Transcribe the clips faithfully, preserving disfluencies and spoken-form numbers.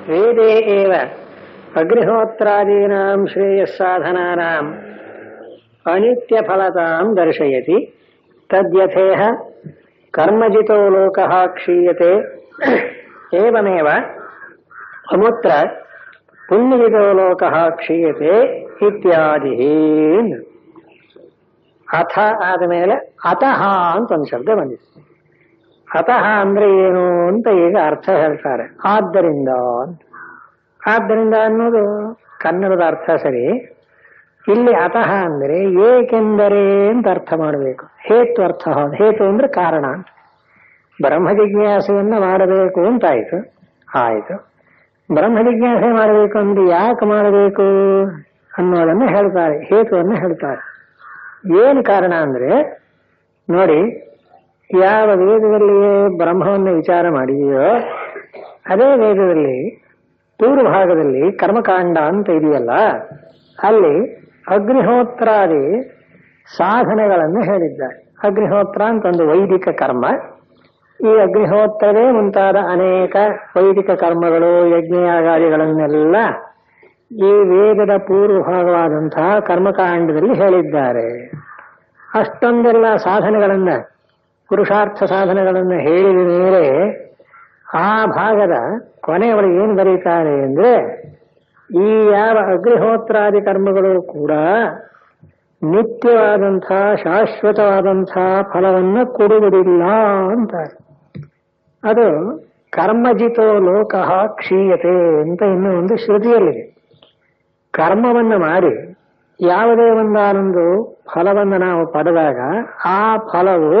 ವೇದೇ ಏವ ಅಗ್ನಿಹೋತ್ರಾದೀನಾಂ ಶ್ರೇಯಸ್ಸಾಧನಾನಾಂ ಅನಿತ್ಯಫಲತಾಂ ದರ್ಶಯತಿ ತದ್ಯಥೇಹ ಕರ್ಮಜಿತೋ ಲೋಕಃ ಕ್ಷೀಯತೆ ಏವಮೇವ ಅಮುತ್ರ ಪುಣ್ಯಜಿತೋ ಲೋಕಃ ಕ್ಷೀಯತೆ ಇತ್ಯಾದಿ. ಅಥ ಆದಮೇಲೆ ಅತಃ ಅಂತ ಒಂದು ಶಬ್ದ ಬಂದಿದೆ. ಅತಃ ಅಂದ್ರೆ ಏನು ಅಂತ ಈಗ ಅರ್ಥ ಹೇಳ್ತಾರೆ. ಆದ್ದರಿಂದ ಆದ್ದರಿಂದ ಅನ್ನೋದು ಕನ್ನಡದ ಅರ್ಥ ಸರಿ. ಇಲ್ಲಿ ಅತಃ ಅಂದ್ರೆ ಏಕೆಂದರೆ ಅಂತ ಅರ್ಥ ಮಾಡಬೇಕು. ಹೇತು ಅರ್ಥ, ಹೇತು ಅಂದ್ರೆ ಕಾರಣ. ಬ್ರಹ್ಮ ಜಿಜ್ಞಾಸೆಯನ್ನ ಮಾಡಬೇಕು ಅಂತಾಯ್ತು. ಆಯ್ತು, ಬ್ರಹ್ಮ ಜಿಜ್ಞಾಸೆ ಮಾಡಬೇಕು ಅಂದ್ರೆ ಯಾಕೆ ಮಾಡಬೇಕು ಅನ್ನೋದನ್ನ ಹೇಳ್ತಾರೆ, ಹೇತುವನ್ನು ಹೇಳ್ತಾರೆ. ಏನು ಕಾರಣ ಅಂದ್ರೆ ನೋಡಿ, ಯಾವ ವೇದದಲ್ಲಿ ಬ್ರಹ್ಮವನ್ನು ವಿಚಾರ ಮಾಡಿದೆಯೋ ಅದೇ ವೇದದಲ್ಲಿ ಪೂರ್ವ ಭಾಗದಲ್ಲಿ ಕರ್ಮಕಾಂಡ ಅಂತ ಇದೆಯಲ್ಲ, ಅಲ್ಲಿ ಅಗ್ನಿಹೋತ್ರಾದಿ ಸಾಧನೆಗಳನ್ನು ಹೇಳಿದ್ದಾರೆ. ಅಗ್ನಿಹೋತ್ರ ಅಂತ ಒಂದು ವೈದಿಕ ಕರ್ಮ. ಈ ಅಗ್ನಿಹೋತ್ರವೇ ಮುಂತಾದ ಅನೇಕ ವೈದಿಕ ಕರ್ಮಗಳು, ಯಜ್ಞಯಾಗಾದಿಗಳನ್ನೆಲ್ಲ ಈ ವೇದದ ಪೂರ್ವ ಭಾಗವಾದಂತಹ ಕರ್ಮಕಾಂಡದಲ್ಲಿ ಹೇಳಿದ್ದಾರೆ. ಅಷ್ಟೊಂದೆಲ್ಲ ಸಾಧನೆಗಳನ್ನ, ಪುರುಷಾರ್ಥ ಸಾಧನೆಗಳನ್ನು ಹೇಳಿದ ಮೇಲೆ ಆ ಭಾಗದ ಕೊನೆಯೊಳಗೆ ಏನು ಬರೀತಾರೆ ಅಂದ್ರೆ, ಈ ಯಾವ ಅಗ್ನಿಹೋತ್ರಾದಿ ಕರ್ಮಗಳು ಕೂಡ ನಿತ್ಯವಾದಂತಹ ಶಾಶ್ವತವಾದಂತಹ ಫಲವನ್ನ ಕೊಡುವುದಿಲ್ಲ ಅಂತಾರೆ. ಅದು ಕರ್ಮಜಿತೋ ಲೋಕಃ ಕ್ಷೀಯತೆ ಅಂತ ಇನ್ನೂ ಒಂದು ಶ್ರುತಿಯಲ್ಲಿದೆ. ಕರ್ಮವನ್ನು ಮಾಡಿ ಯಾವುದೇ ಒಂದಾನೊಂದು ಫಲವನ್ನು ನಾವು ಪಡೆದಾಗ ಆ ಫಲವು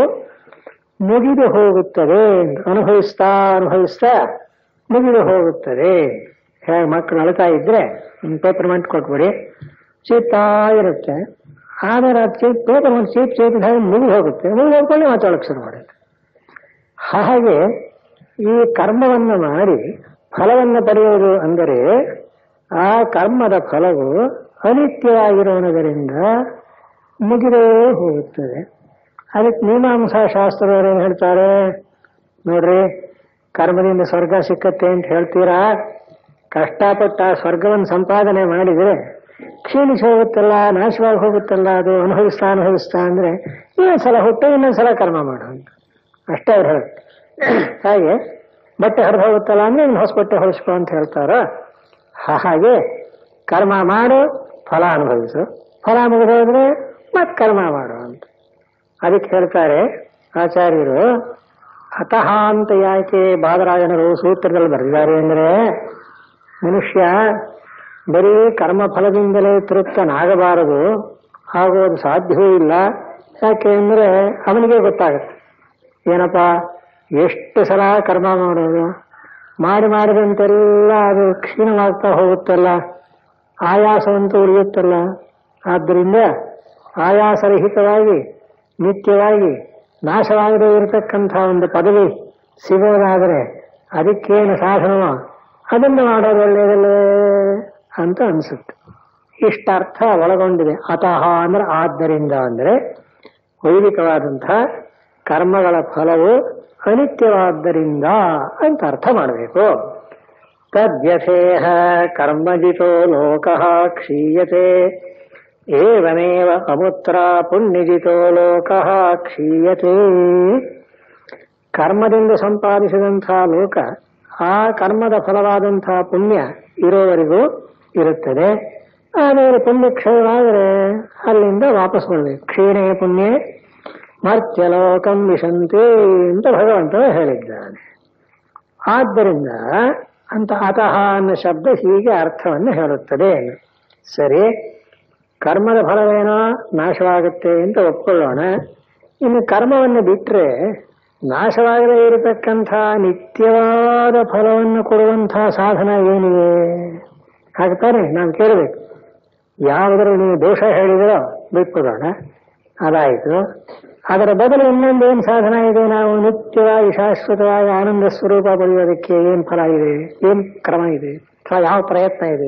ಮುಗಿದು ಹೋಗುತ್ತದೆ, ಅನುಭವಿಸ್ತಾ ಅನುಭವಿಸ್ತಾ ಮುಗಿದು ಹೋಗುತ್ತದೆ. ಹೇಗೆ ಮಕ್ಕಳು ಅಳ್ತಾ ಇದ್ರೆ ಪೇಪರ್ ಮಂಟ್ ಕೊಟ್ಬಿಡಿ, ಚೀಪ್ತಾ ಇರುತ್ತೆ. ಆಮೇಲೆ ಅದು ಚೀಪ್ ಪೇಪರ್ ಮಂಟ್ ಚೀಪ್ ಚೀಪ್ ಮುಗಿದು ಹೋಗುತ್ತೆ. ಮುಗಿದು ಹೋಗ್ಕೊಳ್ಳಿ ಮಾತಾಡೋಕೆ ಶುರು ಮಾಡುತ್ತೆ. ಹಾಗೆ ಈ ಕರ್ಮವನ್ನು ಮಾಡಿ ಫಲವನ್ನು ಪಡೆಯುವುದು ಅಂದರೆ ಆ ಕರ್ಮದ ಫಲವು ಅನಿತ್ಯವಾಗಿರುವುದರಿಂದ ಮುಗಿದೇ ಹೋಗುತ್ತದೆ. ಅದಕ್ಕೆ ಮೀಮಾಂಸಾ ಶಾಸ್ತ್ರದವರು ಏನು ಹೇಳ್ತಾರೆ ನೋಡ್ರಿ, ಕರ್ಮದಿಂದ ಸ್ವರ್ಗ ಸಿಕ್ಕತ್ತೆ ಅಂತ ಹೇಳ್ತೀರಾ, ಕಷ್ಟಪಟ್ಟ ಸ್ವರ್ಗವನ್ನು ಸಂಪಾದನೆ ಮಾಡಿದರೆ ಕ್ಷೀಣಿಸಿ ಹೋಗುತ್ತಲ್ಲ, ನಾಶವಾಗಿ ಹೋಗುತ್ತಲ್ಲ, ಅದು ಅನುಭವಿಸ್ತಾ ಅನುಭವಿಸ್ತಾ ಅಂದ್ರೆ ಇನ್ನೊಂದ್ಸಲ ಹುಟ್ಟು ಇನ್ನೊಂದ್ಸಲ ಕರ್ಮ ಮಾಡು ಅಂತ ಅಷ್ಟೇ ಅವ್ರು ಹೇಳ. ಹಾಗೆ ಬಟ್ಟೆ ಹರಿದು ಹೋಗುತ್ತಲ್ಲ ಅಂದ್ರೆ ಇನ್ನು ಹೊಸ ಬಟ್ಟೆ ಹೊಲಿಸ್ಕೊ ಅಂತ ಹೇಳ್ತಾರ. ಹಾಗೆ ಕರ್ಮ ಮಾಡು, ಫಲ ಅನುಭವಿಸು, ಫಲ ಮುಗಿದೋದ್ರೆ ಮತ್ ಕರ್ಮ ಮಾಡು ಅಂತ. ಅದಕ್ಕೆ ಹೇಳ್ತಾರೆ ಆಚಾರ್ಯರು, ಅತಃ ಅಂತ ಯಾಕೆ ಬಾದರಾಯಣರು ಸೂತ್ರದಲ್ಲಿ ಬರೆದಿದ್ದಾರೆ ಅಂದ್ರೆ, ಮನುಷ್ಯ ಬರೀ ಕರ್ಮಫಲದಿಂದಲೇ ತೃಪ್ತನಾಗಬಾರದು, ಆಗೋದು ಸಾಧ್ಯವೂ ಇಲ್ಲ. ಯಾಕೆ ಅಂದ್ರೆ ಅವನಿಗೆ ಗೊತ್ತಾಗುತ್ತೆ, ಏನಪ್ಪಾ ಎಷ್ಟು ಸಲ ಕರ್ಮ ಮಾಡೋದು, ಮಾಡಿ ಮಾಡಿದಂತೆಲ್ಲ ಅದು ಕ್ಷೀಣವಾಗ್ತಾ ಹೋಗುತ್ತಲ್ಲ, ಆಯಾಸವಂತೂ ಉಳಿಯುತ್ತಲ್ಲ. ಆದ್ದರಿಂದ ಆಯಾಸರಹಿತವಾಗಿ ನಿತ್ಯವಾಗಿ ನಾಶವಾಗದೇ ಇರತಕ್ಕಂಥ ಒಂದು ಪದವಿ ಸಿಗೋದಾದರೆ ಅದಕ್ಕೇನು ಸಾಧನವೋ ಅದನ್ನು ಮಾಡೋದು ಒಳ್ಳೆಯದಲ್ಲೇ ಅಂತ ಅನಿಸುತ್ತೆ. ಇಷ್ಟರ್ಥ ಒಳಗೊಂಡಿದೆ. ಅತಃ ಅಂದ್ರೆ ಆದ್ದರಿಂದ ಅಂದ್ರೆ ವೈದಿಕವಾದಂತಹ ಕರ್ಮಗಳ ಫಲವು ಅನಿತ್ಯವಾದ್ದರಿಂದ ಅಂತ ಅರ್ಥ ಮಾಡಬೇಕು. ತದ್ಯಥೇಹ ಕರ್ಮಜಿತೋ ಲೋಕಃ ಕ್ಷೀಯತೆ ಏವಮೇವ ಅಮುತ್ರ ಪುಣ್ಯಜಿತೋ ಲೋಕಃ ಕ್ಷೀಯತೆ. ಕರ್ಮದಿಂದ ಸಂಪಾದಿಸಿದಂತಹ ಲೋಕ ಆ ಕರ್ಮದ ಫಲವಾದಂತಹ ಪುಣ್ಯ ಇರೋವರೆಗೂ ಇರುತ್ತದೆ. ಆಮೇಲೆ ಪುಣ್ಯ ಕ್ಷಯವಾದರೆ ಅಲ್ಲಿಂದ ವಾಪಸ್ ಬರಬೇಕು. ಕ್ಷೀಣೆ ಪುಣ್ಯ ಮರ್ತ್ಯಲೋಕಂ ವಿಶಂತೆ ಅಂತ ಭಗವಂತ ಹೇಳಿದ್ದಾನೆ. ಆದ್ದರಿಂದ ಅಂತ ಅತಃ ಅನ್ನೋ ಶಬ್ದ ಹೀಗೆ ಅರ್ಥವನ್ನು ಹೇಳುತ್ತದೆ. ಸರಿ, ಕರ್ಮದ ಫಲವೇನೋ ನಾಶವಾಗುತ್ತೆ ಅಂತ ಒಪ್ಕೊಳ್ಳೋಣ. ಇನ್ನು ಕರ್ಮವನ್ನು ಬಿಟ್ರೆ ನಾಶವಾಗದೇ ಇರತಕ್ಕಂಥ ನಿತ್ಯವಾದ ಫಲವನ್ನು ಕೊಡುವಂತಹ ಸಾಧನ ಏನಿದೆ ಹಾಕ್ತಾರೆ. ನಾವು ಕೇಳಬೇಕು, ಯಾವುದರ ನೀವು ದೋಷ ಹೇಳಿದ್ರೋ ಬಿಟ್ಬಿಡೋಣ, ಅದಾಯಿತು. ಅದರ ಬದಲು ಇನ್ನೊಂದು ಏನು ಸಾಧನ ಇದೆ, ನಾವು ನಿತ್ಯವಾಗಿ ಶಾಶ್ವತವಾಗಿ ಆನಂದ ಸ್ವರೂಪ ಪಡೆಯೋದಕ್ಕೆ ಏನು ಫಲ ಇದೆ, ಏನು ಕ್ರಮ ಇದೆ, ಅಥವಾ ಯಾವ ಪ್ರಯತ್ನ ಇದೆ.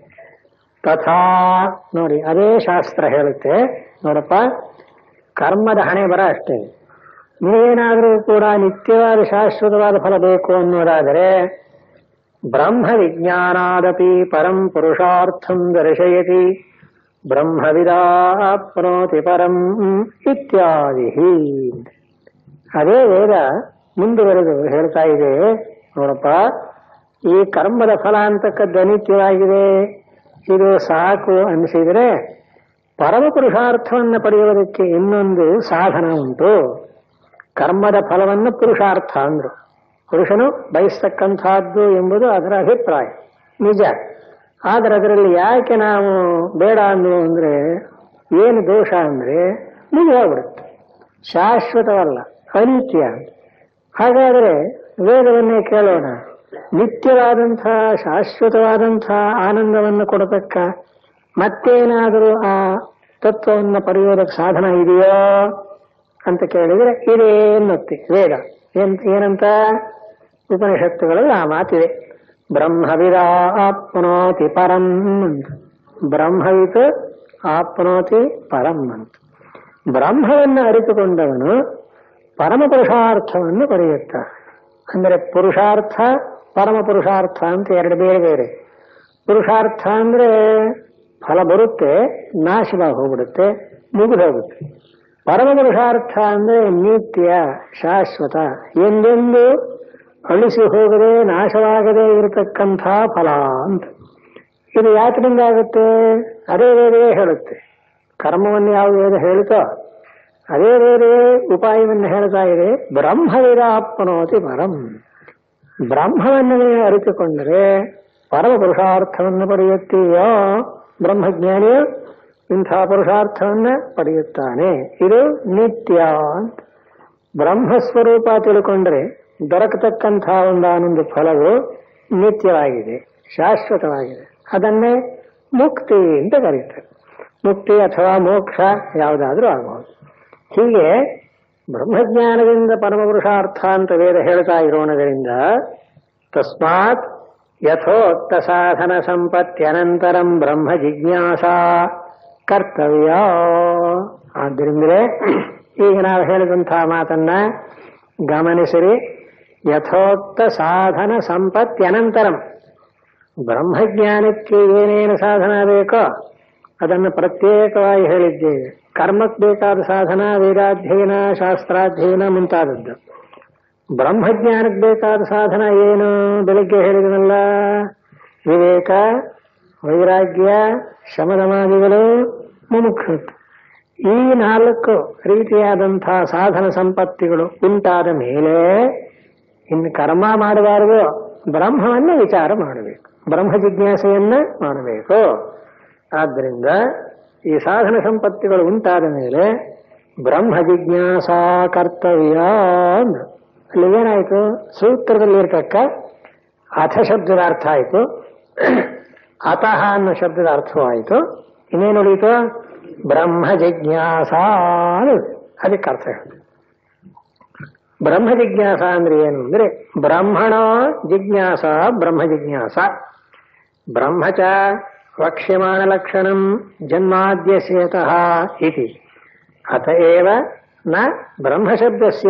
ತಥಾ ನೋಡಿ, ಅದೇ ಶಾಸ್ತ್ರ ಹೇಳುತ್ತೆ. ನೋಡಪ್ಪ, ಕರ್ಮದ ಹಣೆ ಬರ ಅಷ್ಟೇ. ನೀವೇನಾದರೂ ಕೂಡ ನಿತ್ಯವಾದ ಶಾಶ್ವತವಾದ ಫಲ ಬೇಕು ಅನ್ನೋದಾದರೆ ಬ್ರಹ್ಮ ವಿಜ್ಞಾನಾದಪಿ ಪರಂ ಪುರುಷಾರ್ಥಂ ದರ್ಶಯತಿ ಬ್ರಹ್ಮವಿದಾಪ್ನೋತಿ ಪರಂ ಇತ್ಯಾದಿ. ಅದೇ ವೇದ ಮುಂದುವರೆದು ಹೇಳ್ತಾ ಇದೆ, ನೋಡಪ್ಪ, ಈ ಕರ್ಮದ ಫಲ ಅಂತಕ್ಕದ್ದು ಅನಿತ್ಯವಾಗಿದೆ, ಇದು ಸಾಕು ಅನಿಸಿದರೆ ಪರಮ ಪುರುಷಾರ್ಥವನ್ನು ಪಡೆಯುವುದಕ್ಕೆ ಇನ್ನೊಂದು ಸಾಧನ ಉಂಟು. ಕರ್ಮದ ಫಲವನ್ನು ಪುರುಷಾರ್ಥ ಅಂದ್ರು. ಪುರುಷನು ಬಯಸ್ತಕ್ಕಂಥದ್ದು ಎಂಬುದು ಅದರ ಅಭಿಪ್ರಾಯ, ನಿಜ. ಆದರೆ ಅದರಲ್ಲಿ ಯಾಕೆ ನಾವು ಬೇಡ ಅಂದ್ವು ಅಂದ್ರೆ ಏನು ದೋಷ ಅಂದ್ರೆ ಮುಗಿದೋಗ್ಬಿಡುತ್ತೆ, ಶಾಶ್ವತವಲ್ಲ, ಅನಿತ್ಯ. ಹಾಗಾದರೆ ವೇದವನ್ನೇ ಕೇಳೋಣ, ನಿತ್ಯವಾದಂಥ ಶಾಶ್ವತವಾದಂಥ ಆನಂದವನ್ನು ಕೊಡತಕ್ಕ ಮತ್ತೇನಾದರೂ ಆ ತತ್ವವನ್ನು ಪಡೆಯೋದಕ್ಕೆ ಸಾಧನ ಇದೆಯೋ ಅಂತ ಕೇಳಿದರೆ ಇದೆ ಎನ್ನುತ್ತೆ ವೇದ. ಏನ್ ಏನಂತ ಉಪನಿಷತ್ತುಗಳಲ್ಲಿ ಆ ಮಾತಿದೆ, ಬ್ರಹ್ಮವಿದ ಆಪ್ನೋತಿ ಪರಂ ಅಂತ. ಬ್ರಹ್ಮವಿತ್ ಆಪ್ನೋತಿ ಪರಂ ಅಂತ. ಬ್ರಹ್ಮವನ್ನು ಅರಿತುಕೊಂಡವನು ಪರಮ ಪುರುಷಾರ್ಥವನ್ನು ಪಡೆಯುತ್ತಾನೆ. ಅಂದರೆ ಪುರುಷಾರ್ಥ ಪರಮ ಪುರುಷಾರ್ಥ ಅಂತ ಎರಡು ಬೇರೆ ಬೇರೆ. ಪುರುಷಾರ್ಥ ಅಂದ್ರೆ ಫಲ ಬರುತ್ತೆ, ನಾಶವಾಗಿ ಹೋಗ್ಬಿಡುತ್ತೆ, ಮುಗಿದು ಹೋಗುತ್ತೆ. ಪರಮ ಪುರುಷಾರ್ಥ ಅಂದ್ರೆ ನಿತ್ಯ, ಶಾಶ್ವತ, ಎಂದೆಂದು ಅಳಿಸಿ ಹೋಗದೆ ನಾಶವಾಗದೆ ಇರತಕ್ಕಂಥ ಫಲ ಅಂತ. ಇದು ಯಾತ್ರಿಂದ ಆಗುತ್ತೆ? ಅದೇ ವೇದವೇ ಹೇಳುತ್ತೆ. ಕರ್ಮವನ್ನು ಯಾವ ವೇದ ಹೇಳುತ್ತೋ ಅದೇ ವೇದವೇ ಉಪಾಯವನ್ನು ಹೇಳ್ತಾ ಇದೆ. ಬ್ರಹ್ಮವಿದ ಆಪ್ನೋತಿ ಪರಂ. ಬ್ರಹ್ಮವನ್ನು ಅರಿತುಕೊಂಡರೆ ಪರಮ ಪುರುಷಾರ್ಥವನ್ನು ಪಡೆಯುತ್ತೀಯೋ, ಬ್ರಹ್ಮಜ್ಞಾನಿಯು ಇಂಥ ಪುರುಷಾರ್ಥವನ್ನ ಪಡೆಯುತ್ತಾನೆ. ಇದು ನಿತ್ಯ ಅಂತ. ಬ್ರಹ್ಮಸ್ವರೂಪ ತಿಳ್ಕೊಂಡ್ರೆ ದೊರಕತಕ್ಕಂಥ ಒಂದಾನೊಂದು ಫಲವು ನಿತ್ಯವಾಗಿದೆ, ಶಾಶ್ವತವಾಗಿದೆ. ಅದನ್ನೇ ಮುಕ್ತಿ ಅಂತ ಕರೀತಾರೆ. ಮುಕ್ತಿ ಅಥವಾ ಮೋಕ್ಷ ಯಾವುದಾದ್ರೂ ಆಗಬಹುದು. ಹೀಗೆ ಬ್ರಹ್ಮಜ್ಞಾನದಿಂದ ಪರಮಪುರುಷಾರ್ಥ ಅಂತ ವೇದ ಹೇಳ್ತಾ ಇರೋಣದರಿಂದ ತಸ್ಮಾತ್ ಯಥೋಕ್ತ ಸಾಧನ ಸಂಪತ್ತ್ಯನಂತರಂ ಬ್ರಹ್ಮ ಜಿಜ್ಞಾಸಾ ಕರ್ತವ್ಯ. ಆದ್ದರಿಂದಲೇ ಈಗ ನಾವು ಹೇಳಿದಂತಹ ಮಾತನ್ನ ಗಮನಿಸಿರಿ. ಯಥೋಕ್ತ ಸಾಧನ ಸಂಪತ್ತ್ಯನಂತರಂ, ಬ್ರಹ್ಮಜ್ಞಾನಕ್ಕೆ ಏನೇನು ಸಾಧನ ಬೇಕೋ ಅದನ್ನು ಪ್ರತ್ಯೇಕವಾಗಿ ಹೇಳಿದ್ದೇವೆ. ಕರ್ಮಕ್ಕೆ ಬೇಕಾದ ಸಾಧನ ವೇದಾಧ್ಯಯನ, ಶಾಸ್ತ್ರಾಧ್ಯಯನ ಮುಂತಾದದ್ದು. ಬ್ರಹ್ಮಜ್ಞಾನಕ್ಕೆ ಬೇಕಾದ ಸಾಧನ ಏನು? ಬೆಳಿಗ್ಗೆ ಹೇಳಿದನಲ್ಲ, ವಿವೇಕ, ವೈರಾಗ್ಯ, ಶಮದಮಾದಿಗಳು, ಮುಮುಕ್ಷುತ್ವ. ಈ ನಾಲ್ಕು ರೀತಿಯಾದಂತಹ ಸಾಧನ ಸಂಪತ್ತಿಗಳು ಉಂಟಾದ ಮೇಲೆ ಇನ್ನು ಕರ್ಮ ಮಾಡಬಾರದು, ಬ್ರಹ್ಮವನ್ನು ವಿಚಾರ ಮಾಡಬೇಕು, ಬ್ರಹ್ಮ ಜಿಜ್ಞಾಸೆಯನ್ನ ಮಾಡಬೇಕು. ಆದ್ದರಿಂದ ಈ ಸಾಧನ ಸಂಪತ್ತಿಗಳು ಉಂಟಾದ ಮೇಲೆ ಬ್ರಹ್ಮ ಜಿಜ್ಞಾಸಾ ಕರ್ತವ್ಯ. ಅಲ್ಲಿ ಏನಾಯ್ತು? ಸೂತ್ರದಲ್ಲಿರ್ತಕ್ಕ ಅಥ ಶಬ್ದದ ಅರ್ಥ ಆಯಿತು, ಅತಃ ಅನ್ನೋ ಶಬ್ದದ ಅರ್ಥವಾಯಿತು. ಇನ್ನೇನು ಉಳಿಯಿತು? ಬ್ರಹ್ಮ ಜಿಜ್ಞಾಸಾ. ಅದಕ್ಕೆ ಅರ್ಥ ಹೇಳಿ. ಬ್ರಹ್ಮ ಜಿಜ್ಞಾಸ ಅಂದ್ರೆ ಏನು ಅಂದ್ರೆ ಬ್ರಹ್ಮಣ ಜಿಜ್ಞಾಸ, ಬ್ರಹ್ಮ ಜಿಜ್ಞಾಸ. ಬ್ರಹ್ಮಚ ವಕ್ಷ್ಯಮಾಣ ಲಕ್ಷಣಂ ಜನ್ಮಾದ್ಯಸ್ಯತಃ ಇತಿ ಅತಏವ ನ ಬ್ರಹ್ಮಶಬ್ದಸ್ಯ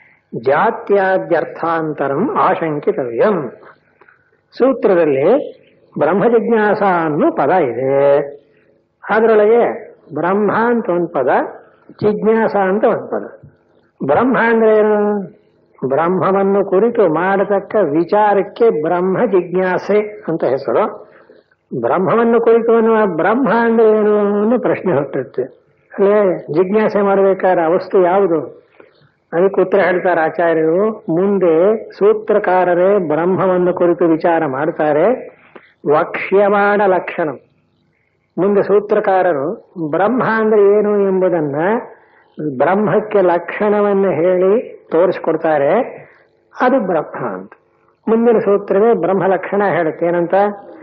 ಜಾತ್ಯಾದ್ಯರ್ಥಾಂತರಂ ಆಶಂಕಿತವ್ಯಂ. ಸೂತ್ರದಲ್ಲಿ ಬ್ರಹ್ಮ ಜಿಜ್ಞಾಸ ಅನ್ನೋ ಪದ ಇದೆ. ಅದರೊಳಗೆ ಬ್ರಹ್ಮ ಅಂತ ಒಂದು ಪದ, ಜಿಜ್ಞಾಸ ಅಂತ ಒಂದು ಪದ. ಬ್ರಹ್ಮ ಅಂದ್ರೆ ಏನು? ಬ್ರಹ್ಮವನ್ನು ಕುರಿತು ಮಾಡತಕ್ಕ ವಿಚಾರಕ್ಕೆ ಬ್ರಹ್ಮ ಜಿಜ್ಞಾಸೆ ಅಂತ ಹೆಸರು. ಬ್ರಹ್ಮವನ್ನು ಕುರಿತು ಅನ್ನುವ ಬ್ರಹ್ಮ ಅಂದ್ರೆ ಏನು ಅನ್ನೋ ಪ್ರಶ್ನೆ ಹುಟ್ಟುತ್ತೆ. ಅಲ್ಲೇ ಜಿಜ್ಞಾಸೆ ಮಾಡಬೇಕಾದ ವಸ್ತು ಯಾವುದು? ಅದಕ್ಕೆ ಉತ್ತರ ಹೇಳ್ತಾರೆ ಆಚಾರ್ಯರು. ಮುಂದೆ ಸೂತ್ರಕಾರರೇ ಬ್ರಹ್ಮವನ್ನು ಕುರಿತು ವಿಚಾರ ಮಾಡ್ತಾರೆ. ವಕ್ಷ್ಯಮಾಣ ಲಕ್ಷಣ. ಮುಂದೆ ಸೂತ್ರಕಾರರು ಬ್ರಹ್ಮ ಅಂದ್ರೆ ಏನು ಎಂಬುದನ್ನ ಬ್ರಹ್ಮಕ್ಕೆ ಲಕ್ಷಣವನ್ನು ಹೇಳಿ ತೋರಿಸ್ಕೊಡ್ತಾರೆ. ಅದು ಬ್ರಹ್ಮ ಅಂತ. ಮುಂದಿನ ಸೂತ್ರವೇ ಬ್ರಹ್ಮ ಲಕ್ಷಣ ಹೇಳುತ್ತೆ. ಏನಂತ?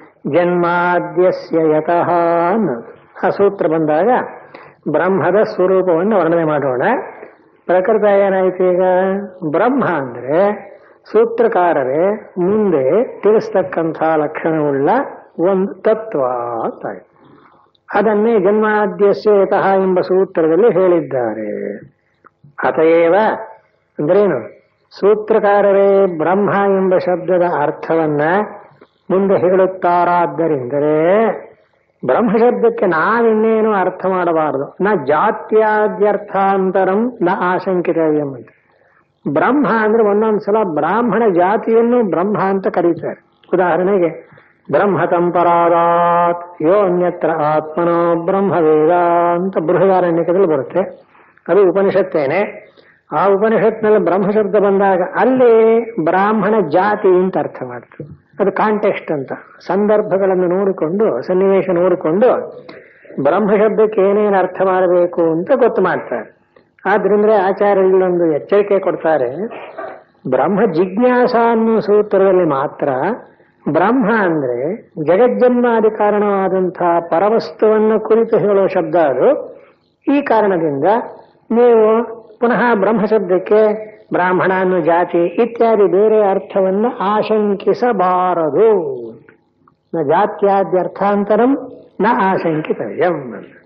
ಜನ್ಮಾದ್ಯಸ್ಯ ಯತಃ. ಆ ಸೂತ್ರ ಬಂದಾಗ ಬ್ರಹ್ಮದ ಸ್ವರೂಪವನ್ನು ವರ್ಣನೆ ಮಾಡೋಣ. ಪ್ರಕೃತ ಏನಾಯ್ತು ಈಗ? ಬ್ರಹ್ಮ ಅಂದ್ರೆ ಸೂತ್ರಕಾರರೇ ಮುಂದೆ ತಿಳಿಸ್ತಕ್ಕಂಥ ಲಕ್ಷಣವುಳ್ಳ ಒಂದು ತತ್ವ ಅಂತಾಯ್ತು. ಅದನ್ನೇ ಜನ್ಮಾದ್ಯಸ್ಯತಃ ಎಂಬ ಸೂತ್ರದಲ್ಲಿ ಹೇಳಿದ್ದಾರೆ. ಅತಏವ ಅಂದ್ರೇನು? ಸೂತ್ರಕಾರರೇ ಬ್ರಹ್ಮ ಎಂಬ ಶಬ್ದದ ಅರ್ಥವನ್ನ ಮುಂದೆ ಹೇಳುತ್ತಾರಾದ್ದರಿಂದಲೇ ಬ್ರಹ್ಮಶಬ್ದಕ್ಕೆ ನಾವಿನ್ನೇನು ಅರ್ಥ ಮಾಡಬಾರದು. ನ ಜಾತ್ಯಾದ್ಯರ್ಥಾಂತರಂ ನ ಆಶಂಕಿತವ್ಯಂ ಅಂತ. ಬ್ರಹ್ಮ ಅಂದ್ರೆ ಒಂದೊಂದ್ಸಲ ಬ್ರಾಹ್ಮಣ ಜಾತಿಯನ್ನು ಬ್ರಹ್ಮ ಅಂತ ಕರೀತಾರೆ. ಉದಾಹರಣೆಗೆ ಬ್ರಹ್ಮತಂ ಪರಾದಾತ್ ಯೋ ಅನ್ಯತ್ರ ಆತ್ಮನೋ ಬ್ರಹ್ಮವೇದ ಅಂತ ಬೃಹದಾರಣ್ಯಕದಲ್ಲಿ ಬರುತ್ತೆ. ಅದು ಉಪನಿಷತ್ತೇನೆ. ಆ ಉಪನಿಷತ್ನಲ್ಲಿ ಬ್ರಹ್ಮಶಬ್ದ ಬಂದಾಗ ಅಲ್ಲಿ ಬ್ರಾಹ್ಮಣ ಜಾತಿ ಅಂತ ಅರ್ಥ ಮಾಡ್ತಾರೆ. ಅದು ಕಾಂಟೆಕ್ಸ್ಟ್ ಅಂತ, ಸಂದರ್ಭಗಳನ್ನು ನೋಡಿಕೊಂಡು, ಸನ್ನಿವೇಶ ನೋಡಿಕೊಂಡು ಬ್ರಹ್ಮಶಬ್ದಕ್ಕೆ ಏನೇನು ಅರ್ಥ ಮಾಡಬೇಕು ಅಂತ ಗೊತ್ತು ಮಾಡ್ತಾರೆ. ಆದ್ರಿಂದ ಆಚಾರ್ಯರಲ್ಲೊಂದು ಎಚ್ಚರಿಕೆ ಕೊಡ್ತಾರೆ. ಬ್ರಹ್ಮ ಜಿಜ್ಞಾಸ ಅನ್ನೋ ಸೂತ್ರದಲ್ಲಿ ಮಾತ್ರ ಬ್ರಹ್ಮ ಅಂದ್ರೆ ಜಗಜ್ಜನ್ಮಾದಿ ಕಾರಣವಾದಂತಹ ಪರವಸ್ತುವನ್ನು ಕುರಿತು ಹೇಳೋ ಶಬ್ದ ಅದು. ಈ ಕಾರಣದಿಂದ ನೀವು ಪುನಃ ಬ್ರಹ್ಮಶಬ್ದಕ್ಕೆ ಬ್ರಾಹ್ಮಣ ಅನ್ನೋ ಜಾತಿ ಇತ್ಯಾದಿ ಬೇರೆ ಅರ್ಥವನ್ನು ಆಶಂಕಿಸಬಾರದು. ನ ಜಾತ್ಯಾದ್ಯರ್ಥಾಂತರಂ ನ ಆಶಂಕಿತವ್ಯಂ.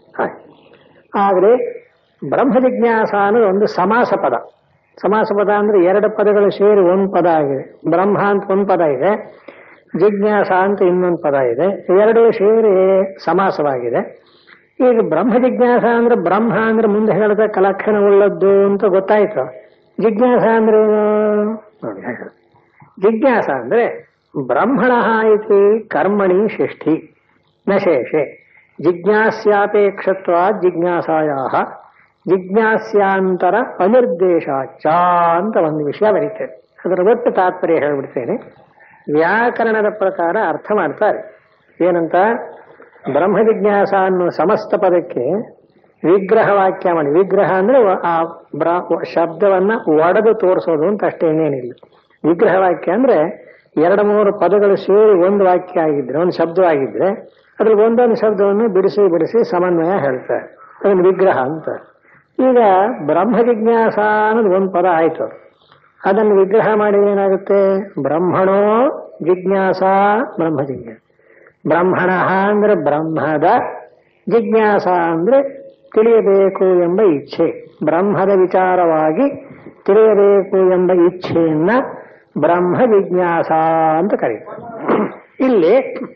ಆದರೆ ಬ್ರಹ್ಮ ಜಿಜ್ಞಾಸ ಅನ್ನೋದು ಒಂದು ಸಮಾಸ ಪದ. ಸಮಾಸ ಪದ ಅಂದ್ರೆ ಎರಡು ಪದಗಳು ಸೇರಿ ಒಂದು ಪದ ಆಗಿದೆ. ಬ್ರಹ್ಮ ಅಂತ ಒಂದು ಪದ ಇದೆ, ಜಿಜ್ಞಾಸ ಅಂತ ಇನ್ನೊಂದು ಪದ ಇದೆ. ಎರಡೂ ಸೇರಿ ಸಮಾಸವಾಗಿದೆ. ಈಗ ಬ್ರಹ್ಮ ಜಿಜ್ಞಾಸ ಅಂದ್ರೆ ಬ್ರಹ್ಮ ಅಂದ್ರೆ ಮುಂದೆ ಹೇಳಿದ ಕಲಕ್ಷಣ ಉಳ್ಳದ್ದು ಅಂತ ಗೊತ್ತಾಯ್ತು. ಜಿಜ್ಞಾಸ ಅಂದ್ರೆ ನೋಡಿ, ಜಿಜ್ಞಾಸ ಅಂದ್ರೆ ಬ್ರಹ್ಮಣ ಇತಿ ಕರ್ಮಣಿ ಷಷ್ಠಿ ನ ಶೇಷೆ ಜಿಜ್ಞಾಸ್ಯಾಪೇಕ್ಷತ್ವ ಜಿಜ್ಞಾಸಾಯಾಹ ಜಿಜ್ಞಾಸ್ಯಾಂತರ ಅನಿರ್ದೇಶಾಚ ಅಂತ ಒಂದು ವಿಷಯ ಬರೀತೇನೆ. ಅದರ ಒಟ್ಟು ತಾತ್ಪರ್ಯ ಹೇಳ್ಬಿಡ್ತೇನೆ. ವ್ಯಾಕರಣದ ಪ್ರಕಾರ ಅರ್ಥ ಮಾಡ್ತಾರೆ. ಏನಂತ, ಬ್ರಹ್ಮ ಜಿಜ್ಞಾಸ ಅನ್ನೋ ಸಮಸ್ತ ಪದಕ್ಕೆ ವಿಗ್ರಹ ವಾಕ್ಯ ಮಾಡಿ. ವಿಗ್ರಹ ಅಂದ್ರೆ ಆ ಶಬ್ದವನ್ನ ಒಡೆದು ತೋರಿಸೋದು ಅಂತ ಅಷ್ಟೇ, ಏನೇನಿಲ್ಲ. ವಿಗ್ರಹ ವಾಕ್ಯ ಅಂದ್ರೆ ಎರಡು ಮೂರು ಪದಗಳು ಸೇರಿ ಒಂದು ವಾಕ್ಯ ಆಗಿದ್ರೆ, ಒಂದು ಶಬ್ದವಾಗಿದ್ರೆ ಅದ್ರಲ್ಲಿ ಒಂದೊಂದು ಶಬ್ದವನ್ನು ಬಿಡಿಸಿ ಬಿಡಿಸಿ ಸಮನ್ವಯ ಹೇಳ್ತಾರೆ. ಅದನ್ನು ವಿಗ್ರಹ ಅಂತ. ಈಗ ಬ್ರಹ್ಮ ಜಿಜ್ಞಾಸ ಅನ್ನೋದು ಒಂದು ಪದ ಆಯ್ತು. ಅದನ್ನು ವಿಗ್ರಹ ಮಾಡಿದ್ರೆ ಏನಾಗುತ್ತೆ? ಬ್ರಹ್ಮಣೋ ಜಿಜ್ಞಾಸ ಬ್ರಹ್ಮ ಜಿಜ್ಞಾಸ. ಬ್ರಹ್ಮಣ ಅಂದ್ರೆ ಬ್ರಹ್ಮದ, ಜಿಜ್ಞಾಸ ಅಂದ್ರೆ ತಿಳಿಯಬೇಕು ಎಂಬ ಇಚ್ಛೆ. ಬ್ರಹ್ಮದ ವಿಚಾರವಾಗಿ ತಿಳಿಯಬೇಕು ಎಂಬ ಇಚ್ಛೆಯನ್ನ ಬ್ರಹ್ಮ ಜಿಜ್ಞಾಸ ಅಂತ ಕರೀತಾರೆ. ಇಲ್ಲಿ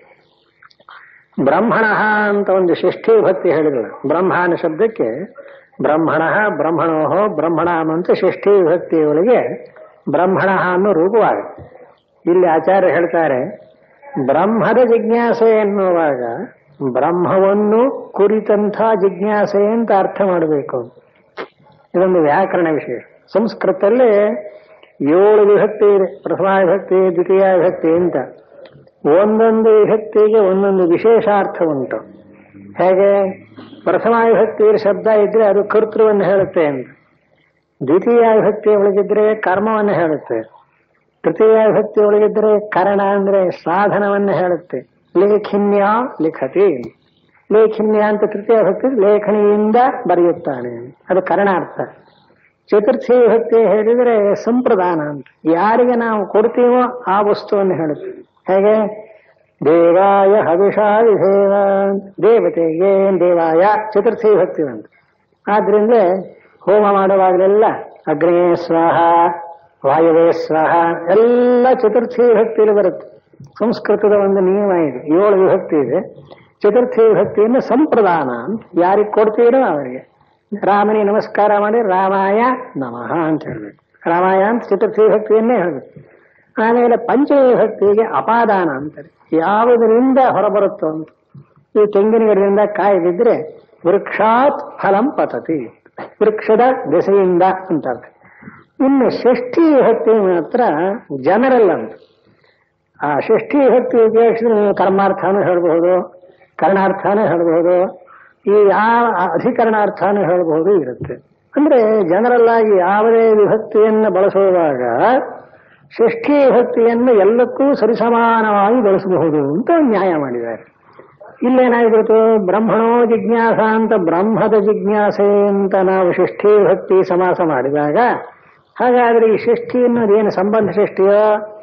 ಬ್ರಹ್ಮಣ ಅಂತ ಒಂದು ಷಷ್ಠಿ ಭಕ್ತಿ ಹೇಳಿದ್ರು. ಬ್ರಹ್ಮನ ಶಬ್ದಕ್ಕೆ ಬ್ರಹ್ಮಣ ಬ್ರಹ್ಮಣೋಹೋ ಬ್ರಹ್ಮಣಾಮ ಅಂತ ಷಷ್ಠಿ ಭಕ್ತಿಯೊಳಗೆ ಬ್ರಹ್ಮಣ ಅನ್ನೋ ರೂಪವಾಗುತ್ತೆ. ಇಲ್ಲಿ ಆಚಾರ್ಯ ಹೇಳ್ತಾರೆ, ಬ್ರಹ್ಮದ ಜಿಜ್ಞಾಸೆ ಎನ್ನುವಾಗ ಬ್ರಹ್ಮವನ್ನು ಕುರಿತಂಥ ಜಿಜ್ಞಾಸೆ ಅಂತ ಅರ್ಥ ಮಾಡಬೇಕು. ಇದೊಂದು ವ್ಯಾಕರಣ ವಿಷಯ. ಸಂಸ್ಕೃತದಲ್ಲಿ ಏಳು ವಿಭಕ್ತಿ ಇದೆ. ಪ್ರಥಮ ವಿಭಕ್ತಿ, ದ್ವಿತೀಯ ವಿಭಕ್ತಿ ಅಂತ. ಒಂದೊಂದು ವಿಭಕ್ತಿಗೆ ಒಂದೊಂದು ವಿಶೇಷಾರ್ಥ ಉಂಟು. ಹೇಗೆ ಪ್ರಥಮ ವಿಭಕ್ತಿ ಶಬ್ದ ಇದ್ರೆ ಅದು ಕರ್ತೃವನ್ನು ಹೇಳುತ್ತೆ ಅಂತ, ದ್ವಿತೀಯ ವಿಭಕ್ತಿ ಒಳಗಿದ್ರೆ ಕರ್ಮವನ್ನು ಹೇಳುತ್ತೆ, ತೃತೀಯ ವಿಭಕ್ತಿ ಒಳಗಿದ್ರೆ ಕರಣ ಅಂದ್ರೆ ಸಾಧನವನ್ನು ಹೇಳುತ್ತೆ. ಲೇಖಿನ್ಯ ಲಿಖತಿ, ಲೇಖಿನ್ಯ ಅಂತ ತೃತೀಯ ವಿಭಕ್ತಿ ಲೇಖನಿಯಿಂದ ಬರೆಯುತ್ತಾನೆ, ಅದು ಕರಣಾರ್ಥ. ಚತುರ್ಥಿ ವಿಭಕ್ತಿ ಹೇಳಿದ್ರೆ ಸಂಪ್ರದಾನ ಅಂತ, ಯಾರಿಗೆ ನಾವು ಕೊಡ್ತೀವೋ ಆ ವಸ್ತುವನ್ನು ಹೇಳುತ್ತೆ. ಹೇಗೆ ದೇವಾಯ ಹವಿಷಾ ವಿಧೇವ, ದೇವತೆಗೆ ದೇವಾಯ ಚತುರ್ಥಿ ವಿಭಕ್ತಿ ಅಂತ. ಆದ್ರಿಂದ ಹೋಮ ಮಾಡುವಾಗಲೆಲ್ಲ ಅಗ್ನೇ ಸ್ವಾಹ ವಾಯುವೇ ಸ್ವಾಹ ಎಲ್ಲ ಚತುರ್ಥಿ ವಿಭಕ್ತಿಯಲ್ಲಿ ಬರುತ್ತೆ. ಸಂಸ್ಕೃತದ ಒಂದು ನಿಯಮ ಇದೆ. ಏಳು ವಿಭಕ್ತಿ ಇದೆ. ಚತುರ್ಥಿ ವಿಭಕ್ತಿಯನ್ನು ಸಂಪ್ರದಾನ ಅಂತ, ಯಾರಿಗೆ ಕೊಡ್ತೀರೋ ಅವರಿಗೆ. ರಾಮನಿಗೆ ನಮಸ್ಕಾರ ಮಾಡಿ ರಾಮಾಯ ನಮಃ ಅಂತ ಹೇಳ್ಬೇಕು. ರಾಮಾಯ ಅಂತ ಚತುರ್ಥಿ ವಿಭಕ್ತಿಯನ್ನೇ ಹೇಳ್ಬೇಕು. ಆಮೇಲೆ ಪಂಚಮಿ ವಿಭಕ್ತಿಗೆ ಅಪಾದಾನ ಅಂತಾರೆ. ಯಾವುದರಿಂದ ಹೊರಬರುತ್ತೋ ಅಂತ. ಈ ತೆಂಗಿನ ಗಿಡದಿಂದ ಕಾಯಿ ಬಿದ್ದರೆ ವೃಕ್ಷಾತ್ ಫಲಂ ಪತತಿ, ವೃಕ್ಷದ ದೆಸೆಯಿಂದ ಅಂತ ಅರ್ಥ. ಇನ್ನು ಷಷ್ಠಿ ವಿಭಕ್ತಿ ಮಾತ್ರ ಜನರಲ್ ಅಂತ. ಆ ಷಷ್ಠಿ ವಿಭಕ್ತಿ ಉಪಯೋಗಿಸಿದ್ರೆ ನೀವು ಕರ್ಮಾರ್ಥನೂ ಹೇಳಬಹುದು, ಕರ್ಣಾರ್ಥನೂ ಹೇಳಬಹುದು, ಈ ಯಾವ ಅಧಿಕರಣಾರ್ಥನೂ ಹೇಳಬಹುದು ಇರುತ್ತೆ. ಅಂದ್ರೆ ಜನರಲ್ ಆಗಿ ಯಾವುದೇ ವಿಭಕ್ತಿಯನ್ನು ಬಳಸುವಾಗ ಷಷ್ಠಿ ವಿಭಕ್ತಿಯನ್ನು ಎಲ್ಲಕ್ಕೂ ಸರಿಸಮಾನವಾಗಿ ಬಳಸಬಹುದು ಅಂತ ನ್ಯಾಯ ಮಾಡಿದ್ದಾರೆ. ಇಲ್ಲೇನಾಗ್ಬಿಡ್ತು, ಬ್ರಹ್ಮಣೋ ಜಿಜ್ಞಾಸ ಅಂತ ಬ್ರಹ್ಮದ ಜಿಜ್ಞಾಸೆ ಅಂತ ನಾವು ಷಷ್ಠಿ ವಿಭಕ್ತಿ ಸಮಾಸ ಮಾಡಿದಾಗ, ಹಾಗಾದ್ರೆ ಈ ಷಷ್ಠಿ ಅನ್ನೋದೇನು ಸಂಬಂಧ ಷಷ್ಠಿಯೋ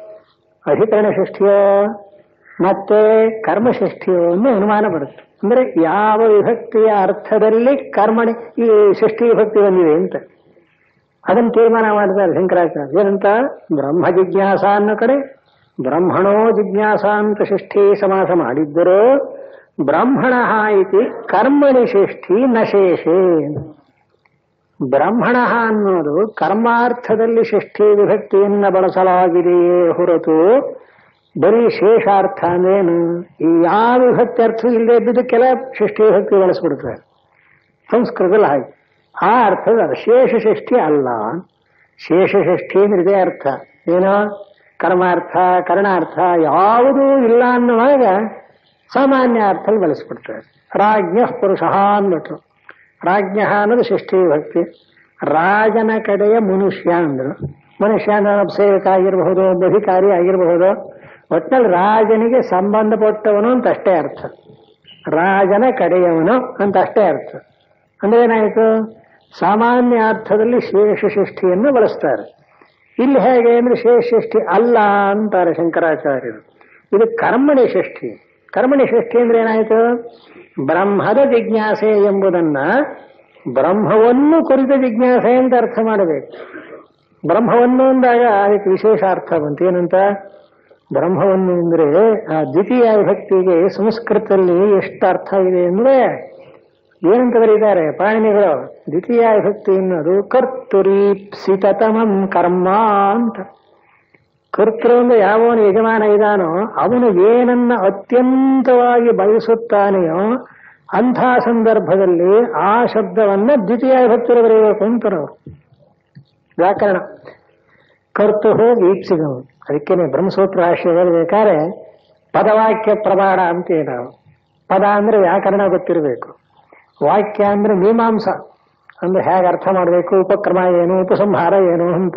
ಅಧಿಕರಣ ಷಷ್ಠಿಯೋ ಮತ್ತೆ ಕರ್ಮ ಷಷ್ಠಿಯೋ ಅನ್ನೋ ಅನುಮಾನ ಬರುತ್ತೆ. ಅಂದ್ರೆ ಯಾವ ವಿಭಕ್ತಿಯ ಅರ್ಥದಲ್ಲಿ ಕರ್ಮಣಿ ಈ ಷಷ್ಠಿ ವಿಭಕ್ತಿ ಬಂದಿದೆ ಅಂತ ಅದನ್ನು ತೀರ್ಮಾನ ಮಾಡಿದ್ದಾರೆ ಶಂಕರಾಚಾರ್ಯ. ಏನಂತ, ಬ್ರಹ್ಮ ಜಿಜ್ಞಾಸ ಅನ್ನೋ ಕಡೆ ಬ್ರಹ್ಮಣೋ ಜಿಜ್ಞಾಸ ಅಂತ ಷಷ್ಠಿ ಸಮಾಸ ಮಾಡಿದ್ದರೂ ಬ್ರಹ್ಮಣ ಇತಿ ಕರ್ಮಣಿ ಷಷ್ಠಿ ನಶೇಷೇ. ಬ್ರಹ್ಮಣ ಅನ್ನೋದು ಕರ್ಮಾರ್ಥದಲ್ಲಿ ಷಷ್ಠಿ ವಿಭಕ್ತಿಯನ್ನ ಬಳಸಲಾಗಿದೆಯೇ ಹೊರತು ಬರೀ ಶೇಷಾರ್ಥ ಅಂದ್ರೇನು? ಈ ಯಾವ ವಿಭಕ್ತಿ ಅರ್ಥ ಇಲ್ಲದೆ ಇದ್ದುದಕ್ಕೆಲ್ಲ ಷಷ್ಠಿ ವಿಭಕ್ತಿ ಬಳಸ್ಬಿಡ್ತಾರೆ ಸಂಸ್ಕೃತದಲ್ಲಿ. ಹಾಗೆ ಆ ಅರ್ಥದ ಶೇಷ ಷಷ್ಠಿ ಅಲ್ಲ. ಶೇಷ ಷಷ್ಠಿ ಅಂದ್ರೆ ಇದೇ ಅರ್ಥ. ಏನೋ ಕರ್ಮಾರ್ಥ ಕರ್ಣಾರ್ಥ ಯಾವುದೂ ಇಲ್ಲ ಅನ್ನುವಾಗ ಸಾಮಾನ್ಯ ಅರ್ಥದಲ್ಲಿ ಬಳಸ್ಬಿಡ್ತಾರೆ. ರಾಜ್ಞ ಪುರುಷ ಅಂದ್ಬಿಟ್ರು. ರಾಜ್ಞ ಅನ್ನೋದು ಷಷ್ಠಿ ವಿಭಕ್ತಿ. ರಾಜನ ಕಡೆಯ ಮನುಷ್ಯ ಅಂದ್ರು. ಮನುಷ್ಯ ಅಂದ್ರೆ ಸೇವಕ ಆಗಿರಬಹುದು, ಒಬ್ಬ ಅಧಿಕಾರಿ ಆಗಿರಬಹುದು, ಒಟ್ಟಿನಲ್ಲಿ ರಾಜನಿಗೆ ಸಂಬಂಧಪಟ್ಟವನು ಅಂತ ಅಷ್ಟೇ ಅರ್ಥ. ರಾಜನ ಕಡೆಯವನು ಅಂತ ಅಷ್ಟೇ ಅರ್ಥ. ಅಂದ್ರೆ ಏನಾಯಿತು? ಸಾಮಾನ್ಯ ಅರ್ಥದಲ್ಲಿ ಶೇಷ ಷಷ್ಠಿಯನ್ನು ಬಳಸ್ತಾರೆ. ಇಲ್ಲಿ ಹೇಗೆ ಅಂದ್ರೆ ಶೇಷ ಷಷ್ಠಿ ಅಲ್ಲ ಅಂತಾರೆ ಶಂಕರಾಚಾರ್ಯರು. ಇದು ಕರ್ಮಣಿ ಷಷ್ಠಿ. ಕರ್ಮಣಿ ಷಷ್ಠಿ ಅಂದ್ರೆ ಏನಾಯಿತು? ಬ್ರಹ್ಮದ ಜಿಜ್ಞಾಸೆ ಎಂಬುದನ್ನ ಬ್ರಹ್ಮವನ್ನು ಕುರಿತ ಜಿಜ್ಞಾಸೆ ಅಂತ ಅರ್ಥ ಮಾಡಬೇಕು. ಬ್ರಹ್ಮವನ್ನು ಅಂದಾಗ ಅದಕ್ಕೆ ವಿಶೇಷ ಅರ್ಥ ಬಂತು. ಏನಂತ? ಬ್ರಹ್ಮವನ್ನು ಅಂದ್ರೆ ಆ ದ್ವಿತೀಯ ವಿಭಕ್ತಿಗೆ ಸಂಸ್ಕೃತದಲ್ಲಿ ಎಷ್ಟು ಅರ್ಥ ಇದೆ ಅಂದ್ರೆ ಏನಂತ ಬರೀತಾರೆ ಪಾಣಿನಿಗಳು? ದ್ವಿತೀಯ ವಿಭಕ್ತಿ ಅನ್ನೋದು ಕರ್ತುರೀಪ್ಸಿತತಮಂ ಕರ್ಮ ಅಂತ. ಕರ್ತೃ ಅಂದ್ರೆ ಯಾವನು ಯಜಮಾನ ಇದಾನೋ ಅವನು ಏನನ್ನ ಅತ್ಯಂತವಾಗಿ ಬಯಸುತ್ತಾನೆಯೋ ಅಂಥ ಸಂದರ್ಭದಲ್ಲಿ ಆ ಶಬ್ದವನ್ನ ದ್ವಿತೀಯ ವಿಭಕ್ತಿ ಬರೆಯಬೇಕು ಅಂತಾರೆ ಅವರು ವ್ಯಾಕರಣ. ಕರ್ತು ವೀಕ್ಷಿಸವು. ಅದಕ್ಕೇನೆ ಬ್ರಹ್ಮಸೂತ್ರ ಭಾಷೆ ಓದಬೇಕಾದ್ರೆ ಪದವಾಕ್ಯ ಪ್ರಮಾಣ ಅಂತೀವಿ ನಾವು. ಪದ ಅಂದ್ರೆ ವ್ಯಾಕರಣ ಗೊತ್ತಿರಬೇಕು, ವಾಕ್ಯ ಅಂದ್ರೆ ಮೀಮಾಂಸ ಅಂದ್ರೆ ಹೇಗೆ ಅರ್ಥ ಮಾಡಬೇಕು, ಉಪಕ್ರಮ ಏನು, ಉಪಸಂಹಾರ ಏನು ಅಂತ.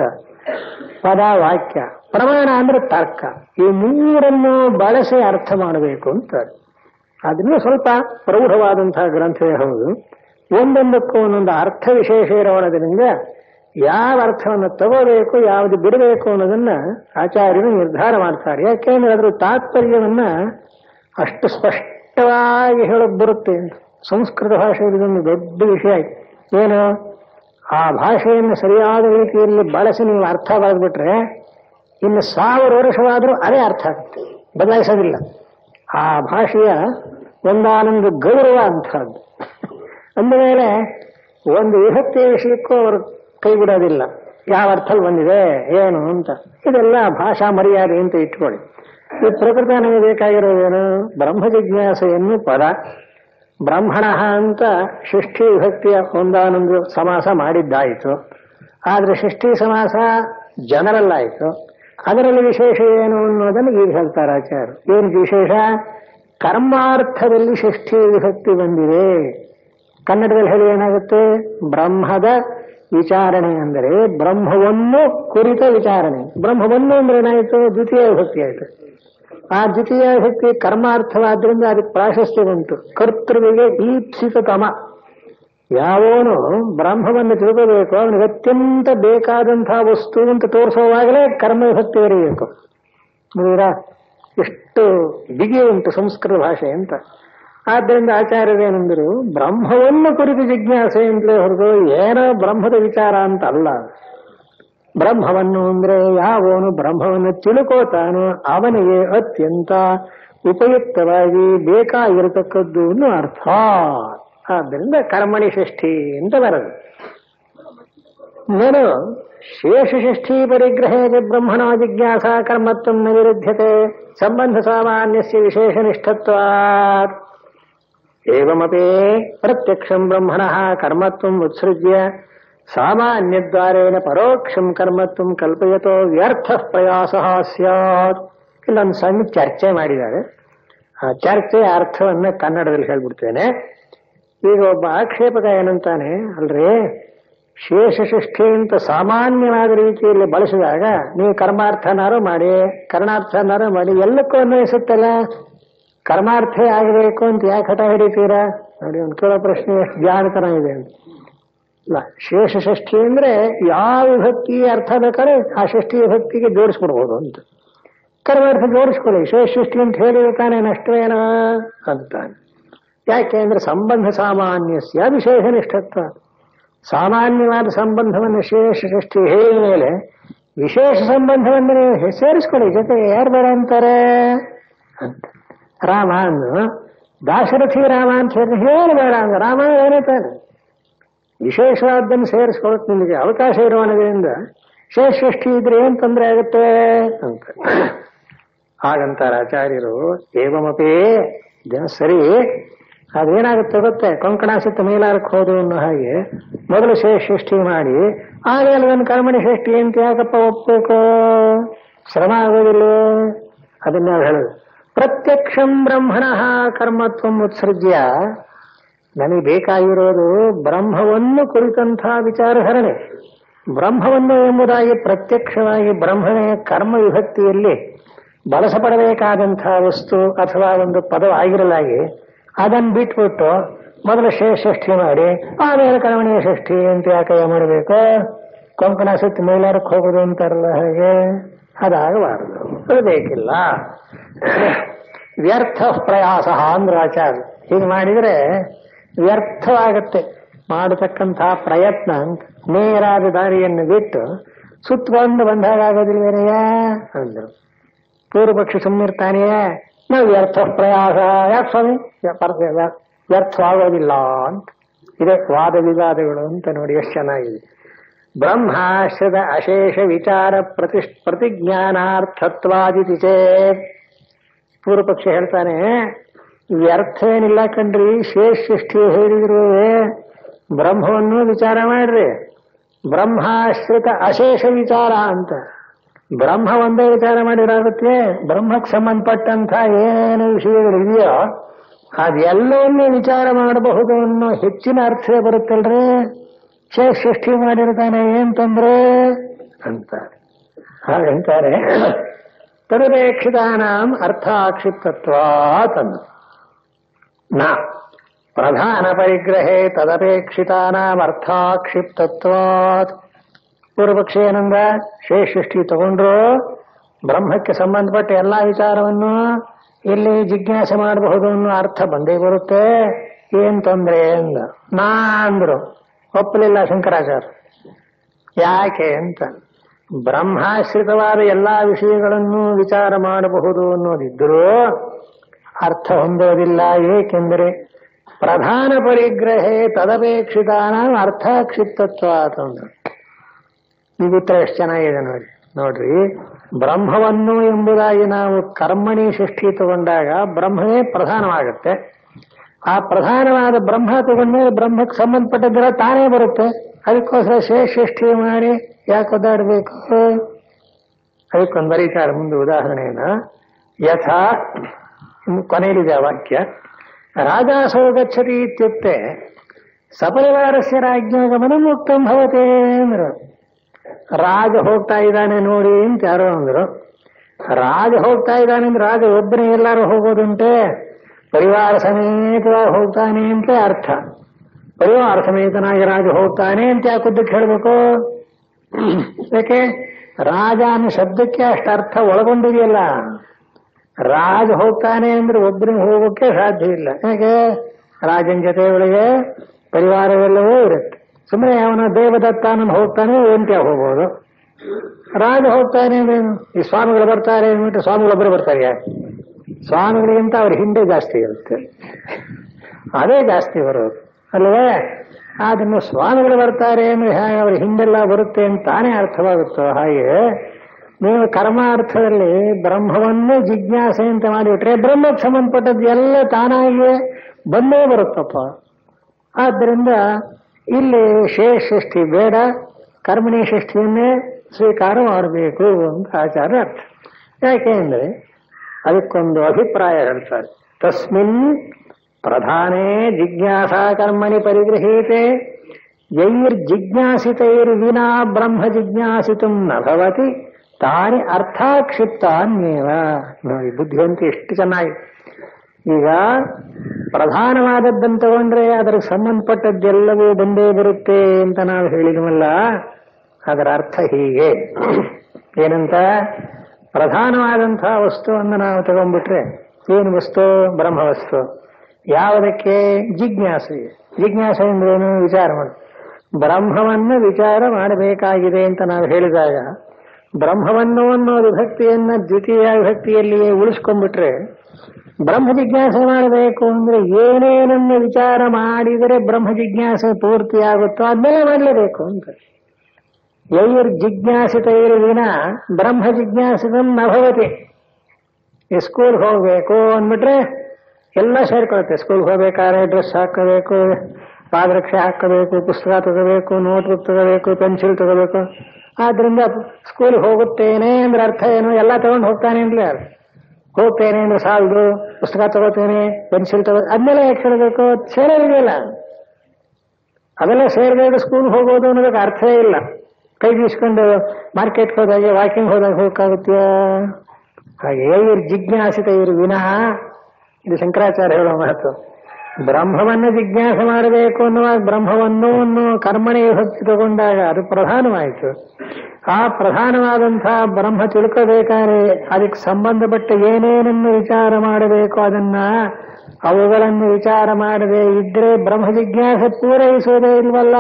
ಪದ ವಾಕ್ಯ. ಪ್ರಮಾಣ ಅಂದ್ರೆ ತರ್ಕ. ಈ ಮೂರನ್ನು ಬಳಸಿ ಅರ್ಥ ಮಾಡಬೇಕು ಅಂತ. ಅದನ್ನು ಸ್ವಲ್ಪ ಪ್ರೌಢವಾದಂತಹ ಗ್ರಂಥವೇ ಹೌದು. ಒಂದೊಂದಕ್ಕೂ ಒಂದೊಂದು ಅರ್ಥ ವಿಶೇಷ ಇರೋಣದ್ರಿಂದ ಯಾವ ಅರ್ಥವನ್ನು ತಗೋಬೇಕು ಯಾವುದು ಬಿಡಬೇಕು ಅನ್ನೋದನ್ನ ಆಚಾರ್ಯರು ನಿರ್ಧಾರ ಮಾಡ್ತಾರೆ. ಯಾಕೆಂದ್ರೆ ಅದ್ರ ತಾತ್ಪರ್ಯವನ್ನ ಅಷ್ಟು ಸ್ಪಷ್ಟವಾಗಿ ಹೇಳಕ್ ಬರುತ್ತೆ. ಸಂಸ್ಕೃತ ಭಾಷೆಯಲ್ಲಿ ಇದೊಂದು ದೊಡ್ಡ ವಿಷಯ ಆಯ್ತು. ಏನು? ಆ ಭಾಷೆಯನ್ನು ಸರಿಯಾದ ರೀತಿಯಲ್ಲಿ ಬಳಸಿ ನೀವು ಅರ್ಥ ಬರೆದ್ಬಿಟ್ರೆ ಇನ್ನು ಸಾವಿರ ವರ್ಷವಾದರೂ ಅದೇ ಅರ್ಥ ಆಗುತ್ತೆ, ಬದಲಾಯಿಸೋದಿಲ್ಲ. ಆ ಭಾಷೆಯ ಒಂದಾನೊಂದು ಗೌರವ ಅಂತಹದ್ದು. ಅಂದಮೇಲೆ ಒಂದು ವಿಭಕ್ತಿಯ ವಿಷಯಕ್ಕೂ ಅವರು ಕೈ ಬಿಡೋದಿಲ್ಲ. ಯಾವ ಅರ್ಥದಲ್ಲಿ ಬಂದಿದೆ ಏನು ಅಂತ. ಇದೆಲ್ಲ ಭಾಷಾ ಮರ್ಯಾದೆ ಅಂತ ಇಟ್ಕೊಳ್ಳಿ. ಈ ಪ್ರಕೃತ ನಮಗೆ ಬೇಕಾಗಿರೋದೇನು? ಬ್ರಹ್ಮ ಜಿಜ್ಞಾಸೆಯನ್ನು ಪದ ಬ್ರಹ್ಮಣ ಅಂತ ಷಷ್ಠಿ ವಿಭಕ್ತಿಯ ಒಂದಾನೊಂದು ಸಮಾಸ ಮಾಡಿದ್ದಾಯಿತು. ಆದ್ರೆ ಷಷ್ಠಿ ಸಮಾಸ ಜನರಲ್ಲಾಯಿತು. ಅದರಲ್ಲಿ ವಿಶೇಷ ಏನು ಅನ್ನೋದನ್ನು ಈಗ ಹೇಳ್ತಾರೆ ಆಚಾರ್ಯ. ಏನು ವಿಶೇಷ? ಕರ್ಮಾರ್ಥದಲ್ಲಿ ಷಷ್ಠಿ ವಿಭಕ್ತಿ ಬಂದಿದೆ. ಕನ್ನಡದಲ್ಲಿ ಹೇಳಿ ಏನಾಗುತ್ತೆ? ಬ್ರಹ್ಮದ ವಿಚಾರಣೆ ಅಂದರೆ ಬ್ರಹ್ಮವನ್ನು ಕುರಿತ ವಿಚಾರಣೆ. ಬ್ರಹ್ಮವನ್ನು ಅಂದ್ರೆ ಏನಾಯಿತು? ದ್ವಿತೀಯ ವಿಭಕ್ತಿ ಆಯಿತು. ಆ ದ್ವಿತೀಯ ವಿಭಕ್ತಿ ಕರ್ಮಾರ್ಥವಾದ್ರಿಂದ ಅದಕ್ಕೆ ಪ್ರಾಶಸ್ತ್ಯ ಬಂತು. ಕರ್ತೃವಿಗೆ ಈಪ್ಸಿತತಮ. ಯಾವನು ಬ್ರಹ್ಮವನ್ನು ತಿಳ್ಕೋಬೇಕು ಅವನಿಗೆ ಅತ್ಯಂತ ಬೇಕಾದಂತಹ ವಸ್ತು ಅಂತ ತೋರಿಸುವಾಗಲೇ ಕರ್ಮ ವಿಭಕ್ತಿ ಬರೀಬೇಕು. ನೋಡಿರಾ ಎಷ್ಟು ಬಿಗಿ ಉಂಟು ಸಂಸ್ಕೃತ ಭಾಷೆ ಅಂತ. ಆದ್ದರಿಂದ ಆಚಾರ್ಯರೇನೆಂದರು ಬ್ರಹ್ಮವನ್ನು ಕುರಿತು ಜಿಜ್ಞಾಸೆ ಅಂತಲೇ ಹೊರತು ಏನೋ ಬ್ರಹ್ಮದ ವಿಚಾರ ಅಂತ ಅಲ್ಲ. ಬ್ರಹ್ಮವನ್ನು ಅಂದ್ರೆ ಯಾವನು ಬ್ರಹ್ಮವನ್ನು ತಿಳ್ಕೋತಾನೋ ಅವನಿಗೆ ಅತ್ಯಂತ ಉಪಯುಕ್ತವಾಗಿ ಬೇಕಾಗಿರತಕ್ಕದ್ದು ಅನ್ನೋ ಅರ್ಥ. ಆದ್ದರಿಂದ ಕರ್ಮಣಿ ಷಷ್ಠಿ ಅಂತ ಬರದು. ನಾನು ಶೇಷ ಷಷ್ಠಿ ಪರಿಗ್ರಹೇ ಬ್ರಹ್ಮಣ ಜಿಜ್ಞಾಸಾ ಕರ್ಮತ್ವಂ ನ ವಿರುದ್ಧತೆ ಸಂಬಂಧ ಸಾಮಾನ್ಯಸ್ಯ ವಿಶೇಷ ನಿಷ್ಠತ್ವಾತ್ ಏವಮಪಿ ಪ್ರತ್ಯಕ್ಷಂ ಬ್ರಹ್ಮಣಃ ಕರ್ಮತ್ವಂ ಉತ್ಸೃಜ್ಯ ಸಾಮಾನ್ಯದ್ವಾರೇಣ ಪರೋಕ್ಷಂ ಕರ್ಮತ್ವಂ ಕಲ್ಪಯತೋ ವ್ಯರ್ಥ ಪ್ರಯಾಸ ಸ್ಯಾತ್. ಇಲ್ಲೊಂದು ಸಣ್ಣ ಚರ್ಚೆ ಮಾಡಿದ್ದಾರೆ. ಆ ಚರ್ಚೆಯ ಅರ್ಥವನ್ನ ಕನ್ನಡದಲ್ಲಿ ಹೇಳ್ಬಿಡ್ತೇನೆ. ಈಗ ಒಬ್ಬ ಆಕ್ಷೇಪಕ ಏನಂತಾನೆ, ಅಲ್ರಿ ಶೇಷ ಷಷ್ಠಿ ಅಂತ ಸಾಮಾನ್ಯವಾದ ರೀತಿಯಲ್ಲಿ ಬಳಸಿದಾಗ ನೀವು ಕರ್ಮಾರ್ಥನಾರು ಮಾಡಿ ಕರ್ಣಾರ್ಥನಾರು ಮಾಡಿ ಎಲ್ಲಕ್ಕೂ ಅನ್ವಯಿಸುತ್ತಲ್ಲ, ಕರ್ಮಾರ್ಥೇ ಆಗಬೇಕು ಅಂತ ಯಾಕೆ ಹಠ ಹಿಡಿತೀರಾ? ನೋಡಿ, ಒಂದು ಕೇಳೋ ಪ್ರಶ್ನೆ ಎಷ್ಟು ಜಾಣತನ ಇದೆ ಅಂತ. ಇಲ್ಲ, ಶೇಷ ಷಷ್ಠಿ ಅಂದ್ರೆ ಯಾವ ವಿಭಕ್ತಿ ಅರ್ಥ ಬೇಕಾದ್ರೆ ಆ ಷಷ್ಠಿ ವಿಭಕ್ತಿಗೆ ಜೋಡಿಸ್ಬಿಡ್ಬೋದು ಅಂತ. ಕರ್ಮಾರ್ಥ ಜೋಡಿಸ್ಕೊಳ್ಳಿ, ಶೇಷ ಷಷ್ಠಿ ಅಂತ ಹೇಳಿರ್ತಾನೆ ನಷ್ಟವೇನೋ ಅಂತಾನೆ. ಯಾಕೆ ಅಂದ್ರೆ ಸಂಬಂಧ ಸಾಮಾನ್ಯಸ್ಯ ವಿಶೇಷ ನಿಷ್ಠತ್ವ. ಸಾಮಾನ್ಯವಾದ ಸಂಬಂಧವನ್ನು ಶೇಷ ಷಷ್ಠಿ ಹೇಳಿದ ಮೇಲೆ ವಿಶೇಷ ಸಂಬಂಧವನ್ನು ನೀವು ಸೇರಿಸ್ಕೊಳ್ಳಿ ಜೊತೆಗೆ, ಯಾರು ಬೇಡ ಅಂತಾರೆ ಅಂತ. ರಾಮ ಅಂದು ದಾಶರಥಿ ರಾಮ ಅಂತ ಹೇಳಿ ಹೇಳಿ ಬೇಡ ಅಂದ. ರಾಮ ಏನೇ ತಾನೆ ವಿಶೇಷವಾದ್ದನ್ನು ಸೇರಿಸ್ಕೊಳ್ಳೋಕೆ ನಿಮಗೆ ಅವಕಾಶ ಇರುವುದರಿಂದ ಶೇಷಷ್ಠಿ ಇದ್ರೆ ಏನ್ ತೊಂದರೆ ಆಗುತ್ತೆ ಅಂತ ಹಾಗಂತಾರ ಆಚಾರ್ಯರು. ಏವಮಪಿ ಜನ ಸರಿ, ಅದೇನಾಗುತ್ತೆ ಗೊತ್ತೆ, ಕೊಂಕಣಾಸಿತ್ತ ಮೇಲಾರಕ್ಕೆ ಹೋದು ಅನ್ನೋ ಹಾಗೆ ಮೊದಲು ಶೇಷಷ್ಠಿ ಮಾಡಿ ಆಮೇಲೆ ಅದನ್ನು ಕರ್ಮಣಿ ಷಷ್ಠಿ ಅಂತ ಯಾಕಪ್ಪ ಒಪ್ಪಬೇಕು? ಶ್ರಮ ಆಗೋದಿಲ್ಲ. ಅದನ್ನ ನಾವು ಹೇಳೋದು ಪ್ರತ್ಯಕ್ಷಂ ಬ್ರಹ್ಮಣಃ ಕರ್ಮತ್ವ ಉತ್ಸೃಜ್ಯ. ನನಗೆ ಬೇಕಾಗಿರೋದು ಬ್ರಹ್ಮವನ್ನು ಕುರಿತಂಥ ವಿಚಾರಧರಣೆ. ಬ್ರಹ್ಮವನ್ನು ಎಂಬುದಾಗಿ ಪ್ರತ್ಯಕ್ಷವಾಗಿ ಬ್ರಹ್ಮನೇ ಕರ್ಮ ವಿಭಕ್ತಿಯಲ್ಲಿ ಬಳಸಪಡಬೇಕಾದಂತಹ ವಸ್ತು ಅಥವಾ ಒಂದು ಪದವಾಗಿರಲಾಗಿ ಅದನ್ನು ಬಿಟ್ಬಿಟ್ಟು ಮೊದಲು ಷಷ್ಠಿ ಮಾಡಿ ಆಮೇಲೆ ಕರ್ಮಣೀಯ ಷಷ್ಠಿ ಅಂತ ಯಾಕೆ ಮಾಡಬೇಕು? ಕೊಂಕಣ ಸುತ್ತಿ ಮೇಲಾರಕ್ಕೆ ಹೋಗೋದು ಅಂತಾರಲ್ಲ, ಹಾಗೆ ಅದಾಗಬಾರದು. ಅದು ಬೇಕಿಲ್ಲ. ವ್ಯರ್ಥ ಪ್ರಯಾಸ ಅಂದ್ರೆ ಆಚಾರ್ಯ ಹೀಗೆ ಮಾಡಿದ್ರೆ ವ್ಯರ್ಥವಾಗತ್ತೆ ಮಾಡತಕ್ಕಂತಹ ಪ್ರಯತ್ನ ಅಂತ. ನೇರಾದ ದಾರಿಯನ್ನು ಬಿಟ್ಟು ಸುತ್ತಕೊಂಡು ಬಂದಾಗ ಆಗೋದಿಲ್ವೇನೆಯ ಅಂದ್ರು. ಪೂರ್ವ ಪಕ್ಷಿ ಸುಮ್ಮನಿರ್ತಾನೆಯೇ, ನಾವು ವ್ಯರ್ಥ ಪ್ರಯಾಸ ಯಾಕೆ ಸ್ವಾಮಿ ವ್ಯರ್ಥವಾಗೋದಿಲ್ಲ ಅಂತ. ಇದೇ ವಾದ ವಿವಾದಗಳು ಅಂತ ನೋಡಿ ಎಷ್ಟು ಚೆನ್ನಾಗಿದೆ. ಬ್ರಹ್ಮಾಶ್ರದ ಅಶೇಷ ವಿಚಾರ ಪ್ರತಿ ಪ್ರತಿಜ್ಞಾನಾರ್ಥತ್ವಾದಿತಿ ಚೇತ್. ಪೂರ್ವ ಪಕ್ಷಿ ಹೇಳ್ತಾನೆ, ವ್ಯರ್ಥ ಏನಿಲ್ಲ ಕಣ್ರಿ, ಶೇಷಷ್ಠಿ ಹೇಳಿದ್ರು ಬ್ರಹ್ಮವನ್ನು ವಿಚಾರ ಮಾಡ್ರಿ. ಬ್ರಹ್ಮಾಶ್ರಿತ ಅಶೇಷ ವಿಚಾರ ಅಂತ. ಬ್ರಹ್ಮ ಒಂದೇ ವಿಚಾರ ಮಾಡಿರಾಗುತ್ತೆ. ಬ್ರಹ್ಮಕ್ಕೆ ಸಂಬಂಧಪಟ್ಟಂತ ಏನೇನು ವಿಷಯಗಳಿದೆಯೋ ಅದೆಲ್ಲವನ್ನೂ ವಿಚಾರ ಮಾಡಬಹುದು ಅನ್ನೋ ಹೆಚ್ಚಿನ ಅರ್ಥವೇ ಬರುತ್ತಲ್ರಿ. ಶೇಷಷ್ಠಿ ಮಾಡಿರ್ತಾನೆ ಏನ್ ತೊಂದ್ರೆ ಅಂತಾರೆ. ಹಾಗಂತಾರೆ ತದಪೇಕ್ಷಿತಾನಾಂ ಅರ್ಥಾಕ್ಷಿಪ್ತತ್ವಾತ್ ಅನ್ನು ನಾ ಪ್ರಧಾನ ಪರಿಗ್ರಹೇ ತದಪೇಕ್ಷಿತಾನಾಂ ಅರ್ಥಾಕ್ಷಿಪ್ತತ್ವಾತ್. ಪೂರ್ವಪಕ್ಷ ಏನಂದ, ಶೇಷಷ್ಠಿ ತಗೊಂಡ್ರು ಬ್ರಹ್ಮಕ್ಕೆ ಸಂಬಂಧಪಟ್ಟ ಎಲ್ಲಾ ವಿಚಾರವನ್ನು ಇಲ್ಲಿ ಜಿಜ್ಞಾಸೆ ಮಾಡಬಹುದು ಅನ್ನೋ ಅರ್ಥ ಬಂದೇ ಬರುತ್ತೆ, ಏನ್ ತೊಂದ್ರೆ ಅಂದ. ನಾ ಅಂದ್ರು, ಒಪ್ಪಲಿಲ್ಲ ಶಂಕರಾಚಾರ್ಯ. ಯಾಕೆ ಅಂತ, ಬ್ರಹ್ಮಾಶ್ರಿತವಾದ ಎಲ್ಲಾ ವಿಷಯಗಳನ್ನು ವಿಚಾರ ಮಾಡಬಹುದು ಅನ್ನೋದಿದ್ರೂ ಅರ್ಥ ಹೊಂದೋದಿಲ್ಲ. ಏಕೆಂದರೆ ಪ್ರಧಾನ ಪರಿಗ್ರಹೇ ತದಪೇಕ್ಷಿತಾನ ಅರ್ಥಾಕ್ಷಿಪ್ತತ್ವ ಅಂತಂದ್ರು. ಈ ಉತ್ತರ ಎಷ್ಟು ಚೆನ್ನಾಗಿದೆ ನೋಡಿ. ನೋಡ್ರಿ, ಬ್ರಹ್ಮವನ್ನು ಎಂಬುದಾಗಿ ನಾವು ಕರ್ಮಣಿ ಷಷ್ಠಿ ತಗೊಂಡಾಗ ಬ್ರಹ್ಮವೇ ಪ್ರಧಾನವಾಗುತ್ತೆ. ಆ ಪ್ರಧಾನವಾದ ಬ್ರಹ್ಮ ತಗೊಂಡ್ಮೇಲೆ ಬ್ರಹ್ಮಕ್ಕೆ ಸಂಬಂಧಪಟ್ಟದ್ದೆಲ್ಲ ತಾನೇ ಬರುತ್ತೆ. ಅದಕ್ಕೋಸ್ಕರ ಶೇಷಷ್ಠಿ ಮಾಡಿ ಯಾಕೆ ಒದ್ದಾಡಬೇಕು? ಅದಕ್ಕೊಂದು ಬರೀತಾರೆ ಮುಂದೆ ಉದಾಹರಣೆಯನ್ನ. ಯಥಾ ಕೊನೆಯಲ್ಲಿದೆ ವಾಕ್ಯ, ರಾಜಾಸೋ ಗಚ್ಚತಿ ಇತ್ಯುಕ್ತೆ ಸಪರಿವಾರಸ್ಯ ರಾಜ್ಞಾಗಮನಂ ಉಕ್ತಂ ಭವತೆ ಅಂದ್ರು. ರಾಜ ಹೋಗ್ತಾ ಇದ್ದಾನೆ ನೋಡಿ ಅಂತ ಯಾರೋ ಅಂದ್ರು. ರಾಜ ಹೋಗ್ತಾ ಇದ್ದಾನೆ ಅಂದ್ರೆ ರಾಜ ಒಬ್ಬನೇ ಎಲ್ಲಾರು ಹೋಗೋದುಂಟೆ, ಪರಿವಾರ ಸಮೇತವಾಗಿ ಹೋಗ್ತಾನೆ ಅಂತ ಅರ್ಥ. ಪರಿವಾರ ಸಮೇತನಾಗಿ ರಾಜ ಹೋಗ್ತಾನೆ ಅಂತ ಯಾಕುದ್ದಕ್ಕೆ ಹೇಳ್ಬೇಕು? ಯಾಕೆ? ರಾಜ ಅನ್ನೋ ಶಬ್ದಕ್ಕೆ ಅಷ್ಟು ಅರ್ಥ ಒಳಗೊಂಡಿದೆಯಲ್ಲ. ರಾಜ ಹೋಗ್ತಾನೆ ಅಂದ್ರೆ ಒಬ್ಬರಿಗೆ ಹೋಗೋಕೆ ಸಾಧ್ಯ ಇಲ್ಲ. ಯಾಕೆ? ರಾಜನ ಜೊತೆ ಒಳಗೆ ಪರಿವಾರವೆಲ್ಲವೂ ಇರುತ್ತೆ. ಸುಮ್ಮನೆ ಅವನ ದೇವದತ್ತಾನಂದ ಹೋಗ್ತಾನೆ ಅಂತ ಹೋಗ್ಬೋದು. ರಾಜ ಹೋಗ್ತಾನೆ ಅಂದ್ರೇನು? ಈ ಸ್ವಾಮಿಗಳು ಬರ್ತಾರೆ ಅಂದ್ಬಿಟ್ಟು ಸ್ವಾಮಿಗಳೊಬ್ಬರು ಬರ್ತಾರೆ. ಯಾಕೆ? ಸ್ವಾಮಿಗಳಿಗಿಂತ ಅವ್ರ ಹಿಂದೆ ಜಾಸ್ತಿ ಇರುತ್ತೆ, ಅದೇ ಜಾಸ್ತಿ ಬರೋದು ಅಲ್ವೇ? ಅದನ್ನು ಸ್ವಾಮಿಗಳು ಬರ್ತಾರೆ ಅಂದ್ರೆ ಹೇಗೆ ಅವ್ರ ಹಿಂದೆಲ್ಲ ಬರುತ್ತೆ ಅಂತ ತಾನೇ ಅರ್ಥವಾಗುತ್ತೋ ಹಾಗೆ ನೀವು ಕರ್ಮಾರ್ಥದಲ್ಲಿ ಬ್ರಹ್ಮವನ್ನೇ ಜಿಜ್ಞಾಸೆ ಅಂತ ಮಾಡಿಬಿಟ್ರೆ ಬ್ರಹ್ಮಕ್ಕೆ ಸಂಬಂಧಪಟ್ಟದ್ದು ಎಲ್ಲ ತಾನಾಗಿಯೇ ಬಂದೇ ಬರುತ್ತಪ್ಪ. ಆದ್ದರಿಂದ ಇಲ್ಲಿ ಶೇಷಷ್ಠಿ ಬೇಡ, ಕರ್ಮಣಿ ಷಷ್ಠಿಯನ್ನೇ ಸ್ವೀಕಾರ ಮಾಡಬೇಕು ಅಂತ ಆಚಾರ್ಯ ಅರ್ಥ. ಯಾಕೆ ಅಂದ್ರೆ ಅದಕ್ಕೊಂದು ಅಭಿಪ್ರಾಯ ಹೇಳ್ತಾರೆ. ತಸ್ಮಿನ್ ಪ್ರಧಾನೇ ಜಿಜ್ಞಾಸಾ ಕರ್ಮಣಿ ಪರಿಗೃಹೀತೆ ಯೈರ್ ಜಿಜ್ಞಾಸಿತೈರ್ ವಿನಾ ಬ್ರಹ್ಮ ಜಿಜ್ಞಾಸಿತು ನ ಭವತಿ ತಾನಿ ಅರ್ಥಾಕ್ಷಿಪ್ತಾನ್ಯೇವ. ನೋಡಿ ಬುದ್ಧಿವಂತ ಎಷ್ಟು ಚೆನ್ನಾಗಿ. ಈಗ ಪ್ರಧಾನವಾದದ್ದನ್ನು ತಗೊಂಡ್ರೆ ಅದರ ಸಂಬಂಧಪಟ್ಟದ್ದೆಲ್ಲವೂ ಬಂದೇ ಬರುತ್ತೆ ಅಂತ ನಾವು ಹೇಳಿದ್ವಲ್ಲ, ಅದರ ಅರ್ಥ ಹೀಗೆ. ಏನಂತ? ಪ್ರಧಾನವಾದಂತಹ ವಸ್ತುವನ್ನು ನಾವು ತಗೊಂಡ್ಬಿಟ್ರೆ ಏನು ವಸ್ತು? ಬ್ರಹ್ಮ ವಸ್ತು. ಯಾವುದಕ್ಕೆ? ಜಿಜ್ಞಾಸೆ. ಜಿಜ್ಞಾಸೆ ಅಂದ್ರೇನು? ವಿಚಾರ ಮಾಡಿ. ಬ್ರಹ್ಮವನ್ನು ವಿಚಾರ ಮಾಡಬೇಕಾಗಿದೆ ಅಂತ ನಾವು ಹೇಳಿದಾಗ ಬ್ರಹ್ಮವನ್ನು ಅನ್ನೋ ವಿಭಕ್ತಿಯನ್ನ ದ್ವಿತೀಯ ವಿಭಕ್ತಿಯಲ್ಲಿಯೇ ಉಳಿಸ್ಕೊಂಡ್ಬಿಟ್ರೆ ಬ್ರಹ್ಮ ಜಿಜ್ಞಾಸೆ ಮಾಡಬೇಕು ಅಂದ್ರೆ ಏನೇನನ್ನು ವಿಚಾರ ಮಾಡಿದರೆ ಬ್ರಹ್ಮ ಜಿಜ್ಞಾಸೆ ಪೂರ್ತಿಯಾಗುತ್ತೋ ಅದನ್ನೇ ಮಾಡಲೇಬೇಕು ಅಂತ. ಯೈರ್ ಜಿಜ್ಞಾಸಿತೈರ್ ವಿನ ಬ್ರಹ್ಮ ಜಿಜ್ಞಾಸಿತಂ ನ ಭವತಿ. ಈ ಸ್ಕೂಲ್ ಹೋಗ್ಬೇಕು ಅಂದ್ಬಿಟ್ರೆ ಎಲ್ಲ ಸೇರ್ಕೊಳುತ್ತೆ. ಸ್ಕೂಲ್ ಹೋಗ್ಬೇಕಾದ್ರೆ ಡ್ರೆಸ್ ಹಾಕಬೇಕು, ಪಾದರಕ್ಷೆ ಹಾಕಬೇಕು, ಪುಸ್ತಕ ತಗೋಬೇಕು, ನೋಟ್ ಬುಕ್ ತಗೋಬೇಕು, ಪೆನ್ಸಿಲ್ ತಗೋಬೇಕು. ಆದ್ರಿಂದ ಸ್ಕೂಲ್ ಹೋಗುತ್ತೇನೆ ಅಂದ್ರೆ ಅರ್ಥ ಏನು? ಎಲ್ಲ ತಗೊಂಡು ಹೋಗ್ತಾನೆ ಅಂದ್ರೆ ಯಾರು? ಹೋಗ್ತೇನೆ ಅಂದ್ರೆ ಸಾಲದು, ಪುಸ್ತಕ ತಗೋತೇನೆ, ಪೆನ್ಸಿಲ್ ತಗೋ ಅದನ್ನೆಲ್ಲ ಯಾಕೆ ಹೇಳಬೇಕು? ಸೇರೋದಿಲ್ಲ. ಅವೆಲ್ಲ ಸೇರಬೇಕು ಸ್ಕೂಲ್ ಹೋಗೋದು ಅನ್ನೋದಕ್ಕೆ ಅರ್ಥವೇ ಇಲ್ಲ. ಕೈ ಬೀಸ್ಕೊಂಡು ಮಾರ್ಕೆಟ್ಗೆ ಹೋದಾಗೆ ವಾಕಿಂಗ್ ಹೋದಾಗ ಹೋಗಕ್ಕಾಗುತ್ತೀಯ? ಹಾಗೆ ಇವ್ರು ಜಿಜ್ಞಾಸಿತ ಇವರು ವಿನಃ, ಇದು ಶಂಕರಾಚಾರ್ಯ ಹೇಳೋ ಮಾತು. ಬ್ರಹ್ಮವನ್ನು ಜಿಜ್ಞಾಸೆ ಮಾಡಬೇಕು ಅನ್ನುವಾಗ ಬ್ರಹ್ಮವನ್ನು ಅನ್ನುವ ಕರ್ಮಣೆ ವಿಭಕ್ತಿ ತಗೊಂಡಾಗ ಅದು ಪ್ರಧಾನವಾಯಿತು. ಆ ಪ್ರಧಾನವಾದಂತಹ ಬ್ರಹ್ಮ ತಿಳ್ಕೋಬೇಕಾದ್ರೆ ಅದಕ್ಕೆ ಸಂಬಂಧಪಟ್ಟ ಏನೇನನ್ನು ವಿಚಾರ ಮಾಡಬೇಕು ಅದನ್ನ ಅವುಗಳನ್ನು ವಿಚಾರ ಮಾಡದೆ ಇದ್ರೆ ಬ್ರಹ್ಮ ಜಿಜ್ಞಾಸೆ ಪೂರೈಸೋದೇ ಇಲ್ವಲ್ಲ.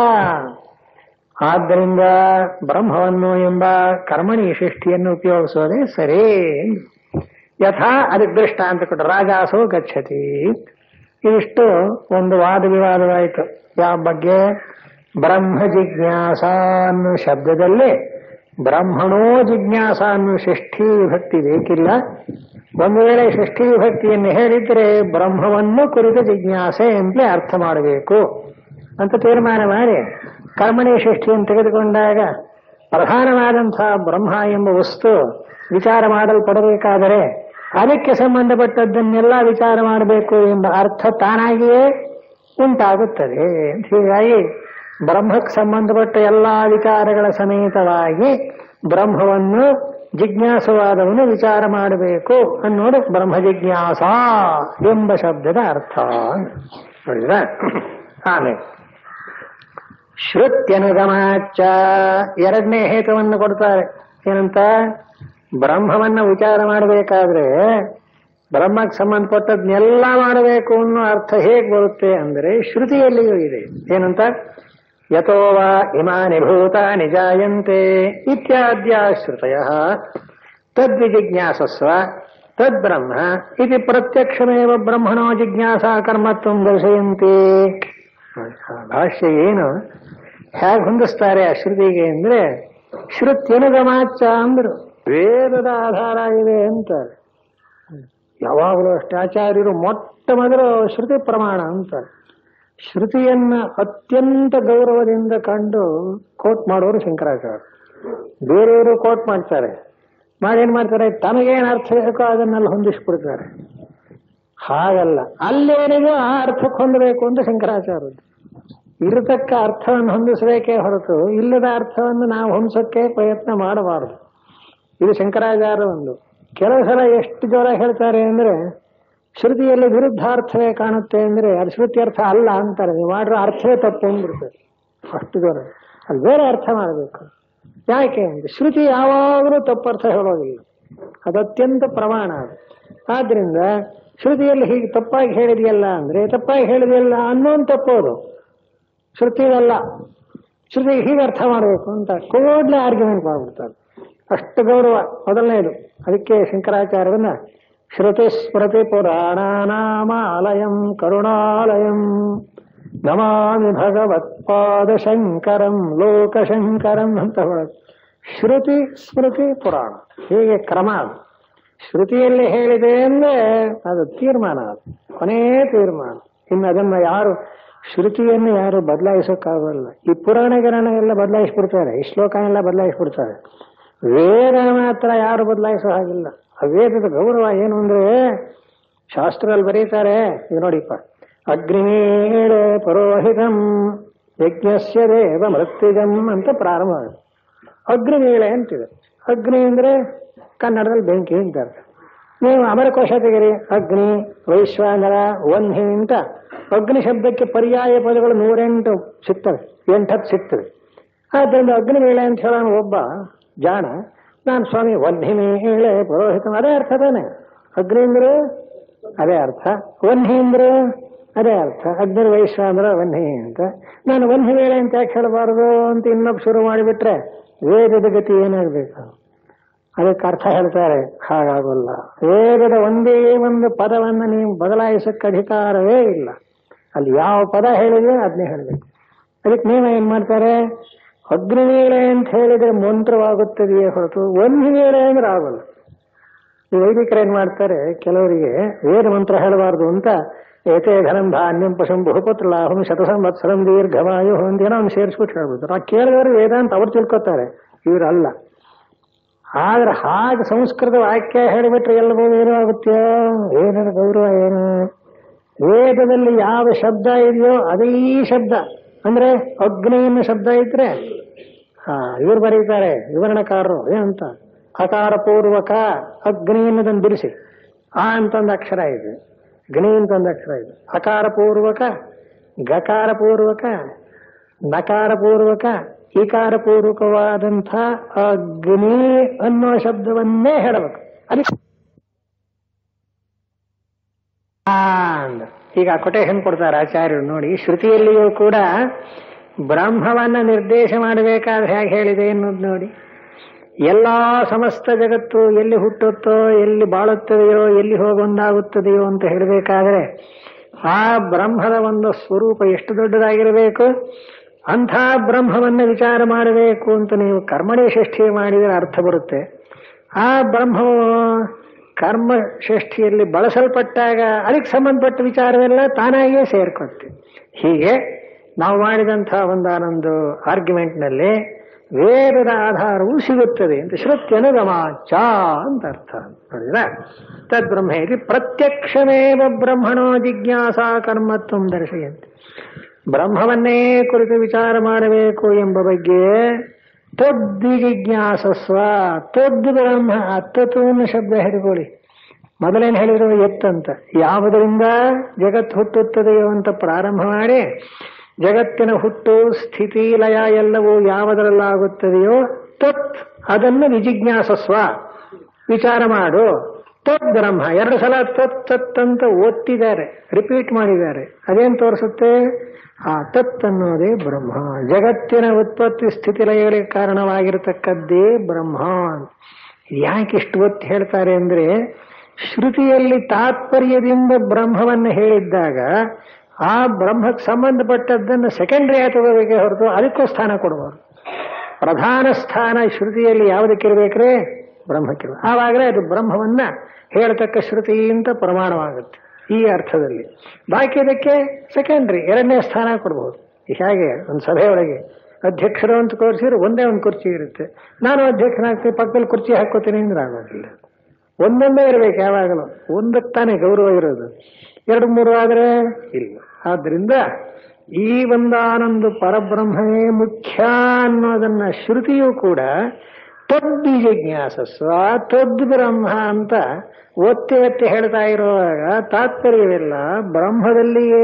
ಆದ್ದರಿಂದ ಬ್ರಹ್ಮವನ್ನು ಎಂಬ ಕರ್ಮಣಿ ಷಷ್ಠಿಯನ್ನು ಉಪಯೋಗಿಸೋದೇ ಸರಿ. ಯಥಾ ಅದಕ್ಕೆ ದೃಷ್ಟ ಅಂತ ಕೊಟ್ಟು ರಾಜಾಸೋ ಗಚ್ಚತಿ. ಇಷ್ಟು ಒಂದು ವಾದ ವಿವಾದವಾಯಿತು. ಯಾವ ಬಗ್ಗೆ? ಬ್ರಹ್ಮ ಜಿಜ್ಞಾಸ ಅನ್ನೋ ಶಬ್ದದಲ್ಲಿ ಬ್ರಹ್ಮಣೋ ಜಿಜ್ಞಾಸ ಅನ್ನೋ ಷಷ್ಠಿ ವಿಭಕ್ತಿ ಬೇಕಿಲ್ಲ. ಒಂದು ವೇಳೆ ಷಷ್ಠಿ ವಿಭಕ್ತಿಯನ್ನು ಹೇಳಿದ್ರೆ ಬ್ರಹ್ಮವನ್ನು ಕುರಿತ ಜಿಜ್ಞಾಸೆ ಅಂತಲೇ ಅರ್ಥ ಮಾಡಬೇಕು ಅಂತ ತೀರ್ಮಾನ ಮಾಡಿ ಕರ್ಮಣಿ ಷಷ್ಠಿಯನ್ನು ತೆಗೆದುಕೊಂಡಾಗ ಪ್ರಧಾನವಾದಂತಹ ಬ್ರಹ್ಮ ಎಂಬ ವಸ್ತು ವಿಚಾರ ಮಾಡಲ್ಪಡಬೇಕಾದರೆ ಅದಕ್ಕೆ ಸಂಬಂಧಪಟ್ಟದ್ದನ್ನೆಲ್ಲ ವಿಚಾರ ಮಾಡಬೇಕು ಎಂಬ ಅರ್ಥ ತಾನಾಗಿಯೇ ಉಂಟಾಗುತ್ತದೆ. ಹೀಗಾಗಿ ಬ್ರಹ್ಮಕ್ಕೆ ಸಂಬಂಧಪಟ್ಟ ಎಲ್ಲಾ ವಿಚಾರಗಳ ಸಮೇತವಾಗಿ ಬ್ರಹ್ಮವನ್ನು ಜಿಜ್ಞಾಸವಾದವನು ವಿಚಾರ ಮಾಡಬೇಕು ಅನ್ನೋದು ಬ್ರಹ್ಮ ಜಿಜ್ಞಾಸ ಎಂಬ ಶಬ್ದದ ಅರ್ಥ. ನೋಡಿದ್ರ? ಆಮೇಲೆ ಶ್ರುತ್ಯನುಗಮಾಚ ಎರಡನೇ ಹೇತುವನ್ನು ಕೊಡ್ತಾರೆ. ಏನಂತ? ಬ್ರಹ್ಮವನ್ನ ವಿಚಾರ ಮಾಡಬೇಕಾದ್ರೆ ಬ್ರಹ್ಮಕ್ಕೆ ಸಂಬಂಧಪಟ್ಟದ್ನೆಲ್ಲ ಮಾಡಬೇಕು ಅನ್ನೋ ಅರ್ಥ ಹೇಗೆ ಬರುತ್ತೆ ಅಂದ್ರೆ ಶ್ರುತಿಯಲ್ಲಿಯೂ ಇದೆ. ಏನಂತ? ಯಥೋ ವಾ ಇಮಾನಿ ಭೂತಾನಿ ಜಾಯಂತೆ ಇತ್ಯಾದ್ಯ ಶ್ರುತಯ ತದ್ವಿಜಿಜ್ಞಾಸಸ್ವ ತದ್ಬ್ರಹ್ಮ ಇತಿ ಪ್ರತ್ಯಕ್ಷಮೇವ ಬ್ರಹ್ಮಣೋ ಜಿಜ್ಞಾಸಾ ಕರ್ಮತ್ವಂ ದರ್ಶಯಂತಿ. ಭಾಷ್ಯ ಏನು ಹೇಗೆ ಹೊಂದಿಸ್ತಾರೆ ಆ ಶ್ರುತಿಗೆ ಅಂದ್ರೆ ಶ್ರುತ್ಯನುಗಮಾಚ ಅಂದ್ರು ವೇದದ ಆಧಾರ ಇದೆ ಅಂತಾರೆ. ಯಾವಾಗಲೂ ಅಷ್ಟೇ ಆಚಾರ್ಯರು ಮೊಟ್ಟ ಮೊದಲು ಶ್ರುತಿ ಪ್ರಮಾಣ ಅಂತಾರೆ. ಶ್ರುತಿಯನ್ನ ಅತ್ಯಂತ ಗೌರವದಿಂದ ಕಂಡು ಕೋಟ್ ಮಾಡೋರು ಶಂಕರಾಚಾರ್ಯ. ಬೇರೆಯವರು ಕೋಟ್ ಮಾಡ್ತಾರೆ, ಮಾಡೇನ್ ಮಾಡ್ತಾರೆ, ತನಗೇನು ಅರ್ಥ ಬೇಕೋ ಅದನ್ನೆಲ್ಲ ಹೊಂದಿಸ್ಬಿಡ್ತಾರೆ. ಹಾಗಲ್ಲ, ಅಲ್ಲೇನಿಗೂ ಆ ಅರ್ಥಕ್ಕೆ ಹೊಂದಬೇಕು ಅಂತ ಶಂಕರಾಚಾರ್ಯರು. ಇರತಕ್ಕ ಅರ್ಥವನ್ನು ಹೊಂದಿಸಬೇಕೇ ಹೊರತು ಇಲ್ಲದ ಅರ್ಥವನ್ನು ನಾವು ಹೊಂದಿಸೋಕ್ಕೆ ಪ್ರಯತ್ನ ಮಾಡಬಾರದು. ಇದು ಶಂಕರಾಚಾರ್ಯ ಒಂದು. ಕೆಲವು ಸಲ ಎಷ್ಟು ಜೋರ ಹೇಳ್ತಾರೆ ಅಂದ್ರೆ ಶ್ರುತಿಯಲ್ಲಿ ವಿರುದ್ಧಾರ್ಥವೇ ಕಾಣುತ್ತೆ ಅಂದ್ರೆ ಅದು ಶ್ರುತಿ ಅರ್ಥ ಅಲ್ಲ ಅಂತಾರೆ. ನೀವು ಮಾಡಿರೋ ಅರ್ಥವೇ ತಪ್ಪು ಅಂದ್ಬಿಡ್ತಾರೆ. ಅಷ್ಟು ಜೋರ ಅದು ಬೇರೆ ಅರ್ಥ ಮಾಡಬೇಕು. ಯಾಕೆ ಅಂದ್ರೆ ಶ್ರುತಿ ಯಾವಾಗಲೂ ತಪ್ಪರ್ಥ ಹೇಳೋದಿಲ್ಲ, ಅದು ಅತ್ಯಂತ ಪ್ರಮಾಣ. ಆದ್ರಿಂದ ಶ್ರುತಿಯಲ್ಲಿ ಹೀಗೆ ತಪ್ಪಾಗಿ ಹೇಳಿದೆಯಲ್ಲ ಅಂದ್ರೆ ತಪ್ಪಾಗಿ ಹೇಳಿದೆಯಲ್ಲ ಅನ್ನೋನ್ ತಪ್ಪೋದು, ಶ್ರುತಿಯಲ್ಲ. ಶ್ರುತಿಗೆ ಹೀಗೆ ಅರ್ಥ ಮಾಡಬೇಕು ಅಂತ ಕೂಡಲೇ ಆರ್ಗ್ಯುಮೆಂಟ್ ಮಾಡ್ಬಿಡ್ತಾರೆ. ಅಷ್ಟು ಗೌರವ ಮೊದಲನೇದು. ಅದಕ್ಕೆ ಶಂಕರಾಚಾರ್ಯರನ್ನ ಶ್ರುತಿ ಸ್ಮೃತಿ ಪುರಾಣಾನಾಮಾಲಯಂ ಕರುಣಾಲಯಂ ನಮಾಮಿ ಭಗವತ್ಪಾದ ಶಂಕರಂ ಲೋಕಶಂಕರಂ ಅಂತ ಹೇಳೋದು. ಶ್ರುತಿ ಸ್ಮೃತಿ ಪುರಾಣ ಹೀಗೆ ಕ್ರಮ. ಶ್ರುತಿಯಲ್ಲಿ ಹೇಳಿದೆ ಅಂದ್ರೆ ಅದು ತೀರ್ಮಾನ, ಅದು ಕೊನೇ ತೀರ್ಮಾನ. ಇನ್ನು ಅದನ್ನ ಯಾರು ಶ್ರುತಿಯನ್ನು ಯಾರು ಬದಲಾಯಿಸೋಕ್ಕಾಗಲ್ಲ. ಈ ಪುರಾಣ ಗಿರಾಣ ಎಲ್ಲ ಬದಲಾಯಿಸ್ಬಿಡ್ತಾರೆ, ಈ ಶ್ಲೋಕ ಎಲ್ಲ ಬದಲಾಯಿಸ್ಬಿಡ್ತಾರೆ. ವೇದ ಮಾತ್ರ ಯಾರು ಬದಲಾಯಿಸೋ ಹಾಗಿಲ್ಲ. ಆ ವೇದದ ಗೌರವ ಏನು ಅಂದ್ರೆ ಶಾಸ್ತ್ರದಲ್ಲಿ ಬರೀತಾರೆ. ಈಗ ನೋಡಿಪ್ಪ, ಅಗ್ನಿಮೇಳೆ ಪರೋಹಿತಂ ಯಜ್ಞಸ್ಯ ದೇವ ಮೃತ್ಯುಜಂ ಅಂತ ಪ್ರಾರಂಭ ಆಗುತ್ತೆ. ಅಗ್ನಿಮೇಳೆ ಅಂತಿದೆ. ಅಗ್ನಿ ಅಂದ್ರೆ ಕನ್ನಡದಲ್ಲಿ ಬೆಂಕಿ ಅಂತಾರೆ. ನೀವು ಅಮರಕೋಶ ತೆಗಿರಿ, ಅಗ್ನಿ, ವೈಶ್ವಾನರ, ವನ್ಹಿ ಅಂತ ಅಗ್ನಿ ಶಬ್ದಕ್ಕೆ ಪರ್ಯಾಯ ಪದಗಳು ನೂರೆಂಟು ಸಿಗ್ತವೆ, ಎಂಟತ್ತು ಸಿಗ್ತವೆ. ಆದ್ದರಿಂದ ಅಗ್ನಿಮೇಳೆ ಅಂತ ಹೇಳೋಣ ಒಬ್ಬ ಜಾಣ, ನಾನು ಸ್ವಾಮಿ ವನ್ಹಿ ಮೇಳೆ ಪುರೋಹಿತ, ಅದೇ ಅರ್ಥ ತಾನೆ. ಅಗ್ನಿ ಅಂದ್ರೆ ಅದೇ ಅರ್ಥ, ವನ್ಹಿ ಅಂದ್ರೆ ಅದೇ ಅರ್ಥ. ಅಗ್ನಿ ವೈಶ್ವಾನರ ವನ್ಹಿ ಅಂತ ನಾನು ವನ್ಹಿ ವೇಳೆ ಅಂತ ಯಾಕೆ ಹೇಳಬಾರದು ಅಂತ ಇನ್ನೊಬ್ಬ ಶುರು ಮಾಡಿಬಿಟ್ರೆ ವೇದದ ಗತಿ ಏನಾಗಬೇಕು? ಅದಕ್ಕೆ ಅರ್ಥ ಹೇಳ್ತಾರೆ, ಹಾಗಾಗೋಲ್ಲ. ವೇದದ ಒಂದೇ ಒಂದು ಪದವನ್ನು ನೀವು ಬದಲಾಯಿಸಕ್ಕೆ ಅಧಿಕಾರವೇ ಇಲ್ಲ. ಅಲ್ಲಿ ಯಾವ ಪದ ಹೇಳಿದ್ರೆ ಅದನ್ನೇ ಹೇಳಬೇಕು. ಅದಕ್ಕೆ ನೀವು ಏನ್ ಮಾಡ್ತಾರೆ, ಅಗ್ನಿವೀಳೆ ಅಂತ ಹೇಳಿದ್ರೆ ಮಂತ್ರವಾಗುತ್ತದೆಯೇ ಹೊರತು ಒಂದು ವೇಳೆ ಅಂದ್ರೆ ಆಗೋಲ್ಲ. ಈ ವೈದಿಕರು ಏನ್ ಮಾಡ್ತಾರೆ, ಕೆಲವರಿಗೆ ವೇದ ಮಂತ್ರ ಹೇಳಬಾರ್ದು ಅಂತ ಏತೇ ಧನಂ ಧಾನ್ಯಂ ಪಶುಂ ಬಹುಪುತ್ರ ಲಾಭಂ ಶತಸಂವತ್ಸರಂ ದೀರ್ಘವಾಯು ಅಂತ ಅವ್ನು ಸೇರಿಸ್ಬಿಟ್ಟು ಹೇಳ್ಬೋದು. ಆ ಕೇಳಿದವರು ವೇದ ಅಂತ ಅವ್ರು ತಿಳ್ಕೊತಾರೆ, ಇವರಲ್ಲ. ಆದ್ರೆ ಹಾಗೆ ಸಂಸ್ಕೃತ ವಾಕ್ಯ ಹೇಳಿಬಿಟ್ರೆ ಎಲ್ಲವೂ ಏನೂ ಆಗುತ್ತೆ. ವೇದದ ಗೌರವ ಏನು? ವೇದದಲ್ಲಿ ಯಾವ ಶಬ್ದ ಇದೆಯೋ ಅದೇ ಶಬ್ದ. ಅಂದ್ರೆ ಅಗ್ನಿ ಎನ್ನುವ ಶಬ್ದ ಇದ್ರೆ ಹಾ ಇವ್ರು ಬರೀತಾರೆ ವಿವರಣಕಾರರು ಏನಂತ, ಅಕಾರ ಪೂರ್ವಕ ಅಗ್ನಿ ಎನ್ನುವುದನ್ನು ಬಿಡಿಸಿ ಆ ಅಂತಂದು ಅಕ್ಷರ ಇದೆ, ಗ್ನಿ ಅಂತಂದು ಅಕ್ಷರ ಇದೆ. ಅಕಾರ ಪೂರ್ವಕ, ಗಕಾರ ಪೂರ್ವಕ, ನಕಾರ ಪೂರ್ವಕ, ಈಕಾರ ಪೂರ್ವಕವಾದಂಥ ಅಗ್ನಿ ಅನ್ನೋ ಶಬ್ದವನ್ನೇ ಹೇಳಬೇಕು. ಅದಕ್ಕೆ ಈಗ ಕೊಟೇಶನ್ ಕೊಡ್ತಾರೆ ಆಚಾರ್ಯರು ನೋಡಿ. ಶ್ರುತಿಯಲ್ಲಿಯೂ ಕೂಡ ಬ್ರಹ್ಮವನ್ನ ನಿರ್ದೇಶ ಮಾಡಬೇಕಾದ್ರೆ ಹೇಗೆ ಹೇಳಿದೆ ಎನ್ನುವುದು ನೋಡಿ. ಎಲ್ಲಾ ಸಮಸ್ತ ಜಗತ್ತು ಎಲ್ಲಿ ಹುಟ್ಟುತ್ತೋ, ಎಲ್ಲಿ ಬಾಳುತ್ತದೆಯೋ, ಎಲ್ಲಿ ಹೋಗೊಂದಾಗುತ್ತದೆಯೋ ಅಂತ ಹೇಳಬೇಕಾದ್ರೆ ಆ ಬ್ರಹ್ಮದ ಒಂದು ಸ್ವರೂಪ ಎಷ್ಟು ದೊಡ್ಡದಾಗಿರಬೇಕು, ಅಂಥ ಬ್ರಹ್ಮವನ್ನ ವಿಚಾರ ಮಾಡಬೇಕು ಅಂತ ನೀವು ಕರ್ಮಣಿ ಷಷ್ಠಿ ಮಾಡಿದರೆ ಅರ್ಥ ಬರುತ್ತೆ. ಆ ಬ್ರಹ್ಮವು ಕರ್ಮ ಷಷ್ಠಿಯಲ್ಲಿ ಬಳಸಲ್ಪಟ್ಟಾಗ ಅದಕ್ಕೆ ಸಂಬಂಧಪಟ್ಟ ವಿಚಾರವೆಲ್ಲ ತಾನಾಗಿಯೇ ಸೇರ್ಕೊತ್ತೆ. ಹೀಗೆ ನಾವು ಮಾಡಿದಂಥ ಒಂದಾನೊಂದು ಆರ್ಗ್ಯುಮೆಂಟ್ನಲ್ಲಿ ವೇದದ ಆಧಾರವೂ ಸಿಗುತ್ತದೆ ಅಂತ ಶ್ರುತ್ಯನುಗಮಾಚ ಅಂತ ಅರ್ಥ ನೋಡಿದ್ರ. ತದ್ಬ್ರಹ್ಮ ಇದು ಪ್ರತ್ಯಕ್ಷಮೇವ ಬ್ರಹ್ಮಣೋ ಜಿಜ್ಞಾಸಾ ಕರ್ಮತ್ವಂ ದರ್ಶಯಂತೆ. ಬ್ರಹ್ಮವನ್ನೇ ಕುರಿತು ವಿಚಾರ ಮಾಡಬೇಕು ಎಂಬ ಬಗ್ಗೆ ತದ್ದಿ ಜಿಜ್ಞಾಸಸ್ವ, ತದ್ ಬ್ರಹ್ಮ, ಅತ್ತತ್ತು ಅನ್ನೋ ಶಬ್ದ ಹಿಡ್ಕೊಳ್ಳಿ. ಮೊದಲೇನು ಹೇಳಿದ್ರು ಎತ್ತಂತ, ಯಾವುದರಿಂದ ಜಗತ್ತು ಹುಟ್ಟುತ್ತದೆಯೋ ಅಂತ ಪ್ರಾರಂಭ ಮಾಡಿ ಜಗತ್ತಿನ ಹುಟ್ಟು ಸ್ಥಿತಿ ಲಯ ಎಲ್ಲವೂ ಯಾವುದರಲ್ಲಾಗುತ್ತದೆಯೋ ತತ್ ಅದನ್ನು ವಿಜಿಜ್ಞಾಸಸ್ವ, ವಿಚಾರ ಮಾಡು. ತದ್ ಬ್ರಹ್ಮ ಎರಡು ಸಲ ತತ್ ತತ್ ಅಂತ ಒತ್ತಿದ್ದಾರೆ, ರಿಪೀಟ್ ಮಾಡಿದ್ದಾರೆ. ಅದೇನು ತೋರಿಸುತ್ತೆ, ಆ ತತ್ ಅನ್ನೋದೇ ಬ್ರಹ್ಮ. ಜಗತ್ತಿನ ಉತ್ಪತ್ತಿ ಸ್ಥಿತಿ ಲಯಗಳಿಗೆ ಕಾರಣವಾಗಿರತಕ್ಕದ್ದೇ ಬ್ರಹ್ಮ. ಯಾಕೆ ಇಷ್ಟು ಒತ್ತಿ ಹೇಳ್ತಾರೆ ಅಂದ್ರೆ, ಶ್ರುತಿಯಲ್ಲಿ ತಾತ್ಪರ್ಯದಿಂದ ಬ್ರಹ್ಮವನ್ನು ಹೇಳಿದ್ದಾಗ ಆ ಬ್ರಹ್ಮಕ್ಕೆ ಸಂಬಂಧಪಟ್ಟದ್ದನ್ನು ಸೆಕೆಂಡರಿ ತಗೋಬೇಕೇ ಹೊರತು ಅದಕ್ಕೂ ಸ್ಥಾನ ಕೊಡಬಾರ್ದು. ಪ್ರಧಾನ ಸ್ಥಾನ ಶ್ರುತಿಯಲ್ಲಿ ಯಾವುದಕ್ಕಿರ್ಬೇಕ್ರೆ ಬ್ರಹ್ಮಕ್ಕಿರ್ಬೇಕು. ಆವಾಗಲೇ ಅದು ಬ್ರಹ್ಮವನ್ನ ಹೇಳ್ತಕ್ಕ ಶ್ರುತಿ ಅಂತ ಪ್ರಮಾಣವಾಗುತ್ತೆ ಈ ಅರ್ಥದಲ್ಲಿ. ಬಾಕಿ ಅದಕ್ಕೆ ಸೆಕೆಂಡ್ರಿ ಎರಡನೇ ಸ್ಥಾನ ಕೊಡಬಹುದು. ಹೀಗೆ ಒಂದು ಸಭೆಯೊಳಗೆ ಅಧ್ಯಕ್ಷರು ಅಂತ ಕೂರಿಸಿದ್ರೆ ಒಂದೇ ಒಂದು ಕುರ್ಚಿ ಇರುತ್ತೆ. ನಾನು ಅಧ್ಯಕ್ಷನಾಗ್ತೀನಿ, ಪಕ್ಕದಲ್ಲಿ ಕುರ್ಚಿ ಹಾಕೋತೀನಿ ಅಂದ್ರೆ ಆಗೋದಿಲ್ಲ. ಒಂದೊಂದೇ ಇರಬೇಕು ಯಾವಾಗಲೂ. ಒಂದಕ್ಕೆ ತಾನೇ ಗೌರವ ಇರೋದು. ಎರಡು ಮೂರು ಆದರೆ ಇಲ್ಲ. ಆದ್ರಿಂದ ಈ ಒಂದಾನೊಂದು ಪರಬ್ರಹ್ಮವೇ ಮುಖ್ಯ ಅನ್ನೋದನ್ನ ಶ್ರುತಿಯೂ ಕೂಡ ತದ್ ಜಿಜ್ಞಾಸಸ್ವ ತದ್ ಬ್ರಹ್ಮ ಅಂತ ಒತ್ತಿ ಒತ್ತಿ ಹೇಳ್ತಾ ಇರುವಾಗ ತಾತ್ಪರ್ಯವಿಲ್ಲ, ಬ್ರಹ್ಮದಲ್ಲಿಯೇ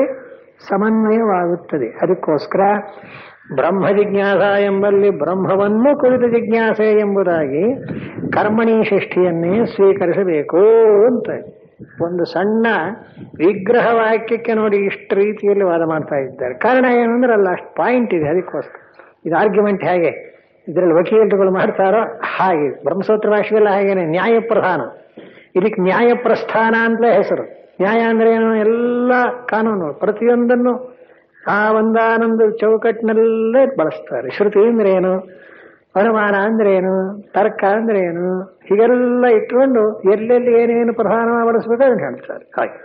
ಸಮನ್ವಯವಾಗುತ್ತದೆ. ಅದಕ್ಕೋಸ್ಕರ ಬ್ರಹ್ಮ ಜಿಜ್ಞಾಸ ಎಂಬಲ್ಲಿ ಬ್ರಹ್ಮವನ್ನು ಕುರಿತ ಜಿಜ್ಞಾಸೆ ಎಂಬುದಾಗಿ ಕರ್ಮಣಿ ಷಷ್ಠಿಯನ್ನೇ ಸ್ವೀಕರಿಸಬೇಕು ಅಂತ ಒಂದು ಸಣ್ಣ ವಿಗ್ರಹ ವಾಕ್ಯಕ್ಕೆ ನೋಡಿ ಇಷ್ಟು ರೀತಿಯಲ್ಲಿ ವಾದ ಮಾಡ್ತಾ ಇದ್ದಾರೆ. ಕಾರಣ ಏನಂದ್ರೆ ಅಲ್ಲ ಅಷ್ಟು ಪಾಯಿಂಟ್ ಇದೆ. ಅದಕ್ಕೋಸ್ಕರ ಇದು ಆರ್ಗ್ಯುಮೆಂಟ್ ಹೇಗೆ ಇದರಲ್ಲಿ ವಕೀಲರುಗಳು ಮಾಡ್ತಾರೋ ಹಾಗೆ ಬ್ರಹ್ಮಸೂತ್ರ ಭಾಷೆಗೆಲ್ಲ ಹಾಗೇನೆ ನ್ಯಾಯ ಪ್ರಧಾನ. ಇದಕ್ಕೆ ನ್ಯಾಯ ಪ್ರಸ್ಥಾನ ಅಂತಲೇ ಹೆಸರು. ನ್ಯಾಯ ಅಂದ್ರೆ ಏನು, ಎಲ್ಲ ಕಾನೂನು ಪ್ರತಿಯೊಂದನ್ನು ಆ ಒಂದಾನೊಂದು ಚೌಕಟ್ಟಿನಲ್ಲೇ ಬಳಸ್ತಾರೆ. ಶ್ರುತಿ ಅಂದ್ರೆ ಏನು, ಅನುಮಾನ ಅಂದ್ರೆ ಏನು, ತರ್ಕ ಅಂದ್ರೆ ಏನು, ಹೀಗೆಲ್ಲ ಇಟ್ಕೊಂಡು ಎಲ್ಲೆಲ್ಲಿ ಏನೇನು ಪ್ರಧಾನವಾಗಿ ಬಳಸ್ಬೇಕು ಅದನ್ನು ಹೇಳ್ತಾರೆ. ಹಾಗೆ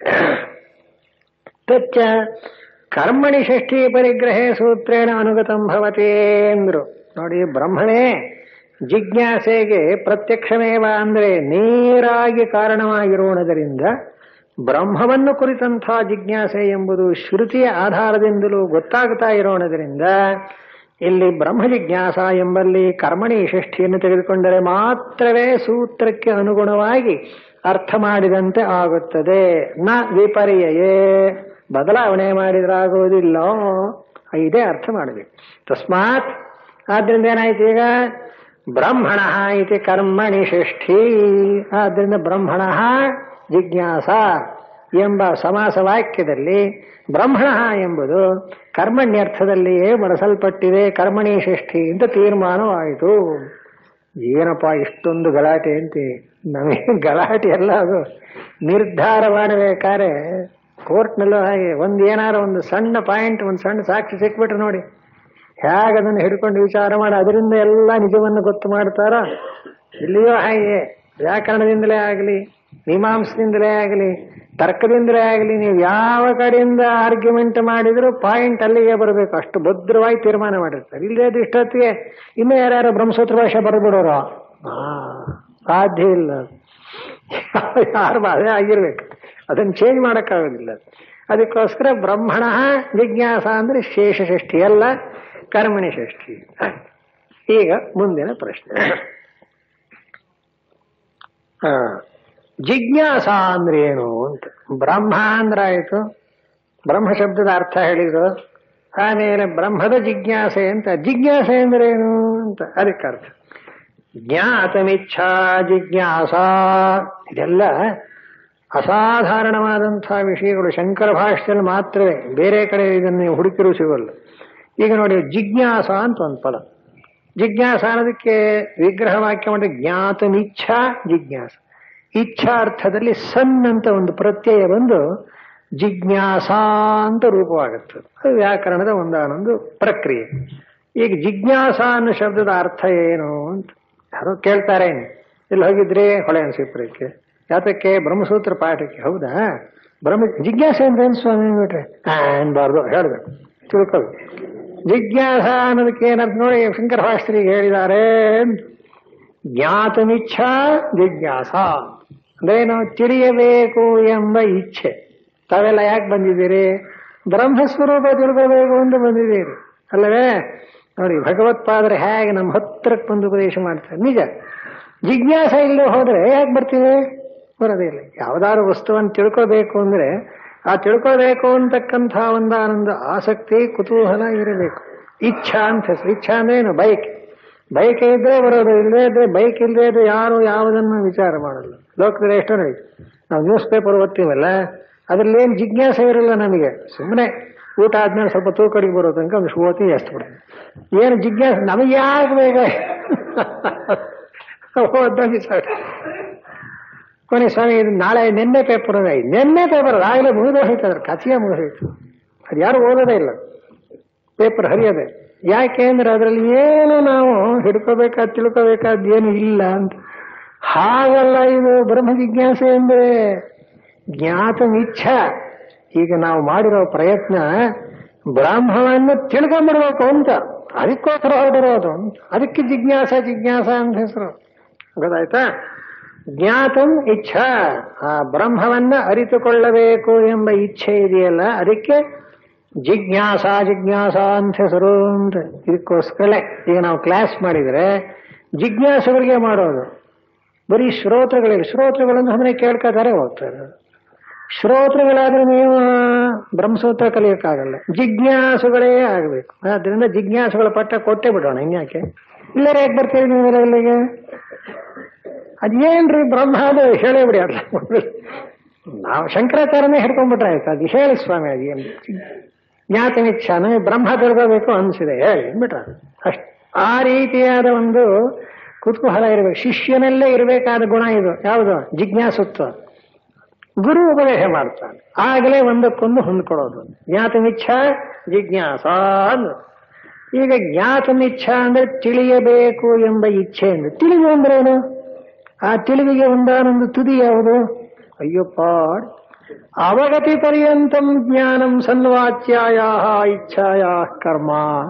ತಚ್ಚ ಕರ್ಮಣಿ ಷಷ್ಠಿ ಪರಿಗ್ರಹೇ ಸೂತ್ರೇಣ ಅನುಗತಂ ಭವತಿ ಅಂದ್ರು ನೋಡಿ. ಬ್ರಹ್ಮನೇ ಜಿಜ್ಞಾಸೆಗೆ ಪ್ರತ್ಯಕ್ಷಮೇವ ಅಂದ್ರೆ ನೇರಾಗಿ ಕಾರಣವಾಗಿರುವುದರಿಂದ ಬ್ರಹ್ಮವನ್ನು ಕುರಿತಂಥ ಜಿಜ್ಞಾಸೆ ಎಂಬುದು ಶ್ರುತಿಯ ಆಧಾರದಿಂದಲೂ ಗೊತ್ತಾಗ್ತಾ ಇರೋಣದ್ರಿಂದ ಇಲ್ಲಿ ಬ್ರಹ್ಮ ಜಿಜ್ಞಾಸ ಎಂಬಲ್ಲಿ ಕರ್ಮಣಿ ಷಷ್ಠಿಯನ್ನು ತೆಗೆದುಕೊಂಡರೆ ಮಾತ್ರವೇ ಸೂತ್ರಕ್ಕೆ ಅನುಗುಣವಾಗಿ ಅರ್ಥ ಮಾಡಿದಂತೆ ಆಗುತ್ತದೆ. ನ ವಿಪರ್ಯಯೇ, ಬದಲಾವಣೆ ಮಾಡಿದ್ರಾಗುವುದಿಲ್ಲ. ಇದೇ ಅರ್ಥ ಮಾಡಬೇಕು. ತಸ್ಮಾತ್ ಆದ್ರಿಂದ ಏನಾಯ್ತು, ಈಗ ಬ್ರಹ್ಮಣ ಇತಿ ಕರ್ಮಣಿ ಷಷ್ಠಿ. ಆದ್ರಿಂದ ಬ್ರಹ್ಮಣ ಜಿಜ್ಞಾಸ ಎಂಬ ಸಮಾಸ ವಾಕ್ಯದಲ್ಲಿ ಬ್ರಹ್ಮಣ ಎಂಬುದು ಕರ್ಮಣ್ಯರ್ಥದಲ್ಲಿಯೇ ಬಳಸಲ್ಪಟ್ಟಿದೆ, ಕರ್ಮಣಿ ಷಷ್ಠಿ ಅಂತ ತೀರ್ಮಾನವಾಯಿತು. ಏನಪ್ಪಾ ಇಷ್ಟೊಂದು ಗಲಾಟೆ ಅಂತೆ. ನಮಗೆ ಗಲಾಟೆ ಎಲ್ಲ ಅದು ನಿರ್ಧಾರ ಮಾಡಬೇಕಾದ್ರೆ ಕೋರ್ಟ್ನಲ್ಲೂ ಹಾಗೆ ಒಂದು ಏನಾರು ಒಂದು ಸಣ್ಣ ಪಾಯಿಂಟ್ ಒಂದು ಸಣ್ಣ ಸಾಕ್ಷಿ ಸಿಕ್ಬಿಟ್ರೆ ನೋಡಿ ಹೇಗೆ ಅದನ್ನು ಹಿಡ್ಕೊಂಡು ವಿಚಾರ ಮಾಡಿ ಅದರಿಂದ ಎಲ್ಲ ನಿಜವನ್ನು ಗೊತ್ತು ಮಾಡ್ತಾರ. ಇಲ್ಲಿಯೂ ಹಾಗೆ ವ್ಯಾಕರಣದಿಂದಲೇ ಆಗಲಿ, ಮೀಮಾಂಸದಿಂದಲೇ ಆಗಲಿ, ತರ್ಕದಿಂದಲೇ ಆಗಲಿ, ನೀವು ಯಾವ ಕಡೆಯಿಂದ ಆರ್ಗ್ಯುಮೆಂಟ್ ಮಾಡಿದ್ರು ಪಾಯಿಂಟ್ ಅಲ್ಲಿಗೆ ಬರಬೇಕು. ಅಷ್ಟು ಭದ್ರವಾಗಿ ತೀರ್ಮಾನ ಮಾಡಿರ್ತಾರೆ. ಇಲ್ಲೇ ಇಷ್ಟೊತ್ತಿಗೆ ಇನ್ನೂ ಯಾರ್ಯಾರು ಬ್ರಹ್ಮಸೂತ್ರ ಭಾಷೆ ಬರೆದ್ಬಿಡೋರು ಹಾ ಸಾಧ್ಯ ಇಲ್ಲ. ಯಾರು ಅದೇ ಆಗಿರ್ಬೇಕು, ಅದನ್ನು ಚೇಂಜ್ ಮಾಡೋಕ್ಕಾಗೋದಿಲ್ಲ. ಅದಕ್ಕೋಸ್ಕರ ಬ್ರಹ್ಮಣ ಜಿಜ್ಞಾಸ ಅಂದ್ರೆ ಶೇಷ ಷಷ್ಠಿ ಅಲ್ಲ, ಕರ್ಮಣಿ ಷಷ್ಠಿ. ಈಗ ಮುಂದಿನ ಪ್ರಶ್ನೆ. ಹ ಜಿಜ್ಞಾಸ ಅಂದ್ರೆ ಏನು ಅಂತ. ಬ್ರಹ್ಮ ಅಂದ್ರೆ ಆಯ್ತು, ಬ್ರಹ್ಮ ಶಬ್ದದ ಅರ್ಥ ಹೇಳಿದ್ರು. ಆಮೇಲೆ ಬ್ರಹ್ಮದ ಜಿಜ್ಞಾಸೆ ಅಂತ. ಜಿಜ್ಞಾಸೆ ಅಂದ್ರೆ ಏನು ಅಂತ ಅದಕ್ಕೆ ಅರ್ಥ. ಜ್ಞಾತಮಿಚ್ಛಾ ಜಿಜ್ಞಾಸ ಇದೆಲ್ಲ ಅಸಾಧಾರಣವಾದಂತಹ ವಿಷಯಗಳು. ಶಂಕರ ಭಾಷ್ಯದಲ್ಲಿ ಮಾತ್ರವೇ, ಬೇರೆ ಕಡೆ ಇದನ್ನು ನೀವು ಹುಡುಕಿರೂ ಸಿಗಲ್ಲ. ಈಗ ನೋಡಿ, ಜಿಜ್ಞಾಸ ಅಂತ ಒಂದು ಪದ. ಜಿಜ್ಞಾಸ ಅನ್ನೋದಕ್ಕೆ ವಿಗ್ರಹ ವಾಕ್ಯ ಮಾಡಿ ಜ್ಞಾತಮಿಚ್ಛಾ ಜಿಜ್ಞಾಸ. ಇಚ್ಛಾ ಅರ್ಥದಲ್ಲಿ ಸನ್ ಅಂತ ಒಂದು ಪ್ರತ್ಯಯ ಬಂದು ಜಿಜ್ಞಾಸ ಅಂತ ರೂಪವಾಗುತ್ತದೆ. ಅದು ವ್ಯಾಕರಣದ ಒಂದಾನೊಂದು ಪ್ರಕ್ರಿಯೆ. ಈಗ ಜಿಜ್ಞಾಸ ಅನ್ನೋ ಶಬ್ದದ ಅರ್ಥ ಏನು ಅಂತ ಯಾರೋ ಕೇಳ್ತಾರೆ. ಇಲ್ಲಿ ಹೋಗಿದ್ರೆ ಹೊಳೆ ಅನ್ಸಿಪ್ರಕ್ಕೆ ಯಾತಕ್ಕೆ ಬ್ರಹ್ಮಸೂತ್ರ ಪಾಠಕ್ಕೆ. ಹೌದಾ, ಬ್ರಹ್ಮ ಜಿಜ್ಞಾಸೆ ಅಂದ್ರೆ ಏನು ಸ್ವಾಮಿ ಬಿಟ್ರೆ ಅನ್ಬಾರ್ದು, ಹೇಳ್ಬೇಕು, ತಿಳ್ಕೊಬೇಕು. ಜಿಜ್ಞಾಸ ಅನ್ನೋದಕ್ಕೆ ಏನಂತ ನೋಡಿ ಶಂಕರ ಭಾಷ್ಯರಿಗೆ ಹೇಳಿದ್ದಾರೆ. ಜ್ಞಾತಮಿಚ್ಛಾ ಜಿಜ್ಞಾಸ ಅಂದ್ರೇನು? ತಿಳಿಯಬೇಕು ಎಂಬ ಇಚ್ಛೆ. ತಾವೆಲ್ಲ ಯಾಕೆ ಬಂದಿದ್ದೀರಿ? ಬ್ರಹ್ಮಸ್ವರೂಪ ತಿಳ್ಕೋಬೇಕು ಅಂತ ಬಂದಿದ್ದೀರಿ ಅಲ್ಲವೇ? ನೋಡಿ, ಭಗವತ್ಪಾದರು ಹೇಗೆ ನಮ್ಮ ಹತ್ರಕ್ಕೆ ಬಂದು ಉಪದೇಶ ಮಾಡ್ತಾರೆ. ನಿಜ, ಜಿಜ್ಞಾಸ ಇಲ್ಲದೆ ಹೋದ್ರೆ ಯಾಕೆ ಬರ್ತೀವಿ? ಬರೋದೇ ಇಲ್ಲ. ಯಾವ್ದಾದ್ರು ವಸ್ತುವನ್ನು ತಿಳ್ಕೋಬೇಕು ಅಂದ್ರೆ ಆ ತಿಳ್ಕೋಬೇಕು ಅಂತಕ್ಕಂಥ ಒಂದಾನೊಂದು ಆಸಕ್ತಿ, ಕುತೂಹಲ ಇರಬೇಕು. ಇಚ್ಛಾ ಅಂತ ಹೆಸರು. ಇಚ್ಛಾ ಅಂದ್ರೇನು? ಬಯಕೆ. ಬಯಕೆ ಇದ್ರೆ ಬರೋದು, ಇಲ್ಲದೇ ಇದ್ರೆ ಬೈಕ್ ಇಲ್ಲದೆ ಇದ್ರೆ ಯಾರು ಯಾವುದನ್ನು ವಿಚಾರ ಮಾಡಲ್ಲ. ಲೋಕದಲ್ಲಿ ಎಷ್ಟೋ ನಡೀತು. ನಾವು ನ್ಯೂಸ್ ಪೇಪರ್ ಓದ್ತೀವಲ್ಲ, ಅದ್ರಲ್ಲೇನು ಜಿಜ್ಞಾಸೆ ಇರಲ್ಲ ನಮಗೆ. ಸುಮ್ಮನೆ ಊಟ ಆದ್ಮೇಲೆ ಸ್ವಲ್ಪ ತೂಕಡಿಗೆ ಬರೋ ತನಕ ಒಂದು ಓದಿ ಎಷ್ಟು ಬಿಡ. ಏನು ಜಿಜ್ಞಾಸೆ ನಮಗೆ ಯಾಕೆ ಬೇಗ ಕೊನೆ ಸ್ವಾಮಿ ಇದು ನಾಳೆ ನಿನ್ನೆ ಪೇಪರ್ ಆಯ್ತು, ನಿನ್ನೆ ಪೇಪರ್ ಆಗಲೇ ಮುಗಿದು ಹೋಯ್ತು, ಅದ್ರ ಕಥೆಯ ಮುಗಿದೋಯ್ತು. ಅದು ಯಾರು ಓದೋದೇ ಇಲ್ಲ, ಪೇಪರ್ ಹರಿಯೋದೆ. ಯಾಕೆ ಅಂದ್ರೆ ಅದರಲ್ಲಿ ಏನು ನಾವು ಹಿಡ್ಕೋಬೇಕಾದ್ ತಿಳ್ಕೋಬೇಕಾದ್ ಏನು ಇಲ್ಲ ಅಂತ. ಹಾಗಲ್ಲ ಇದು ಬ್ರಹ್ಮ ಜಿಜ್ಞಾಸೆ ಅಂದ್ರೆ ಜ್ಞಾತಮಿಚ್ಛಾ. ಈಗ ನಾವು ಮಾಡಿರೋ ಪ್ರಯತ್ನ ಬ್ರಾಹ್ಮಣವನ್ನು ತಿಳ್ಕೊಂಡ್ಬಿಡ್ಬೇಕು ಅಂತ, ಅದಕ್ಕೋಸ್ಕರ ಹೊರಡಿರೋದು ಅಂತ. ಅದಕ್ಕೆ ಜಿಜ್ಞಾಸ ಜಿಜ್ಞಾಸ ಅಂತ ಹೆಸರು. ಗೊತ್ತಾಯ್ತಾ? ಜ್ಞಾತಂ ಇಚ್ಛಾ, ಆ ಬ್ರಹ್ಮವನ್ನ ಅರಿತುಕೊಳ್ಳಬೇಕು ಎಂಬ ಇಚ್ಛೆ ಇದೆಯಲ್ಲ, ಅದಕ್ಕೆ ಜಿಜ್ಞಾಸ ಜಿಜ್ಞಾಸ ಅಂತ ಹೆಸರು ಅಂತ. ಇದಕ್ಕೋಸ್ಕರ ಈಗ ನಾವು ಕ್ಲಾಸ್ ಮಾಡಿದ್ರೆ ಜಿಜ್ಞಾಸುಗಳಿಗೆ ಮಾಡೋದು. ಬರೀ ಶ್ರೋತೃಗಳಿಲ್ಲ, ಶ್ರೋತೃಗಳನ್ನು ಸುಮ್ಮನೆ ಕೇಳ್ಕೊತಾರೆ ಹೋಗ್ತಾರೆ. ಶ್ರೋತೃಗಳಾದ್ರೆ ನೀವು ಬ್ರಹ್ಮಸೂತ್ರ ಕಲಿಯೋಕ್ಕಾಗಲ್ಲ, ಜಿಜ್ಞಾಸುಗಳೇ ಆಗಬೇಕು. ಆದ್ರಿಂದ ಜಿಜ್ಞಾಸುಗಳ ಪಟ್ಟ ಕೊಟ್ಟೆ ಬಿಡೋಣ, ಇನ್ಯಾಕೆ ಇಲ್ಲರ ಯಾಕೆ ಬರ್ತೀವಿ ನೀವೆಲ್ಲ ಇಲ್ಲಿಗೆ? ಅದೇನ್ರಿ ಬ್ರಹ್ಮ ಅದು ಹೇಳೇ ಬಿಡಿ. ಅಲ್ಲ, ನಾವು ಶಂಕರಾಚಾರ್ಯನೇ ಹಿಡ್ಕೊಂಡ್ಬಿಟ್ರೆ ಆಯ್ತು. ಅದು ಹೇಳಿ ಸ್ವಾಮಿ, ಅದೇನು ಜ್ಞಾತಮಿಚ್ಛಾನ ಬ್ರಹ್ಮ ತಿಳ್ಕೋಬೇಕು ಅನ್ಸಿದೆ ಹೇಳಿ ಬಿಟ್ರ ಅಷ್ಟು. ಆ ರೀತಿಯಾದ ಒಂದು ಕುತೂಹಲ ಇರಬೇಕು. ಶಿಷ್ಯನಲ್ಲೇ ಇರಬೇಕಾದ ಗುಣ ಇದು. ಯಾವುದು? ಜಿಜ್ಞಾಸುತ್ವ. ಗುರು ಉಪದೇಶ ಮಾಡ್ತಾನೆ, ಆಗಲೇ ಒಂದಕ್ಕೊಂದು ಹೊಂದ್ಕೊಳ್ಳೋದು. ಜ್ಞಾತಮಿಚ್ಛಾ ಜಿಜ್ಞಾಸ ಅಂದ್ರೆ. ಈಗ ಜ್ಞಾತಮಿಚ್ಛಾ ಅಂದ್ರೆ ತಿಳಿಯಬೇಕು ಎಂಬ ಇಚ್ಛೆ ಅಂದ್ರೆ. ತಿಳಿವು ಅಂದ್ರೇನು? ಆ ತಿಳಿವಿಗೆ ಒಂದಾನೊಂದು ತುದಿ ಯಾವುದು? ಅಯ್ಯಪ್ಪ, ಅವಗತಿ ಪರ್ಯಂತಂ ಜ್ಞಾನಂ ಸನ್ವಾಚ್ಯಾಯ ಇಚ್ಛಾಯ ಕರ್ಮ.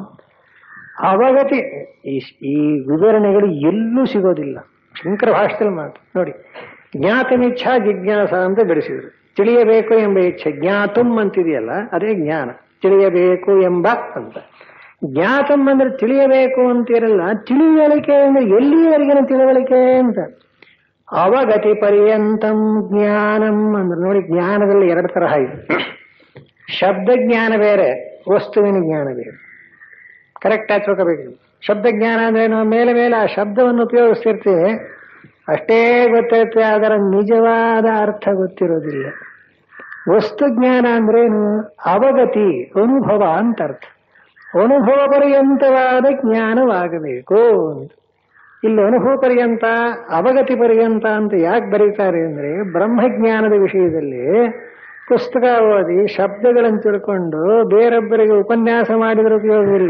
ಅವಗತಿ ಈ ವಿವರಣೆಗಳು ಎಲ್ಲೂ ಸಿಗೋದಿಲ್ಲ, ಶಂಕರ ಭಾಷೆಯಲ್ಲಿ ಮಾತ್ರ. ನೋಡಿ, ಜ್ಞಾತಮಿಚ್ಛಾ ಜಿಜ್ಞಾಸ ಅಂತ ಬೆಳೆಸಿದ್ರು. ತಿಳಿಯಬೇಕು ಎಂಬ ಇಚ್ಛೆ, ಜ್ಞಾತಂ ಅಂತಿದೆಯಲ್ಲ ಅದೇ ಜ್ಞಾನ. ತಿಳಿಯಬೇಕು ಎಂಬ ಅಂತ. ಜ್ಞಾತಂ ಅಂದ್ರೆ ತಿಳಿಯಬೇಕು ಅಂತಿರಲ್ಲ, ತಿಳಿವಳಿಕೆ ಅಂದ್ರೆ ಎಲ್ಲಿವರೆಗಿನ ತಿಳುವಳಿಕೆ ಅಂತ. ಅವಗತಿ ಪರ್ಯಂತಂ ಜ್ಞಾನಂ ಅಂದ್ರೆ ನೋಡಿ, ಜ್ಞಾನದಲ್ಲಿ ಎರಡು ತರಹ ಇದೆ. ಶಬ್ದ ಜ್ಞಾನ ಬೇರೆ, ವಸ್ತುವಿನ ಜ್ಞಾನ ಬೇರೆ. ಕರೆಕ್ಟ್ ಆಗಿ ತಿಳ್ಕೋಬೇಕು. ಶಬ್ದ ಜ್ಞಾನ ಅಂದ್ರೆ ನಾವು ಮೇಲೆ ಮೇಲೆ ಆ ಶಬ್ದವನ್ನು ಉಪಯೋಗಿಸ್ತಿರ್ತೀವಿ, ಅಷ್ಟೇ ಗೊತ್ತಿರುತ್ತೆ, ಅದರ ನಿಜವಾದ ಅರ್ಥ ಗೊತ್ತಿರೋದಿಲ್ಲ. ವಸ್ತು ಜ್ಞಾನ ಅಂದ್ರೇನು? ಅವಗತಿ, ಅನುಭವ ಅಂತ ಅರ್ಥ. ಅನುಭವ ಪರ್ಯಂತವಾದ ಜ್ಞಾನವಾಗಬೇಕು ಅಂತ. ಇಲ್ಲಿ ಅನುಭವ ಪರ್ಯಂತ ಅವಗತಿ ಪರ್ಯಂತ ಅಂತ ಯಾಕೆ ಬರೀತಾರೆ ಅಂದ್ರೆ ಬ್ರಹ್ಮಜ್ಞಾನದ ವಿಷಯದಲ್ಲಿ ಪುಸ್ತಕ ಓದಿ ಶಬ್ದಗಳನ್ನು ತಿಳ್ಕೊಂಡು ಬೇರೊಬ್ಬರಿಗೆ ಉಪನ್ಯಾಸ ಮಾಡಿದ್ರೆ ಉಪಯೋಗವಿಲ್ಲ.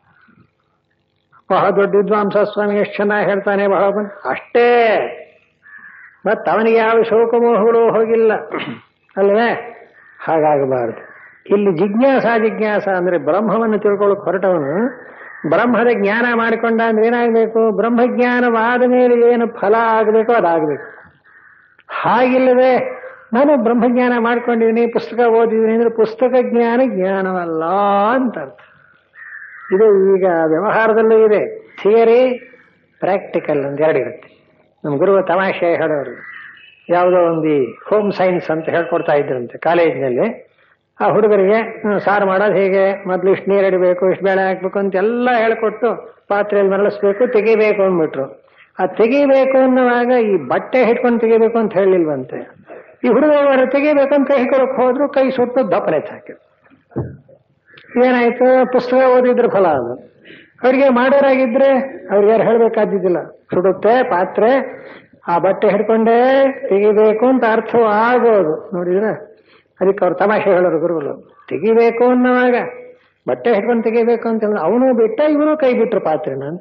ಬಹಳ ದೊಡ್ಡ ವಿದ್ವಾಂಸ ಸ್ವಾಮಿ ಎಷ್ಟು ಚೆನ್ನಾಗಿ ಹೇಳ್ತಾನೆ ಬಹಳ ಅಷ್ಟೇ, ಮತ್ತ ಅವನಿಗೆ ಯಾವ ಶೋಕಮೋಹಗಳು ಹೋಗಿಲ್ಲ ಅಲ್ವೇ? ಹಾಗಾಗಬಾರದು. ಇಲ್ಲಿ ಜಿಜ್ಞಾಸ ಜಿಜ್ಞಾಸ ಅಂದ್ರೆ ಬ್ರಹ್ಮವನ್ನು ತಿಳ್ಕೊಳ್ಳೋಕೆ ಹೊರಟವನು ಬ್ರಹ್ಮದ ಜ್ಞಾನ ಮಾಡಿಕೊಂಡ ಅಂದ್ರೆ ಏನಾಗಬೇಕು? ಬ್ರಹ್ಮಜ್ಞಾನವಾದ ಮೇಲೆ ಏನು ಫಲ ಆಗಬೇಕೋ ಅದಾಗಬೇಕು. ಹಾಗಿಲ್ಲದೆ ನಾನು ಬ್ರಹ್ಮಜ್ಞಾನ ಮಾಡ್ಕೊಂಡಿದ್ದೀನಿ, ಪುಸ್ತಕ ಓದಿದ್ದೀನಿ ಅಂದ್ರೆ ಪುಸ್ತಕ ಜ್ಞಾನ ಜ್ಞಾನವಲ್ಲ ಅಂತ ಅರ್ಥ. ಇದು ಈಗ ವ್ಯವಹಾರದಲ್ಲೂ ಇದೆ. ಥಿಯರಿ, ಪ್ರಾಕ್ಟಿಕಲ್ ಅಂತ ಎರಡು ಇರುತ್ತೆ. ನಮ್ಮ ಗುರುವ ತಮಾಷೆ ಹೇಳೋರು, ಯಾವುದೋ ಒಂದು ಹೋಮ್ ಸೈನ್ಸ್ ಅಂತ ಹೇಳ್ಕೊಡ್ತಾ ಇದ್ರಂತೆ ಕಾಲೇಜಿನಲ್ಲಿ. ಆ ಹುಡುಗರಿಗೆ ಸಾರು ಮಾಡೋದು ಹೇಗೆ, ಮೊದಲು ಇಷ್ಟು ನೀರು ಇಡಬೇಕು, ಇಷ್ಟು ಬೇಳೆ ಹಾಕ್ಬೇಕು ಅಂತ ಎಲ್ಲ ಹೇಳ್ಕೊಟ್ಟು ಪಾತ್ರೆಯಲ್ಲಿ ಮರಳಿಸ್ಬೇಕು, ತೆಗಿಬೇಕು ಅಂದ್ಬಿಟ್ರು. ಆ ತೆಗಿಬೇಕು ಅನ್ನುವಾಗ ಈ ಬಟ್ಟೆ ಹಿಡ್ಕೊಂಡು ತೆಗಿಬೇಕು ಅಂತ ಹೇಳಿಲ್ವಂತೆ. ಈ ಹುಡುಗರು ತೆಗಿಬೇಕಂತ ಕೈ ಹಿಡ್ಕೊಳಕ್ ಹೋದ್ರು, ಕೈ ಸುಟ್ಟು ದಪ್ಪನೆ ಹಾಕಿದ್ರು. ಏನಾಯ್ತು? ಪುಸ್ತಕ ಓದಿದ್ರ ಫಲ ಅದು. ಅವ್ರಿಗೆ ಮಾಡೋರಾಗಿದ್ರೆ ಅವ್ರಿಗೆ ಯಾರು ಹೇಳ್ಬೇಕಾದಿದ್ದಿಲ್ಲ. ಸುಡುತ್ತೆ ಪಾತ್ರೆ, ಆ ಬಟ್ಟೆ ಹಿಡ್ಕೊಂಡೇ ತೆಗಿಬೇಕು ಅಂತ ಅರ್ಥ ಆಗೋದು ನೋಡಿದ್ರೆ. ಅದಕ್ಕೆ ಅವ್ರು ತಮಾಷೆ ಹೇಳೋರು ಗುರುಗಳು, ತೆಗಿಬೇಕು ಅನ್ನೋವಾಗ ಬಟ್ಟೆ ಹಿಡ್ಕೊಂಡು ತೆಗಿಬೇಕು ಅಂತ ಹೇಳಿದ್ರೆ ಅವನು ಬಿಟ್ಟ ಇವನು ಕೈ ಬಿಟ್ರು ಪಾತ್ರೆನ ಅಂತ.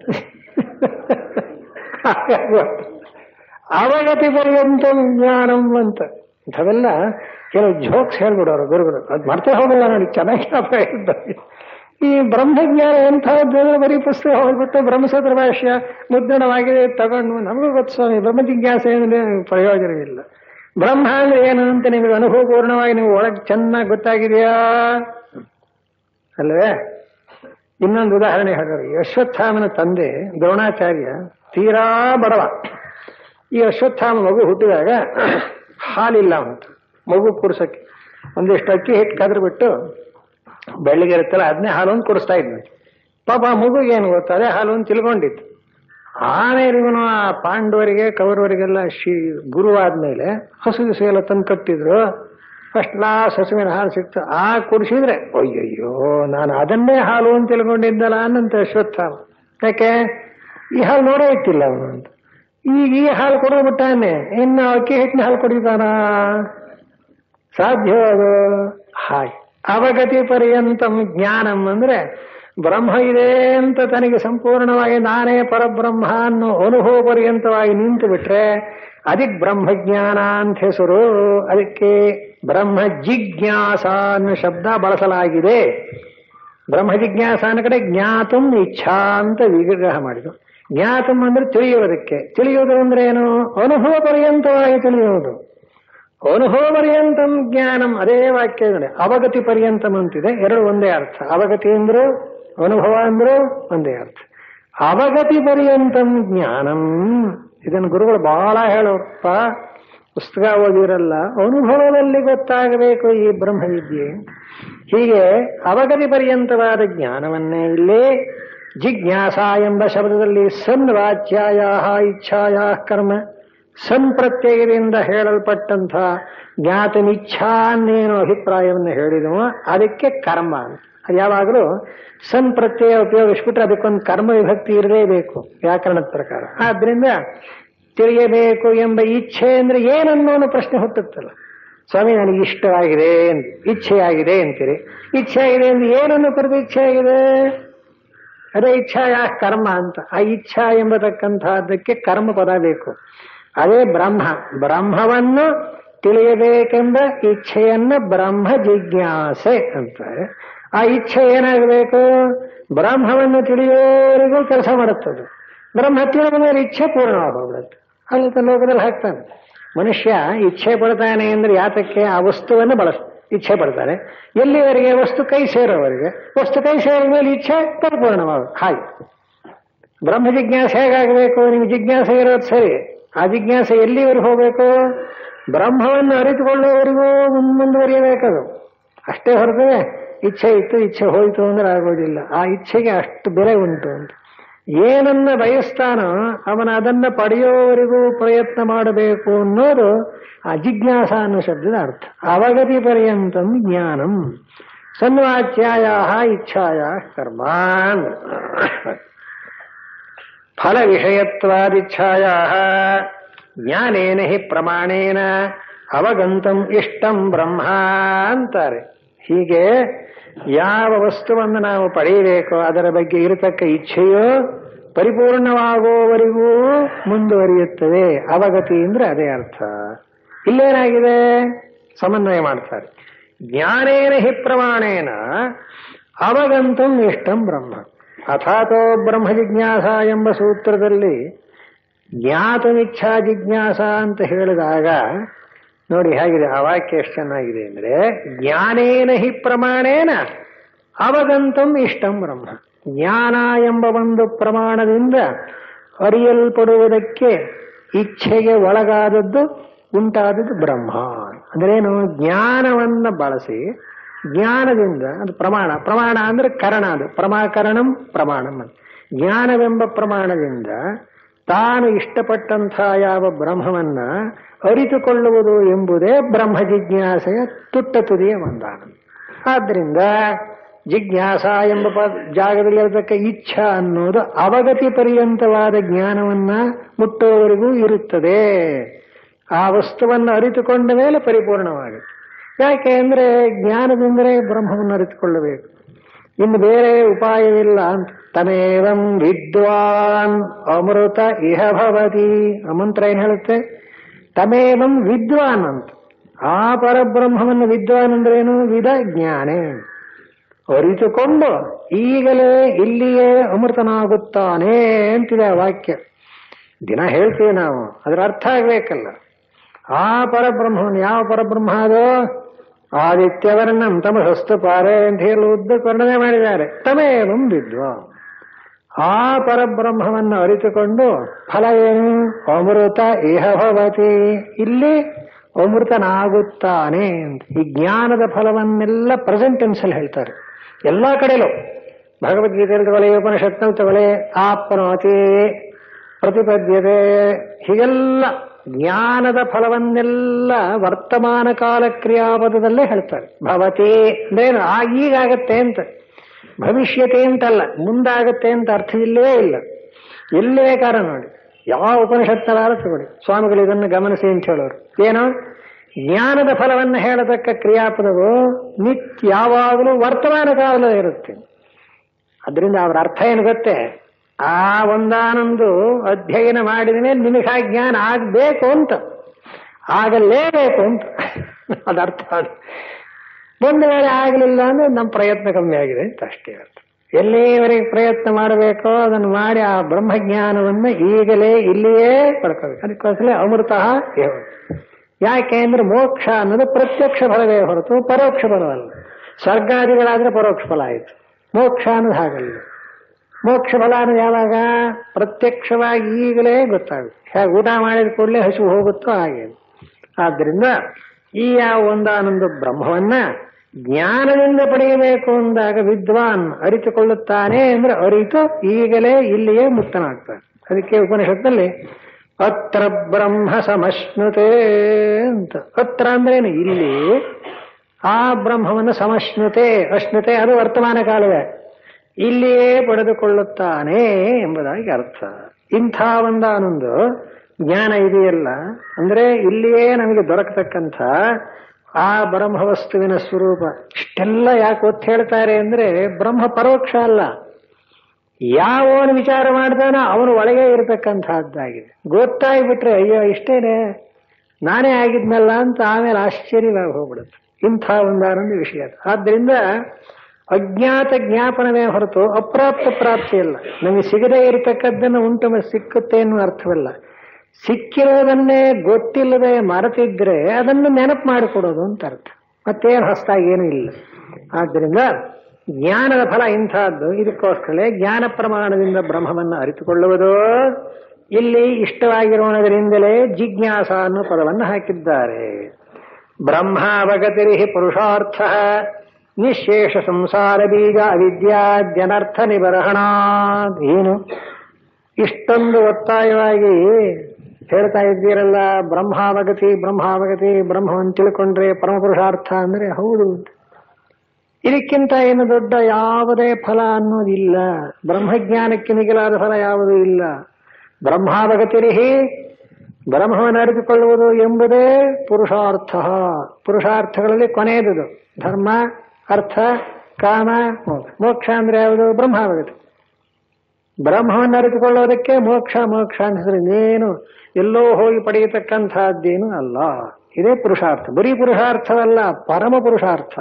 ಅವಗತಿ ಪರ್ಯಂತ ಜ್ಞಾನಂ ಅಂತ ಇಂಥವೆಲ್ಲ ಕೆಲವು ಜೋಕ್ಸ್ ಹೇಳ್ಬಿಡೋರು ಗುರುಗಳು. ಅದು ಮರ್ತೇ ಹೋಗಲ್ಲ ನೋಡಿ, ಚೆನ್ನಾಗಿ ಇದ್ದಾರೆ. ಈ ಬ್ರಹ್ಮಜ್ಞಾನ ಎಂಥದ್ದು ಬರೀ ಪುಸ್ತಕ ಹೋಗ್ಬಿಟ್ಟು ಬ್ರಹ್ಮಸೂತ್ರ ಭಾಷ್ಯ ಮುದ್ರಣವಾಗಿದೆ ತಗೊಂಡು ನಮಗೂ ಗೊತ್ತು ಸ್ವಾಮಿ, ಬ್ರಹ್ಮ ಜಿಜ್ಞಾಸೆ ಅಂದ್ರೆ ಪ್ರಯೋಜನವಿಲ್ಲ. ಬ್ರಹ್ಮ ಅಂದ್ರೆ ಏನು ಅಂತ ನಿಮಗೆ ಅನುಭವ ಪೂರ್ಣವಾಗಿ ನೀವು ಒಳಗೆ ಚೆನ್ನಾಗಿ ಗೊತ್ತಾಗಿದೆಯಾ ಅಲ್ವೇ? ಇನ್ನೊಂದು ಉದಾಹರಣೆ ಹೇಳಿದ್ರು. ಅಶ್ವತ್ಥಾಮನ ತಂದೆ ದ್ರೋಣಾಚಾರ್ಯ ತೀರಾ ಬಡವ. ಈ ಅಶ್ವತ್ಥಾಮ ಮಗು ಹುಟ್ಟಿದಾಗ ಹಾಲಿಲ್ಲ ಅಂತ ಮಗು ಕುಡಿಸೋಕ್ಕೆ ಒಂದಿಷ್ಟು ಅಕ್ಕಿ ಹಿಟ್ಟು ಕದ್ರ ಬಿಟ್ಟು ಬೆಳ್ಳಿಗೆ ಇರುತ್ತಲ್ಲ ಅದನ್ನೇ ಹಾಲೊಂದು ಕುಡಿಸ್ತಾ ಇದ್ವಿ. ಪಾಪ ಮಗುಗೆ ಏನು ಗೊತ್ತದೆ ಹಾಲೊಂದು ತಿಳ್ಕೊಂಡಿತ್ತು. ಆಮೇಲೆ ಇವನು ಆ ಪಾಂಡವರಿಗೆ ಕೌರವರಿಗೆಲ್ಲ ಶಿ ಗುರುವಾದ್ಮೇಲೆ ಹಸು ಗಿಸು ಎಲ್ಲ ತಂದು ಕಟ್ಟಿದ್ರು. ಫಸ್ಟ್ ಲಾಸ್ಟ್ ಹಸುವಿನ ಹಾಲು ಸಿಕ್ತು. ಆ ಕುಡಿಸಿದ್ರೆ ಅಯ್ಯಯ್ಯೋ ನಾನು ಅದನ್ನೇ ಹಾಲು ಅಂತ ತಿಳ್ಕೊಂಡಿದ್ದಲ್ಲ ಅನ್ನಂತ ಅಶ್ವತ್ಥಾಮ. ಯಾಕೆ? ಈ ಹಾಲು ನೋಡೇ ಇಟ್ಟಿಲ್ಲ ಅವನು ಅಂತ. ಈಗ ಈ ಹಾಲು ಕೊಡೋಬಿಟ್ಟಾನೆ, ಇನ್ನು ಅಕ್ಕಿ ಹಿಟ್ಟಿನ ಹಾಲು ಕುಡಿತಾನ? ಸಾಧ್ಯ ಅದು? ಹಾಗೆ ಅವಗತಿ ಪರ್ಯಂತಂ ಜ್ಞಾನಂ ಅಂದ್ರೆ ಬ್ರಹ್ಮ ಇದೆ ಅಂತ ತನಗೆ ಸಂಪೂರ್ಣವಾಗಿ ನಾನೇ ಪರಬ್ರಹ್ಮ ಅನ್ನೋ ಅನುಭವ ಪರ್ಯಂತವಾಗಿ ನಿಂತು ಬಿಟ್ರೆ ಅದಕ್ಕೆ ಬ್ರಹ್ಮಜ್ಞಾನ ಅಂತ ಹೆಸರು. ಅದಕ್ಕೆ ಬ್ರಹ್ಮ ಜಿಜ್ಞಾಸ ಅನ್ನೋ ಶಬ್ದ ಬಳಸಲಾಗಿದೆ. ಬ್ರಹ್ಮ ಜಿಜ್ಞಾಸ ಅನ್ನೋ ಕಡೆ ಜ್ಞಾತುಂ ಇಚ್ಛಾ ಅಂತ ವಿಗ್ರಹ ಮಾಡಿದ್ರು. ಜ್ಞಾತಂ ಅಂದ್ರೆ ತಿಳಿಯುವುದಕ್ಕೆ. ತಿಳಿಯುವುದು ಅಂದ್ರೆ ಏನು? ಅನುಭವ ಪರ್ಯಂತವಾಗಿ ತಿಳಿಯುವುದು. ಅನುಭವ ಪರ್ಯಂತಂ ಜ್ಞಾನಂ ಅದೇ ವಾಕ್ಯ ಇದೆ. ಅವಗತಿ ಪರ್ಯಂತಂ ಅಂತಿದೆ, ಎರಡು ಒಂದೇ ಅರ್ಥ. ಅವಗತಿ ಅಂದ್ರು ಅನುಭವ ಅಂದ್ರು ಒಂದೇ ಅರ್ಥ. ಅವಗತಿ ಪರ್ಯಂತಂ ಜ್ಞಾನಂ ಇದನ್ನು ಗುರುಗಳು ಬಹಳ ಹೇಳೋರಪ್ಪ. ಪುಸ್ತಕ ಓದಿರಲ್ಲ, ಅನುಭವದಲ್ಲಿ ಗೊತ್ತಾಗಬೇಕು ಈ ಬ್ರಹ್ಮವಿದ್ಯೆ. ಹೀಗೆ ಅವಗತಿ ಪರ್ಯಂತವಾದ ಜ್ಞಾನವನ್ನೇ ಇಲ್ಲಿ ಜಿಜ್ಞಾಸ ಎಂಬ ಶಬ್ದದಲ್ಲಿ ಸನ್ ವಾಚ್ಯಾಯ ಇಚ್ಛಾಯ ಕರ್ಮ ಸನ್ ಪ್ರತ್ಯಯದಿಂದ ಹೇಳಲ್ಪಟ್ಟಂಥ ಜ್ಞಾತನಿಚ್ಛಾ ಅನ್ನೇನೋ ಅಭಿಪ್ರಾಯವನ್ನು ಹೇಳಿದವು, ಅದಕ್ಕೆ ಕರ್ಮ ಅಂತ. ಅದು ಯಾವಾಗಲೂ ಸನ್ ಪ್ರತ್ಯಯ ಉಪಯೋಗಿಸ್ಬಿಟ್ರೆ ಅದಕ್ಕೊಂದು ಕರ್ಮ ವಿಭಕ್ತಿ ಇರಲೇಬೇಕು ವ್ಯಾಕರಣದ ಪ್ರಕಾರ. ಆದ್ರಿಂದ ತಿಳಿಯಬೇಕು ಎಂಬ ಇಚ್ಛೆ ಅಂದ್ರೆ ಏನನ್ನೋ ಪ್ರಶ್ನೆ ಹುಟ್ಟುತ್ತಲ್ಲ. ಸ್ವಾಮಿ ನನಗೆ ಇಷ್ಟವಾಗಿದೆ, ಇಚ್ಛೆಯಾಗಿದೆ ಅಂತೀರಿ. ಇಚ್ಛೆ ಆಗಿದೆ ಅಂದ್ರೆ ಏನನ್ನು ಕುರಿತು ಇಚ್ಛೆ ಆಗಿದೆ? ಅದೇ ಇಚ್ಛಾಯ ಕರ್ಮ ಅಂತ. ಆ ಇಚ್ಛಾ ಎಂಬತಕ್ಕಂತಹದ್ದಕ್ಕೆ ಕರ್ಮ ಪದ ಬೇಕು. ಅದೇ ಬ್ರಹ್ಮ. ಬ್ರಹ್ಮವನ್ನು ತಿಳಿಯಬೇಕೆಂಬ ಇಚ್ಛೆಯನ್ನ ಬ್ರಹ್ಮ ಜಿಜ್ಞಾಸೆ ಅಂತಾರೆ. ಆ ಇಚ್ಛೆ ಏನಾಗಬೇಕು? ಬ್ರಹ್ಮವನ್ನು ತಿಳಿಯೋರಿಗೂ ಕೆಲಸ ಮಾಡುತ್ತದೆ. ಬ್ರಹ್ಮ ತಿಳಿದ ಮೇಲೆ ಇಚ್ಛೆ ಪೂರ್ಣವಾಗೋಗ್ಬಿಡುತ್ತೆ. ಅಲ್ಲಿ ಲೋಕದಲ್ಲಿ ಹಾಕ್ತಾನೆ. ಮನುಷ್ಯ ಇಚ್ಛೆ ಪಡ್ತಾನೆ ಅಂದ್ರೆ ಯಾತಕ್ಕೆ? ಆ ವಸ್ತುವನ್ನು ಬಳಸ್ ಇಚ್ಛೆ ಪಡ್ತಾನೆ. ಎಲ್ಲಿವರೆಗೆ? ವಸ್ತು ಕೈ ಸೇರೋವರೆಗೆ. ವಸ್ತು ಕೈ ಸೇರಿದ ಮೇಲೆ ಇಚ್ಛೆ ಪರಿಪೂರ್ಣವಾಗ. ಹಾಗೆ ಬ್ರಹ್ಮ ಜಿಜ್ಞಾಸೆ ಹೇಗಾಗಬೇಕು? ನಿಮ್ಗೆ ಜಿಜ್ಞಾಸೆ ಇರೋದು ಸರಿ. ಆ ಜಿಜ್ಞಾಸೆ ಎಲ್ಲಿವರೆಗೆ ಹೋಗಬೇಕು? ಬ್ರಹ್ಮವನ್ನು ಅರಿತುಕೊಳ್ಳುವವರೆಗೂ ಮುಂದುವರಿಯಬೇಕದು. ಅಷ್ಟೇ ಹೊರತು ಇಚ್ಛೆ ಇತ್ತು ಇಚ್ಛೆ ಹೋಯಿತು ಅಂದ್ರೆ ಆಗೋದಿಲ್ಲ. ಆ ಇಚ್ಛೆಗೆ ಅಷ್ಟು ಬೆಲೆ ಉಂಟು ಅಂತ. ಏನನ್ನ ಬಯಸ್ತಾನೋ ಅವನ ಅದನ್ನ ಪಡೆಯೋವರೆಗೂ ಪ್ರಯತ್ನ ಮಾಡಬೇಕು ಅನ್ನೋದು ಆ ಜಿಜ್ಞಾಸ ಅನ್ನೋ ಶಬ್ದದ ಅರ್ಥ. ಅವಗತಿ ಪರ್ಯಂತಂ ಜ್ಞಾನಂ ಸನ್ವಾಚ್ಯಾಯ ಇಚ್ಛಾಯ ಕರ್ಮ. ಫಲ ವಿಷಯತ್ವಾದಿಚ್ಛಾಯಾ ಜ್ಞಾನೇನ ಹಿ ಪ್ರಮಾಣೇನ ಅವಗಂತಂ ಇಷ್ಟಂ ಬ್ರಹ್ಮ ಅಂತಾರೆ. ಹೀಗೆ ಯಾವ ವಸ್ತುವನ್ನು ನಾವು ಪಡೆಯಬೇಕೋ ಅದರ ಬಗ್ಗೆ ಇರತಕ್ಕ ಇಚ್ಛೆಯೋ ಪರಿಪೂರ್ಣವಾಗುವವರೆಗೂ ಮುಂದುವರಿಯುತ್ತದೆ. ಅವಗತಿ ಅಂದ್ರೆ ಅದೇ ಅರ್ಥ. ಇಲ್ಲೇನಾಗಿದೆ, ಸಮನ್ವಯ ಮಾಡ್ತಾರೆ. ಜ್ಞಾನೇನ ಹಿ ಪ್ರಮಾಣೇನ ಅವಗಂತಂ ಇಷ್ಟಂ ಬ್ರಹ್ಮ. ಅಥಾತೋ ಬ್ರಹ್ಮ ಜಿಜ್ಞಾಸ ಎಂಬ ಸೂತ್ರದಲ್ಲಿ ಜ್ಞಾತಮಿಚ್ಛಾ ಜಿಜ್ಞಾಸ ಅಂತ ಹೇಳಿದಾಗ ನೋಡಿ ಹೇಗಿದೆ ಆ ವಾಕ್ಯ, ಎಷ್ಟು ಚೆನ್ನಾಗಿದೆ ಅಂದ್ರೆ ಜ್ಞಾನೇನ ಹಿ ಪ್ರಮಾಣೇನ ಅವಗಂತಂ ಇಷ್ಟಂ ಬ್ರಹ್ಮ. ಜ್ಞಾನ ಎಂಬ ಒಂದು ಪ್ರಮಾಣದಿಂದ ಅರಿಯಲ್ಪಡುವುದಕ್ಕೆ ಇಚ್ಛೆಗೆ ಒಳಗಾದದ್ದು ಉಂಟಾದದ್ದು ಬ್ರಹ್ಮ. ಅಂದ್ರೇನು, ಜ್ಞಾನವನ್ನ ಬಳಸಿ ಜ್ಞಾನದಿಂದ ಅದು ಪ್ರಮಾಣ. ಪ್ರಮಾಣ ಅಂದ್ರೆ ಕರಣ, ಅದು ಪ್ರಮಾಕರಣಂ ಪ್ರಮಾಣಂ. ಜ್ಞಾನವೆಂಬ ಪ್ರಮಾಣದಿಂದ ತಾನು ಇಷ್ಟಪಟ್ಟಂಥ ಯಾವ ಬ್ರಹ್ಮವನ್ನ ಅರಿತುಕೊಳ್ಳುವುದು ಎಂಬುದೇ ಬ್ರಹ್ಮ ಜಿಜ್ಞಾಸೆಯ ತುಟ್ಟ ತುದಿಯ ಒಂದಾನ. ಆದ್ದರಿಂದ ಜಿಜ್ಞಾಸ ಎಂಬ ಜಾಗದಲ್ಲಿ ಇರತಕ್ಕ ಇಚ್ಛಾ ಅನ್ನೋದು ಅವಗತಿ ಪರ್ಯಂತವಾದ ಜ್ಞಾನವನ್ನ ಮುಟ್ಟುವವರೆಗೂ ಇರುತ್ತದೆ. ಆ ವಸ್ತುವನ್ನು ಅರಿತುಕೊಂಡ ಮೇಲೆ ಪರಿಪೂರ್ಣವಾಗುತ್ತೆ. ಯಾಕೆ ಅಂದ್ರೆ ಜ್ಞಾನದಿಂದಲೇ ಬ್ರಹ್ಮವನ್ನು ಅರಿತುಕೊಳ್ಳಬೇಕು, ಇನ್ನು ಬೇರೆ ಉಪಾಯವಿಲ್ಲ ಅಂತ. ತಮೇವಂ ವಿದ್ವಾನ್ ಅಮೃತ ಇಹ ಭವತಿ. ಆ ಮಂತ್ರ ಏನ್ ಹೇಳುತ್ತೆ? ತಮೇವಂ ವಿದ್ವಾನ್ ಅಂತ. ಆ ಪರಬ್ರಹ್ಮವನ್ನು ವಿದ್ವಾನ್ ಅಂದ್ರೇನು? ವಿದ ಜ್ಞಾನೇ, ಅರಿತುಕೊಂಡು ಈಗಲೇ ಇಲ್ಲಿಯೇ ಅಮೃತನಾಗುತ್ತಾನೆ ಅಂತಿದೆ ಆ ವಾಕ್ಯ. ದಿನ ಹೇಳ್ತೀವಿ ನಾವು, ಅದರ ಅರ್ಥ ಆಗ್ಬೇಕಲ್ಲ. ಆ ಪರಬ್ರಹ್ಮವನ್ನು, ಯಾವ ಪರಬ್ರಹ್ಮ ಅದು? ಆದಿತ್ಯವರ್ಣಂ ತಮಸಸ್ತು ಪಾರೆ ಅಂತ ಹೇಳಿ ಉದ್ದಕ್ಕೆ ವರ್ಣನೆ ಮಾಡಿದ್ದಾರೆ. ತಮೇವಂ ವಿದ್ವಾನ್, ಆ ಪರಬ್ರಹ್ಮವನ್ನು ಅರಿತುಕೊಂಡು ಫಲ ಏನು? ಅಮೃತ ಇಹ ಭವತಿ, ಇಲ್ಲಿ ಅಮೃತನಾಗುತ್ತಾನೆ ಅಂತ. ಈ ಜ್ಞಾನದ ಫಲವನ್ನೆಲ್ಲ ಪ್ರೆಸೆಂಟ್ ಟೆನ್ಸ್ ಅಲ್ಲಿ ಹೇಳ್ತಾರೆ ಎಲ್ಲಾ ಕಡೆಯಲ್ಲೂ. ಭಗವದ್ಗೀತೆಯಲ್ಲಿ ತಗೊಳ್ಳಿ, ಉಪನಿಷತ್ನಲ್ಲಿ ತಗೊಳ್ಳಿ, ಆಪ್ನೋತಿ, ಪ್ರತಿಪದ್ಯತೆ, ಹೀಗೆಲ್ಲ ಜ್ಞಾನದ ಫಲವನ್ನೆಲ್ಲ ವರ್ತಮಾನ ಕಾಲ ಕ್ರಿಯಾಪದದಲ್ಲೇ ಹೇಳ್ತಾರೆ. ಭವತಿ ಅಂದ್ರೇನು? ಆ ಈಗಾಗತ್ತೆ ಅಂತ, ಭವಿಷ್ಯತೆ ಅಂತಲ್ಲ, ಮುಂದಾಗತ್ತೆ ಅಂತ ಅರ್ಥವಿಲ್ಲವೇ ಇಲ್ಲ. ಎಲ್ಲೇ ಕಾರಣ ನೋಡಿ, ಯಾವ ಉಪನಿಷತ್ತರ ತಗೊಳ್ಳಿ, ಸ್ವಾಮಿಗಳು ಇದನ್ನು ಗಮನಿಸಿ ಅಂತ ಹೇಳೋರು. ಏನು? ಜ್ಞಾನದ ಫಲವನ್ನು ಹೇಳತಕ್ಕ ಕ್ರಿಯಾಪದವು ನಿತ್ಯ ಯಾವಾಗಲೂ ವರ್ತಮಾನ ಕಾಲದಲ್ಲಿ ಇರುತ್ತೆ. ಅದರಿಂದ ಅವರ ಅರ್ಥ ಏನು ಗೊತ್ತೇ? ಆ ಒಂದಾನೊಂದು ಅಧ್ಯಯನ ಮಾಡಿದ ಮೇಲೆ ನಿಮಗೆ ಆ ಜ್ಞಾನ ಆಗ್ಬೇಕು ಅಂತ, ಆಗಲೇಬೇಕು ಅಂತ ಅದರ್ಥ. ಒಂದು ವೇಳೆ ಆಗಲಿಲ್ಲ ಅಂದ್ರೆ ನಮ್ಮ ಪ್ರಯತ್ನ ಕಮ್ಮಿ ಆಗಿದೆ ಅಂತ ಅಷ್ಟೇ ಅರ್ಥ. ಎಲ್ಲಿವರೆಗೆ ಪ್ರಯತ್ನ ಮಾಡಬೇಕೋ ಅದನ್ನು ಮಾಡಿ ಆ ಬ್ರಹ್ಮಜ್ಞಾನವನ್ನು ಈಗಲೇ ಇಲ್ಲಿಯೇ ಪಡ್ಕೋಬೇಕು. ಅದಕ್ಕೋಸ್ಕರ ಅಮೃತ. ಯಾಕೆ ಅಂದ್ರೆ ಮೋಕ್ಷ ಅನ್ನೋದು ಪ್ರತ್ಯಕ್ಷ ಫಲವೇ ಹೊರತು ಪರೋಕ್ಷ ಫಲವಲ್ಲ. ಸ್ವರ್ಗಾದಿಗಳಾದ್ರೆ ಪರೋಕ್ಷ ಫಲ ಆಯಿತು, ಮೋಕ್ಷ ಅನ್ನೋದು ಹಾಗಲ್ಲ. ಮೋಕ್ಷ ಫಲ ಅನ್ನೋದು ಯಾವಾಗ? ಪ್ರತ್ಯಕ್ಷವಾಗಿ ಈಗಲೇ ಗೊತ್ತಾಗುತ್ತೆ. ಹೇಗೆ ಊಟ ಮಾಡಿದ ಕೂಡಲೇ ಹಸಿವು ಹೋಗುತ್ತೋ ಹಾಗೆ. ಆದ್ದರಿಂದ ಈ ಯಾವ ಒಂದಾನೊಂದು ಬ್ರಹ್ಮವನ್ನ ಜ್ಞಾನದಿಂದ ಪಡೆಯಬೇಕು ಅಂದಾಗ ವಿದ್ವಾನ್ ಅರಿತುಕೊಳ್ಳುತ್ತಾನೆ ಅಂದ್ರೆ ಅರಿತು ಈಗಲೇ ಇಲ್ಲಿಯೇ ಮುಕ್ತನಾಗ್ತಾನೆ. ಅದಕ್ಕೆ ಉಪನಿಷತ್ನಲ್ಲಿ ಅತ್ರ ಬ್ರಹ್ಮ ಸಮಶ್ನುತೆ ಅಂತ. ಅತ್ರ ಅಂದ್ರೇನು? ಇಲ್ಲಿ ಆ ಬ್ರಹ್ಮವನ್ನು ಸಮಶ್ನುತೆ, ಅಶ್ನುತೆ ಅದು ವರ್ತಮಾನ ಕಾಲವೇ, ಇಲ್ಲಿಯೇ ಪಡೆದುಕೊಳ್ಳುತ್ತಾನೆ ಎಂಬುದಾಗಿ ಅರ್ಥ. ಇಂಥ ಒಂದಾನೊಂದು ಜ್ಞಾನ ಇದೆಯಲ್ಲ ಅಂದ್ರೆ ಇಲ್ಲಿಯೇ ನಮಗೆ ದೊರಕತಕ್ಕಂಥ ಆ ಬ್ರಹ್ಮವಸ್ತುವಿನ ಸ್ವರೂಪ. ಇಷ್ಟೆಲ್ಲ ಯಾಕೆ ಒತ್ತು ಹೇಳ್ತಾರೆ ಅಂದ್ರೆ ಬ್ರಹ್ಮ ಪರೋಕ್ಷ ಅಲ್ಲ, ಯಾವನು ವಿಚಾರ ಮಾಡ್ತಾನೋ ಅವನು ಒಳಗೆ ಇರತಕ್ಕಂಥದ್ದಾಗಿದೆ. ಗೊತ್ತಾಗ್ಬಿಟ್ರೆ ಅಯ್ಯೋ ಇಷ್ಟೇನೆ ನಾನೇ ಆಗಿದ್ನಲ್ಲ ಅಂತ ಆಮೇಲೆ ಆಶ್ಚರ್ಯವಾಗಿ ಹೋಗ್ಬಿಡುತ್ತೆ. ಇಂಥ ಒಂದಾನೊಂದು ವಿಷಯ. ಆದ್ದರಿಂದ ಅಜ್ಞಾತ ಜ್ಞಾಪನವೇ ಹೊರತು ಅಪ್ರಾಪ್ತ ಪ್ರಾಪ್ತಿ ಇಲ್ಲ. ನಮಗೆ ಸಿಗದೇ ಇರತಕ್ಕದ್ದನ್ನು ಉಂಟು ಸಿಕ್ಕುತ್ತೆ ಅನ್ನೋ ಅರ್ಥವಲ್ಲ. ಸಿಕ್ಕಿರೋದನ್ನೇ ಗೊತ್ತಿಲ್ಲದೆ ಮರೆತಿದ್ರೆ ಅದನ್ನು ನೆನಪು ಮಾಡಿಕೊಡೋದು ಅಂತ ಅರ್ಥ. ಮತ್ತೇನು ಹೊಸದಾಗಿ ಏನೂ ಇಲ್ಲ. ಆದ್ದರಿಂದ ಜ್ಞಾನದ ಫಲ ಇಂಥದ್ದು. ಇದಕ್ಕೋಸ್ಕರ ಜ್ಞಾನ ಪ್ರಮಾಣದಿಂದ ಬ್ರಹ್ಮವನ್ನು ಅರಿತುಕೊಳ್ಳುವುದು. ಇಲ್ಲಿ ಇಷ್ಟವಾಗಿರುವುದರಿಂದಲೇ ಜಿಜ್ಞಾಸ ಅನ್ನೋ ಪದವನ್ನು ಹಾಕಿದ್ದಾರೆ. ಬ್ರಹ್ಮ ಅವಗತಿರಿ ಪುರುಷಾರ್ಥ ನಿಶೇಷ ಸಂಸಾರ ಬೀಜ ಅವಿದ್ಯಾ ಜನರ್ಥ ನಿಬರಹಣ. ಏನು ಇಷ್ಟೊಂದು ಒತ್ತಾಯವಾಗಿ ಹೇಳ್ತಾ ಇದ್ದೀರಲ್ಲ, ಬ್ರಹ್ಮಾವಗತಿ ಬ್ರಹ್ಮಾವಗತಿ, ಬ್ರಹ್ಮವನ್ನು ತಿಳ್ಕೊಂಡ್ರೆ ಪರಮಪುರುಷಾರ್ಥ ಅಂದ್ರೆ ಹೌದು. ಇದಕ್ಕಿಂತ ಏನು ದೊಡ್ಡ ಯಾವುದೇ ಫಲ ಅನ್ನೋದಿಲ್ಲ. ಬ್ರಹ್ಮಜ್ಞಾನಕ್ಕೆ ಮಿಗಿಲಾದ ಫಲ ಯಾವುದೂ ಇಲ್ಲ. ಬ್ರಹ್ಮಾವಗತಿರಿಹಿ, ಬ್ರಹ್ಮವನ್ನು ಅರಿತುಕೊಳ್ಳುವುದು ಎಂಬುದೇ ಪುರುಷಾರ್ಥ. ಪುರುಷಾರ್ಥಗಳಲ್ಲಿ ಕೊನೆಯದು ಧರ್ಮ, ಅರ್ಥ, ಕಾಮ, ಮೋಕ್ಷ. ಮೋಕ್ಷ ಅಂದ್ರೆ ಯಾವುದು? ಬ್ರಹ್ಮಾವಗತಿ. ಬ್ರಹ್ಮವನ್ನು ಅರಿತುಕೊಳ್ಳೋದಕ್ಕೆ ಮೋಕ್ಷ ಮೋಕ್ಷ ಅಂತ ಹೆಸರು. ಇನ್ನೇನು ಎಲ್ಲೋ ಹೋಗಿ ಪಡೆಯತಕ್ಕಂಥದ್ದೇನು ಅಲ್ಲ. ಇದೇ ಪುರುಷಾರ್ಥ. ಬರೀ ಪುರುಷಾರ್ಥವಲ್ಲ, ಪರಮ ಪುರುಷಾರ್ಥ.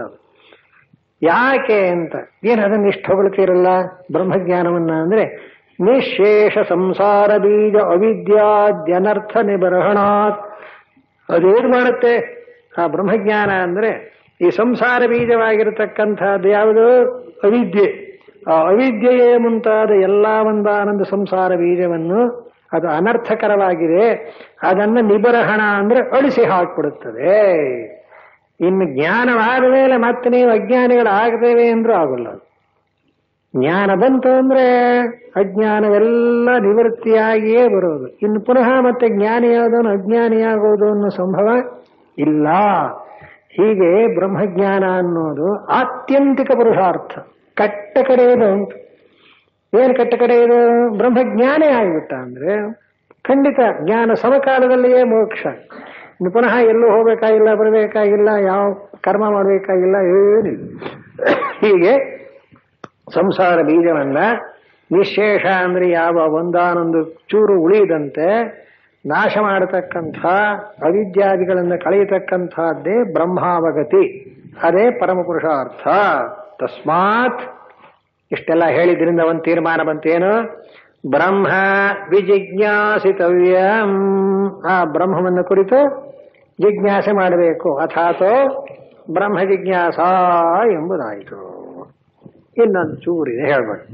ಯಾಕೆ ಅಂತ ಏನು ಅದನ್ನು ಇಷ್ಟು ಹೊಗಳ್ತೀರಲ್ಲ ಬ್ರಹ್ಮಜ್ಞಾನವನ್ನ ಅಂದ್ರೆ, ನಿಶೇಷ ಸಂಸಾರ ಬೀಜ ಅವಿದ್ಯಾದ್ಯನರ್ಥ ನಿಬರ್ಹಣಾತ್. ಅದೇನು ಮಾಡುತ್ತೆ ಆ ಬ್ರಹ್ಮಜ್ಞಾನ ಅಂದ್ರೆ? ಈ ಸಂಸಾರ ಬೀಜವಾಗಿರತಕ್ಕಂಥದ್ದು ಯಾವುದು? ಅವಿದ್ಯೆ. ಆ ಅವಿದ್ಯೆಯೇ ಮುಂತಾದ ಎಲ್ಲ ಒಂದಾನಂದ ಸಂಸಾರ ಬೀಜವನ್ನು, ಅದು ಅನರ್ಥಕರವಾಗಿದೆ, ಅದನ್ನು ನಿಬರಹಣ ಅಂದ್ರೆ ಅಳಿಸಿ ಹಾಕ್ಬಿಡುತ್ತದೆ. ಇನ್ನು ಜ್ಞಾನವಾದ ಮೇಲೆ ಮತ್ತೆ ನೀವು ಅಜ್ಞಾನಿಗಳಾಗದೇವೆ ಅಂದ್ರೂ ಆಗೋಲ್ಲ. ಜ್ಞಾನ ಬಂತು ಅಂದ್ರೆ ಅಜ್ಞಾನವೆಲ್ಲ ನಿವೃತ್ತಿಯಾಗಿಯೇ ಬರೋದು. ಇನ್ನು ಪುನಃ ಮತ್ತೆ ಜ್ಞಾನಿಯಾದವನು ಅಜ್ಞಾನಿಯಾಗೋದು ಅನ್ನೋ ಸಂಭವ ಇಲ್ಲ. ಹೀಗೆ ಬ್ರಹ್ಮಜ್ಞಾನ ಅನ್ನೋದು ಆತ್ಯಂತಿಕ ಪುರುಷಾರ್ಥ. ಕಟ್ಟ ಕಡೆಯದು ಉಂಟು. ಏನು ಕಟ್ಟ ಕಡೆಯದು? ಬ್ರಹ್ಮಜ್ಞಾನೇ ಆಗಿಬಿಟ್ಟ ಅಂದ್ರೆ ಖಂಡಿತ ಜ್ಞಾನ ಸಮಕಾಲದಲ್ಲಿಯೇ ಮೋಕ್ಷ. ಇನ್ನು ಪುನಃ ಎಲ್ಲೂ ಹೋಗ್ಬೇಕಾಗಿಲ್ಲ, ಬರಬೇಕಾಗಿಲ್ಲ, ಯಾವ ಕರ್ಮ ಮಾಡಬೇಕಾಗಿಲ್ಲ, ಏನಿಲ್ಲ. ಹೀಗೆ ಸಂಸಾರ ಬೀಜವನ್ನ ನಿಶೇಷ ಅಂದ್ರೆ ಯಾವ ಒಂದಾನೊಂದು ಚೂರು ಉಳಿದಂತೆ ನಾಶ ಮಾಡತಕ್ಕಂಥ ಅವಿದ್ಯಾದಿಗಳನ್ನು ಕಳೆಯತಕ್ಕಂಥದ್ದೇ ಬ್ರಹ್ಮಾವಗತಿ. ಅದೇ ಪರಮ ಪುರುಷಾರ್ಥ. ತಸ್ಮಾತ್ ಇಷ್ಟೆಲ್ಲ ಹೇಳಿದ್ರಿಂದ ಒಂದು ತೀರ್ಮಾನ ಬಂತೇನು? ಬ್ರಹ್ಮ ವಿಜಿಜ್ಞಾಸಿತವ್ಯಂ. ಆ ಬ್ರಹ್ಮವನ್ನು ಕುರಿತು ಜಿಜ್ಞಾಸೆ ಮಾಡಬೇಕು. ಅಥಾತೋ ಬ್ರಹ್ಮ ಜಿಜ್ಞಾಸ ಎಂಬುದಾಯಿತು. ಇನ್ನೊಂದು ಚೂರಿದೆ ಹೇಳ್ಬೇಕು.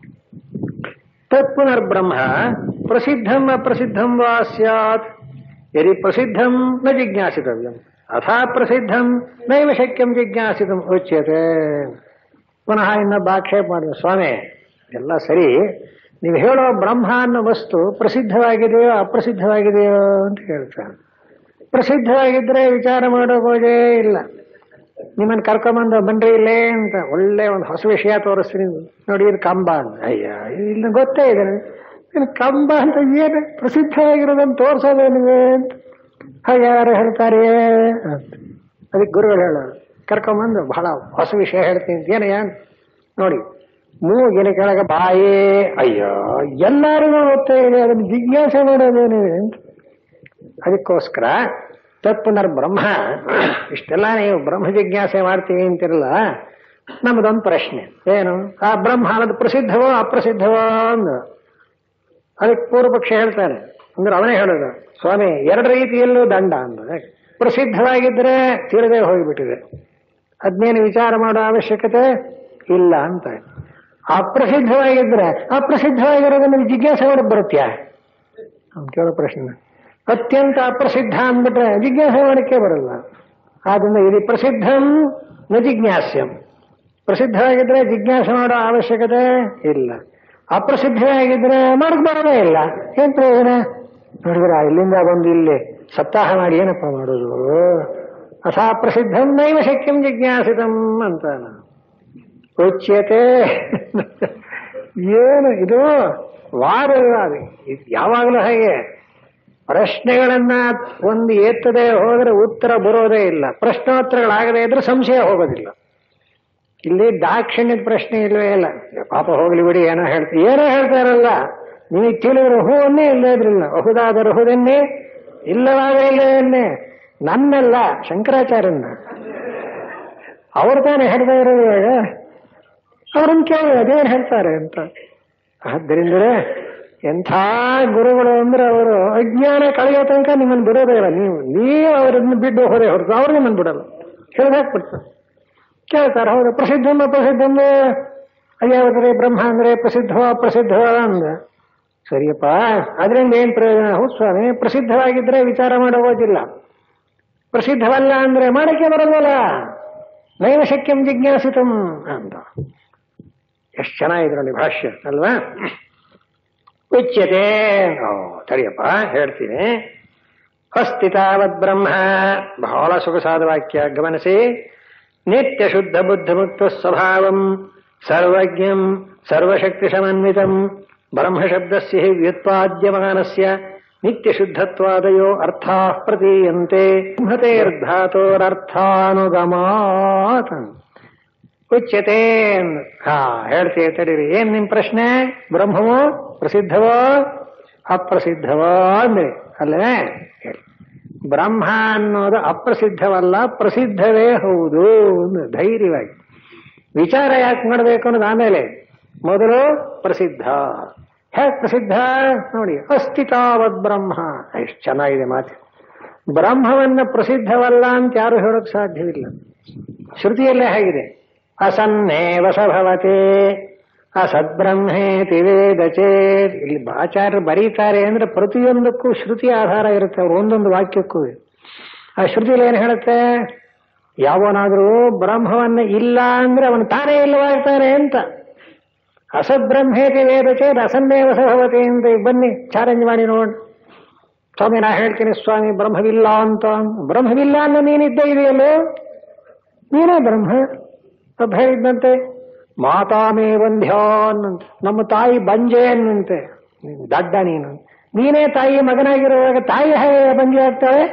ತತ್ಪುನರ್ಬ್ರಹ್ಮ ಪ್ರಸಿದ್ಧಂ ಅಪ್ರಸಿದ್ಧಂ ವಾ ಸ್ಯಾತ್. ಯದಿ ಪ್ರಸಿದ್ಧಂ ನ ಜಿಜ್ಞಾಸಿತವ್ಯಂ ಅಥಾ ಪ್ರಸಿದ್ಧಂ ನೈವ ಶಕ್ಯಂ ಜಿಜ್ಞಾಸಿತಂ ಉಚ್ಯತೆ. ಪುನಃ ಇನ್ನೊಬ್ಬ ಆಕ್ಷೇಪ ಮಾಡಿದ, ಸ್ವಾಮಿ ಎಲ್ಲ ಸರಿ, ನೀವು ಹೇಳೋ ಬ್ರಹ್ಮ ಅನ್ನೋ ವಸ್ತು ಪ್ರಸಿದ್ಧವಾಗಿದೆಯೋ ಅಪ್ರಸಿದ್ಧವಾಗಿದೆಯೋ ಅಂತ ಹೇಳ್ತಾನೆ. ಪ್ರಸಿದ್ಧವಾಗಿದ್ರೆ ವಿಚಾರ ಮಾಡೋ ಹೋಗೇ ಇಲ್ಲ. ನಿಮ್ಮನ್ನು ಕರ್ಕೊಂಬಂದು ಬನ್ರಿ ಇಲ್ಲೇ ಅಂತ ಒಳ್ಳೆ ಒಂದು ಹೊಸ ವಿಷಯ ತೋರಿಸ್ತೀನಿ ನೋಡಿ, ಇದು ಕಂಬ ಅಂತ. ಅಯ್ಯ ಇಲ್ಲಿ ಗೊತ್ತೇ ಇದೆ ಕಂಬ ಅಂತ, ಏನು ಪ್ರಸಿದ್ಧವಾಗಿರೋದನ್ನು ತೋರಿಸೋದೇನಿವೆ ಅಂತ ಹಾಗೆ ಯಾರು ಹೇಳ್ತಾರೆ ಅಂತ. ಅದಕ್ಕೆ ಗುರುಗಳು ಹೇಳೋರು, ಕರ್ಕೊಂಬಂದು ಬಹಳ ಹೊಸ ವಿಷಯ ಹೇಳ್ತೀನಿ ಅಂತ. ಏನಯ್ಯ ನೋಡಿ, ಮೂಗಿನ ಕೆಳಗೆ ಬಾಯೇ, ಅಯ್ಯೋ ಎಲ್ಲರಿಗೂ ಗೊತ್ತೇ ಇದೆ, ಅದನ್ನು ಜಿಜ್ಞಾಸೆ ಮಾಡೋದೇನಿದೆ ಅಂತ. ಅದಕ್ಕೋಸ್ಕರ ತತ್ಪುನರ್ ಬ್ರಹ್ಮ, ಇಷ್ಟೆಲ್ಲ ನೀವು ಬ್ರಹ್ಮ ಜಿಜ್ಞಾಸೆ ಮಾಡ್ತೀವಿ ಅಂತಿರಲ್ಲ, ನಮ್ದೊಂದು ಪ್ರಶ್ನೆ ಏನು, ಆ ಬ್ರಹ್ಮ ಅನ್ನೋದು ಪ್ರಸಿದ್ಧವೋ ಅಪ್ರಸಿದ್ಧವೋ ಅಂದು. ಅದಕ್ಕೆ ಪೂರ್ವಪಕ್ಷ ಹೇಳ್ತಾನೆ, ಅಂದ್ರೆ ಅವನೇ ಹೇಳೋದು, ಸ್ವಾಮಿ ಎರಡು ರೀತಿಯಲ್ಲೂ ದಂಡ ಅಂದ್ರೆ, ಪ್ರಸಿದ್ಧವಾಗಿದ್ರೆ ತಿಳಿದೇ ಹೋಗಿಬಿಟ್ಟಿದೆ, ಅದನ್ನೇನು ವಿಚಾರ ಮಾಡೋ ಅವಶ್ಯಕತೆ ಇಲ್ಲ ಅಂತ. ಅಪ್ರಸಿದ್ಧವಾಗಿದ್ರೆ ಅಪ್ರಸಿದ್ಧವಾಗಿರೋದನ್ನ ಜಿಜ್ಞಾಸೆ ಮಾಡಕ್ ಬರುತ್ತ್ಯಾ ಅಂತ ಕೇಳೋ ಪ್ರಶ್ನೆ. ಅತ್ಯಂತ ಅಪ್ರಸಿದ್ಧ ಅಂದ್ಬಿಟ್ರೆ ಜಿಜ್ಞಾಸೆ ಮಾಡಕ್ಕೆ ಬರಲ್ಲ. ಆದ್ರಿಂದ ಇದು ಪ್ರಸಿದ್ಧಂ ನ ಜಿಜ್ಞಾಸ್ಯಂ. ಪ್ರಸಿದ್ಧವಾಗಿದ್ರೆ ಜಿಜ್ಞಾಸೆ ಮಾಡೋ ಅವಶ್ಯಕತೆ ಇಲ್ಲ. ಅಪ್ರಸಿದ್ಧವಾಗಿದ್ರೆ ಮಾಡಕ್ ಬರೋದೇ ಇಲ್ಲ. ಏನ್ ಪ್ರಯೋಜನ ನೋಡಿದ್ರ, ಇಲ್ಲಿಂದ ಬಂದು ಇಲ್ಲಿ ಸಪ್ತಾಹ ಮಾಡಿ ಏನಪ್ಪ ಮಾಡೋದು? ಅಥಾ ಪ್ರಸಿದ್ಧಂ ನೈವ ಶಕ್ಯಂ ಜಿಜ್ಞಾಸಿತಂ ಅಂತ ಉಚ್ಯತೆ. ಏನು ಇದು ವಾದ ವಿವಾದ, ಯಾವಾಗಲೂ ಹಾಗೆ ಪ್ರಶ್ನೆಗಳನ್ನ ಒಂದು ಎತ್ತದೆ ಹೋದ್ರೆ ಉತ್ತರ ಬರೋದೇ ಇಲ್ಲ, ಪ್ರಶ್ನೋತ್ತರಗಳಾಗದೇ ಇದ್ರೆ ಸಂಶಯ ಹೋಗೋದಿಲ್ಲ. ಇಲ್ಲಿ ದಾಕ್ಷಿಣ್ಯದ ಪ್ರಶ್ನೆ ಇಲ್ವೇ ಇಲ್ಲ. ಪಾಪ ಹೋಗ್ಲಿ ಬಿಡಿ, ಏನೋ ಹೇಳ್ತಾ ಏನೋ ಹೇಳ್ತಾರಲ್ಲ, ನಿಮಗೆ ತಿಳಿದ್ರೆ ಹೂವನ್ನೇ ಇಲ್ಲೇ ಇದ್ರಿಲ್ಲ, ಬಹುದಾದರೂ ಹುದನ್ನೇ ಇಲ್ಲವಾದ ಇಲ್ಲವನ್ನೇ. ನನ್ನಲ್ಲ, ಶಂಕರಾಚಾರ್ಯನ್ನ ಅವ್ರು ತಾನೇ ಹೇಳ್ತಾ ಇರೋದು. ಇವಾಗ ಅವ್ರನ್ನ ಕೇಳಿ ಅದೇನು ಹೇಳ್ತಾರೆ ಅಂತ. ಆದ್ದರಿಂದಲೇ ಎಂಥ ಗುರುಗಳು ಅಂದ್ರೆ ಅವರು ಅಜ್ಞಾನ ಕಳೆಯೋ ತನಕ ನಿಮ್ಮನ್ನು ಬಿಡೋದೇ ಇಲ್ಲ. ನೀವು ನೀವು ಅವರನ್ನು ಬಿಟ್ಟು ಹೋದೇ ಹೊರತು ಅವ್ರು ನಿಮ್ಮನ್ನು ಬಿಡಲ್ಲ, ಹೇಳ್ದಾಕ್ಬಿಡ್ತಾರೆ. ಕೇಳ್ತಾರೆ, ಹೌದು ಪ್ರಸಿದ್ಧಮ ಅಪ್ರಸಿದ್ಧಮ ಅಯ್ಯಾವದ್ರೆ ಬ್ರಹ್ಮ ಅಂದ್ರೆ ಪ್ರಸಿದ್ಧವ ಅಪ್ರಸಿದ್ಧವ ಅಂದ. ಸರಿಯಪ್ಪ, ಅದರಿಂದ ಏನ್ ಪ್ರಯೋಜನ? ಹೌದು ಸ್ವಾಮಿ, ಪ್ರಸಿದ್ಧವಾಗಿದ್ರೆ ವಿಚಾರ ಮಾಡೋದಿಲ್ಲ, ಪ್ರಸಿದ್ಧವಲ್ಲ ಅಂದ್ರೆ ಮಾಡಕ್ಕೆ ಬರೋದಲ್ಲ. ನೈವ ಶಕ್ಯಂ ಜಿಜ್ಞಾಸಿತಂ ಅಂತ ಎಷ್ಟು ಚೆನ್ನಾಗಿದ್ರಲ್ಲಿ ಭಾಷ್ಯ ಅಲ್ವಾ? ಉಚ್ಯತೆ. ಸರಿಯಪ್ಪ ಹೇಳ್ತೀನಿ. ಅಸ್ತಿ ತಾವದ್ ಬ್ರಹ್ಮ, ಬಹಳ ಸೊಗಸಾದ ವಾಕ್ಯ ಗಮನಿಸಿ. ನಿತ್ಯ ಶುದ್ಧ ಬುದ್ಧ ಮುಕ್ತ ಸ್ವಭಾವಂ ಸರ್ವಜ್ಞಂ ಸರ್ವಶಕ್ತಿ ಸಮನ್ವಿತಂ ಬ್ರಹ್ಮಶಬ್ದಸ್ಯ ಹಿ ವ್ಯುತ್ಪಾದ್ಯಮಾನಸ್ಯ ನಿತ್ಯ ಶುದ್ಧತ್ವಾದಯೋ ಅರ್ಥಾಃ ಪ್ರತೀಯಂತೆ ಬ್ರಹ್ಮತೇರ್ಧಾತೋರರ್ಥಾನುಗಮಾತ್ ಉಚ್ಯತೆ. ಹಾ ಹೇಳ್ತೀವಿ ತಡೀರಿ. ಏನ್ ನಿಮ್ ಪ್ರಶ್ನೆ? ಬ್ರಹ್ಮವೋ ಪ್ರಸಿದ್ಧವೋ ಅಪ್ರಸಿದ್ಧವೋ ಅಂದ್ರೆ ಅಲ್ಲವೇ? ಬ್ರಹ್ಮ ಅನ್ನೋದು ಅಪ್ರಸಿದ್ಧವಲ್ಲ, ಪ್ರಸಿದ್ಧವೇ ಹೌದು. ಧೈರ್ಯವಾಗಿ ವಿಚಾರ ಯಾಕೆ ಮಾಡಬೇಕು ಅನ್ನೋದು ಆಮೇಲೆ. ಮೊದಲು ಪ್ರಸಿದ್ಧ. ಹೇಗೆ ಪ್ರಸಿದ್ಧ ನೋಡಿ, ಅಸ್ಥಿತಾವದ್ ಬ್ರಹ್ಮ. ಎಷ್ಟು ಚೆನ್ನಾಗಿದೆ ಮಾತು. ಬ್ರಹ್ಮವನ್ನ ಪ್ರಸಿದ್ಧವಲ್ಲ ಅಂತ ಯಾರು ಹೇಳೋಕ್ ಸಾಧ್ಯವಿಲ್ಲ. ಶ್ರುತಿಯಲ್ಲೇ ಹೇಗಿದೆ, ಅಸನ್ನೇವ ಸಭವತೆ ಅಸದ್ಬ್ರಹ್ಮೇತಿ ವೇದ ಚೇತ್. ಇಲ್ಲಿ ಆಚಾರ್ಯರು ಬರೀತಾರೆ ಅಂದ್ರೆ ಪ್ರತಿಯೊಂದಕ್ಕೂ ಶ್ರುತಿ ಆಧಾರ ಇರುತ್ತೆ. ಅವ್ರು ಒಂದೊಂದು ವಾಕ್ಯಕ್ಕೂ ಆ ಶ್ರುತಿಯಲ್ಲಿ ಏನು ಹೇಳುತ್ತೆ, ಯಾವನಾದ್ರೂ ಬ್ರಹ್ಮವನ್ನ ಇಲ್ಲ ಅಂದ್ರೆ ಅವನು ತಾನೇ ಇಲ್ಲವಾಗ್ತಾನೆ ಅಂತ. ಅಸದ್ಬ್ರಹ್ಮೇತಿ ವೇದ ಚೇತ್ ಅಸನ್ನೇವ ಸಭವತೆ ಅಂತ. ಬನ್ನಿ ಚಾಲೆಂಜ್ ಮಾಡಿ ನೋಡಿ. ಸ್ವಾಮಿ ನಾ ಹೇಳ್ತೀನಿ ಸ್ವಾಮಿ ಬ್ರಹ್ಮವಿಲ್ಲ ಅಂತ. ಬ್ರಹ್ಮವಿಲ್ಲ ಅನ್ನೋ ನೀನಿದ್ದ ಇದೆಯಲ್ಲೋ, ನೀನೇ ಬ್ರಹ್ಮ. ಒಬ್ಬ ಹೇಳಿದ್ದಂತೆ, ಮಾತಾಮೇ ಬಂಧ್ಯಾನ್ನಂತ, ನಮ್ಮ ತಾಯಿ ಬಂಜೆ ಅನ್ನಂತೆ. ದಡ್ಡ ನೀನು, ನೀನೇ ತಾಯಿ ಮಗನಾಗಿರುವಾಗ ತಾಯಿ ಹೇಗೆ ಬಂಜೆ ಆಗ್ತಾಳೆ?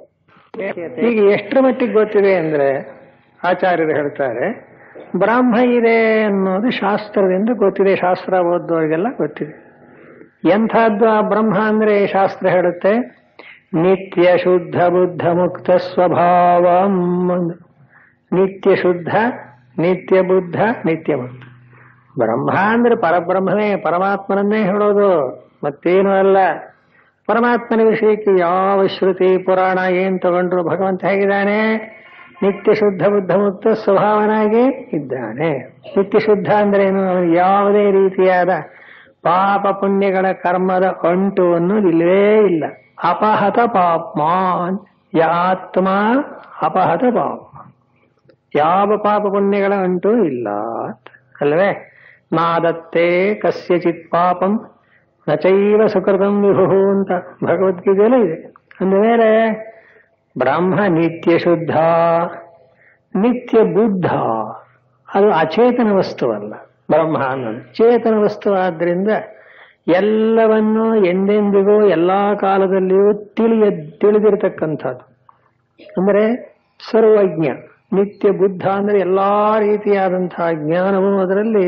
ಈಗ ಎಷ್ಟರ ಮಟ್ಟಿಗೆ ಗೊತ್ತಿದೆ ಅಂದ್ರೆ ಆಚಾರ್ಯರು ಹೇಳ್ತಾರೆ, ಬ್ರಹ್ಮ ಇದೆ ಅನ್ನೋದು ಶಾಸ್ತ್ರದಿಂದ ಗೊತ್ತಿದೆ. ಶಾಸ್ತ್ರ ಓದೋರಿಗೆಲ್ಲ ಗೊತ್ತಿದೆ. ಎಂಥದ್ದು ಆ ಬ್ರಹ್ಮ ಅಂದ್ರೆ ಶಾಸ್ತ್ರ ಹೇಳುತ್ತೆ, ನಿತ್ಯ ಶುದ್ಧ ಬುದ್ಧ ಮುಕ್ತ ಸ್ವಭಾವಂ. ನಿತ್ಯ ಶುದ್ಧ, ನಿತ್ಯ ಬುದ್ಧ, ನಿತ್ಯ ಮುಕ್ತ. ಬ್ರಹ್ಮ ಅಂದ್ರೆ ಪರಬ್ರಹ್ಮವೇ, ಪರಮಾತ್ಮನನ್ನೇ ಹೇಳೋದು, ಮತ್ತೇನು ಅಲ್ಲ. ಪರಮಾತ್ಮನ ವಿಷಯಕ್ಕೆ ಯಾವ ಶ್ರುತಿ ಪುರಾಣ ಏನ್ ತಗೊಂಡ್ರು ಭಗವಂತ ಹೇಗಿದ್ದಾನೆ? ನಿತ್ಯ ಶುದ್ಧ ಬುದ್ಧ ಮುಕ್ತ ಸ್ವಭಾವನಾಗಿ ಇದ್ದಾನೆ. ನಿತ್ಯ ಶುದ್ಧ ಅಂದ್ರೆ ಏನು? ಯಾವುದೇ ರೀತಿಯಾದ ಪಾಪ ಪುಣ್ಯಗಳ ಕರ್ಮದ ಅಂಟು ಅನ್ನೋದಿಲ್ಲವೇ ಇಲ್ಲ. ಅಪಹತ ಪಾಪ್ಮಾನ್ ಯಾತ್ಮ ಅಪಹತ ಪಾಪ. ಯಾವ ಪಾಪ ಪುಣ್ಯಗಳ ಅಂಟು ಇಲ್ಲ ಅಲ್ವೇ? ನಾದತ್ತೇ ಕಸ್ಯಚಿತ್ ಪಾಪಂ ನಚೈವ ಸುಕೃತಂ ವಿಭು ಅಂತ ಭಗವದ್ಗೀತೆಯಲ್ಲೂ ಇದೆ. ಅಂದಮೇಲೆ ಬ್ರಹ್ಮ ನಿತ್ಯ ಶುದ್ಧ, ನಿತ್ಯ ಬುದ್ಧ. ಅದು ಅಚೇತನ ವಸ್ತುವಲ್ಲ. ಬ್ರಹ್ಮ ಅನ್ನೋದು ಚೇತನ ವಸ್ತು. ಆದ್ದರಿಂದ ಎಲ್ಲವನ್ನೂ ಎಂದೆಂದಿಗೂ ಎಲ್ಲಾ ಕಾಲದಲ್ಲಿಯೂ ತಿಳಿಯ ತಿಳಿದಿರತಕ್ಕಂಥದ್ದು. ಅಂದರೆ ಸರ್ವಜ್ಞ. ನಿತ್ಯ ಬುದ್ಧ ಅಂದ್ರೆ ಎಲ್ಲಾ ರೀತಿಯಾದಂತಹ ಜ್ಞಾನವು ಅದರಲ್ಲಿ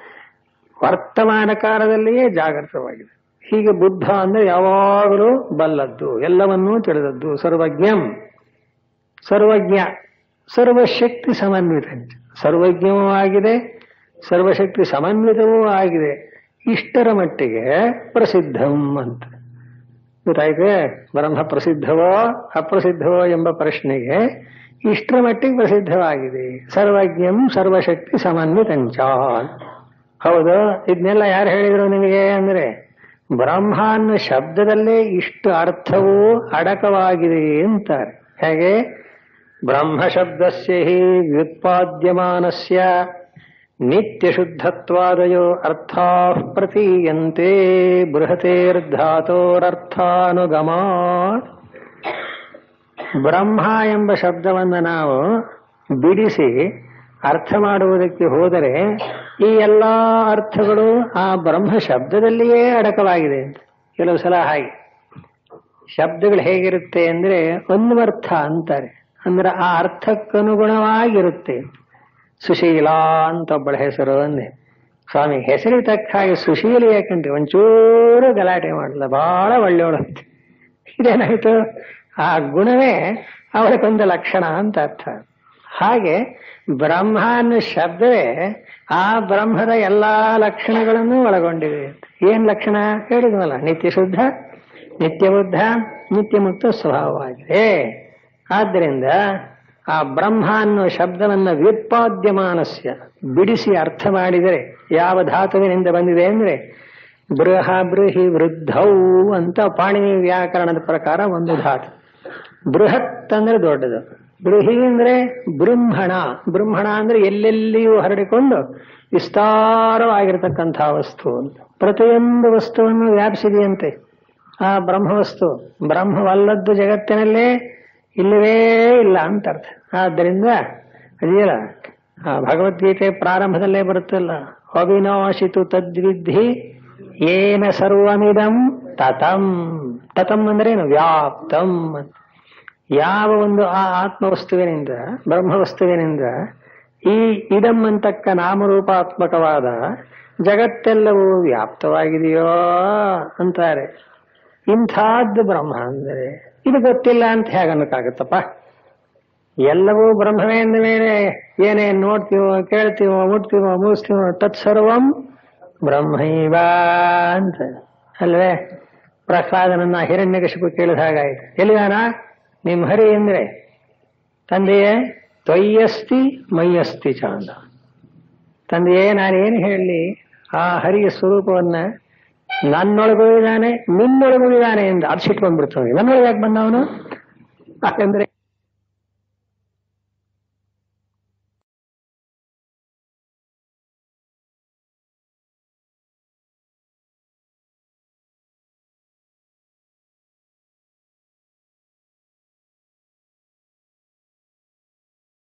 ವರ್ತಮಾನ ಕಾಲದಲ್ಲಿಯೇ ಜಾಗೃತವಾಗಿದೆ. ಹೀಗೆ ಬುದ್ಧ ಅಂದ್ರೆ ಯಾವಾಗಲೂ ಬಲ್ಲದ್ದು, ಎಲ್ಲವನ್ನೂ ತಿಳಿದದ್ದು. ಸರ್ವಜ್ಞಂ, ಸರ್ವಜ್ಞ, ಸರ್ವಶಕ್ತಿ ಸಮನ್ವಿತ. ಸರ್ವಜ್ಞವೂ ಆಗಿದೆ, ಸರ್ವಶಕ್ತಿ ಸಮನ್ವಿತವೂ ಆಗಿದೆ. ಇಷ್ಟರ ಮಟ್ಟಿಗೆ ಪ್ರಸಿದ್ಧಂ ಅಂತ ಗೊತ್ತಾಯ್ತೆ. ಬ್ರಹ್ಮ ಪ್ರಸಿದ್ಧವೋ ಅಪ್ರಸಿದ್ಧವೋ ಎಂಬ ಪ್ರಶ್ನೆಗೆ ಇಷ್ಟರ ಮಟ್ಟಿಗೆ ಪ್ರಸಿದ್ಧವಾಗಿದೆ. ಸರ್ವಜ್ಞಂ ಸರ್ವಶಕ್ತಿ ಸಮನ್ವಿತಂಚ. ಹೌದು, ಇದನ್ನೆಲ್ಲ ಯಾರು ಹೇಳಿದ್ರು ನಿಮಗೆ ಅಂದ್ರೆ ಬ್ರಹ್ಮ ಅನ್ನೋ ಶಬ್ದದಲ್ಲೇ ಇಷ್ಟು ಅರ್ಥವೂ ಅಡಕವಾಗಿದೆ ಅಂತಾರೆ. ಹೇಗೆ? ಬ್ರಹ್ಮ ಶಬ್ದಸ್ಯ ಹಿ ವ್ಯುತ್ಪಾದ್ಯಮಾನಸ್ಯ ನಿತ್ಯ ಶುದ್ಧತ್ವಾದಯೋ ಅರ್ಥಾಃ ಪ್ರತೀಯಂತೆ ಬೃಹತೇರ್ಧಾತೋರರ್ಥಾನುಗಮಾತ್. ಬ್ರಹ್ಮ ಎಂಬ ಶಬ್ದವನ್ನು ನಾವು ಬಿಡಿಸಿ ಅರ್ಥ ಮಾಡುವುದಕ್ಕೆ ಹೋದರೆ ಈ ಎಲ್ಲಾ ಅರ್ಥಗಳು ಆ ಬ್ರಹ್ಮ ಶಬ್ದದಲ್ಲಿಯೇ ಅಡಕವಾಗಿದೆ ಅಂತ. ಕೆಲವು ಸಲ ಹಾಗೆ ಶಬ್ದಗಳು ಹೇಗಿರುತ್ತೆ ಅಂದ್ರೆ ಅನ್ವರ್ಥ ಅಂತಾರೆ. ಅಂದ್ರೆ ಆ ಅರ್ಥಕ್ಕನುಗುಣವಾಗಿರುತ್ತೆ. ಸುಶೀಲ ಅಂತ ಒಬ್ಬಳ ಹೆಸರು ಅಂದೆ. ಸ್ವಾಮಿ ಹೆಸರಿಗೆ ತಕ್ಕ ಹಾಗೆ ಸುಶೀಲ ಯಾಕಂದ್ರೆ ಒಂಚೂರು ಗಲಾಟೆ ಮಾಡಲ್ಲ, ಬಹಳ ಒಳ್ಳೆಯವಳಂತೆ. ಇದೇನಾಯ್ತು? ಆ ಗುಣವೇ ಅವಳಕ್ಕೊಂದು ಲಕ್ಷಣ ಅಂತ ಅರ್ಥ. ಹಾಗೆ ಬ್ರಹ್ಮ ಅನ್ನೋ ಶಬ್ದವೇ ಆ ಬ್ರಹ್ಮದ ಎಲ್ಲಾ ಲಕ್ಷಣಗಳನ್ನು ಒಳಗೊಂಡಿದೆ. ಏನ್ ಲಕ್ಷಣ ಹೇಳಿದ್ವಲ್ಲ, ನಿತ್ಯ ಶುದ್ಧ, ನಿತ್ಯ ಬುದ್ಧ, ನಿತ್ಯ ಮುಕ್ತ ಸ್ವಭಾವವಾಗಿದೆ. ಆದ್ದರಿಂದ ಆ ಬ್ರಹ್ಮ ಅನ್ನೋ ಶಬ್ದವನ್ನ ವ್ಯುತ್ಪಾದ್ಯಮಾನಸ್ಯ ಬಿಡಿಸಿ ಅರ್ಥ ಮಾಡಿದರೆ ಯಾವ ಧಾತುವಿನಿಂದ ಬಂದಿದೆ ಅಂದ್ರೆ ಬೃಹ ಬೃಹಿ ವೃದ್ಧೌ ಅಂತ ಪಾಣಿನಿ ವ್ಯಾಕರಣದ ಪ್ರಕಾರ ಒಂದು ಧಾತು. ಬೃಹತ್ ಅಂದ್ರೆ ದೊಡ್ಡದು, ಬೃಹಿ ಅಂದ್ರೆ ಬೃಂಹಣ. ಬೃಂಹಣ ಅಂದ್ರೆ ಎಲ್ಲೆಲ್ಲಿಯೂ ಹರಡಿಕೊಂಡು ವಿಸ್ತಾರವಾಗಿರತಕ್ಕಂಥ ವಸ್ತು ಅಂತ. ಪ್ರತಿಯೊಂದು ವಸ್ತುವನ್ನು ವ್ಯಾಪಿಸಿದೆಯಂತೆ ಆ ಬ್ರಹ್ಮವಸ್ತು. ಬ್ರಹ್ಮವಲ್ಲದ್ದು ಜಗತ್ತಿನಲ್ಲೇ ಇಲ್ಲವೇ ಇಲ್ಲ ಅಂತ ಅರ್ಥ. ಆದ್ದರಿಂದ ಅದಿಯಲ್ಲ, ಆ ಭಗವದ್ಗೀತೆ ಪ್ರಾರಂಭದಲ್ಲೇ ಬರುತ್ತಲ್ಲ, ಅವಿನಾಶಿತು ತದ್ವಿಧಿ ಏನ ಸರ್ವಮಿದಂ ತತಂ. ತತಂ ಅಂದ್ರೇನು? ವ್ಯಾಪ್ತಂ. ಯಾವ ಒಂದು ಆ ಆತ್ಮವಸ್ತುವಿನಿಂದ, ಬ್ರಹ್ಮವಸ್ತುವಿನಿಂದ ಈ ಇದಂ ಅಂತಕ್ಕ ನಾಮರೂಪಾತ್ಮಕವಾದ ಜಗತ್ತೆಲ್ಲವೂ ವ್ಯಾಪ್ತವಾಗಿದೆಯೋ ಅಂತಾರೆ. ಇಂಥದ್ದು ಬ್ರಹ್ಮ ಅಂದರೆ ಇದು ಗೊತ್ತಿಲ್ಲ ಅಂತ ಹೇಗನ್ನಕ್ಕಾಗತ್ತಪ್ಪ? ಎಲ್ಲವೂ ಬ್ರಹ್ಮವೇ ಅಂದ ಮೇಲೆ ಏನೇನ್ ನೋಡ್ತೀವೋ, ಕೇಳ್ತೀವೋ, ಮುಟ್ತೀವೋ, ಮೂಸ್ತೀವೋ ತತ್ಸರ್ವಂ ಬ್ರಹ್ಮೈವ ಅಂತ ಅಲ್ವೇ? ಪ್ರಹ್ಲಾದನನ್ನ ಹಿರಣ್ಯಕಶಿಪು ಕೇಳಿದ ಹಾಗಾಯ್ತು. ಎಲ್ಲಿದಾನ ನಿಮ್ ಹರಿ ಅಂದ್ರೆ? ತಂದೆಯೇ ತ್ವಯ್ಯಸ್ತಿ ಮಯ್ಯಸ್ತಿ ಚಾಂದ. ತಂದೆಯೇ ನಾನೇನು ಹೇಳಲಿ, ಆ ಹರಿಯ ಸ್ವರೂಪವನ್ನ ನನ್ನೊಳಗೂ ಇದ್ದಾನೆ, ನಿನ್ನೊಳಗೂ ಇದ್ದಾನೆ ಎಂದು ಅರ್ಸಿಟ್ಕೊಂಡ್ಬಿಡ್ತಾನೆ. ನನ್ನೊಳಗೆ ಯಾಕೆ ಬಂದವನು? ಯಾಕಂದ್ರೆ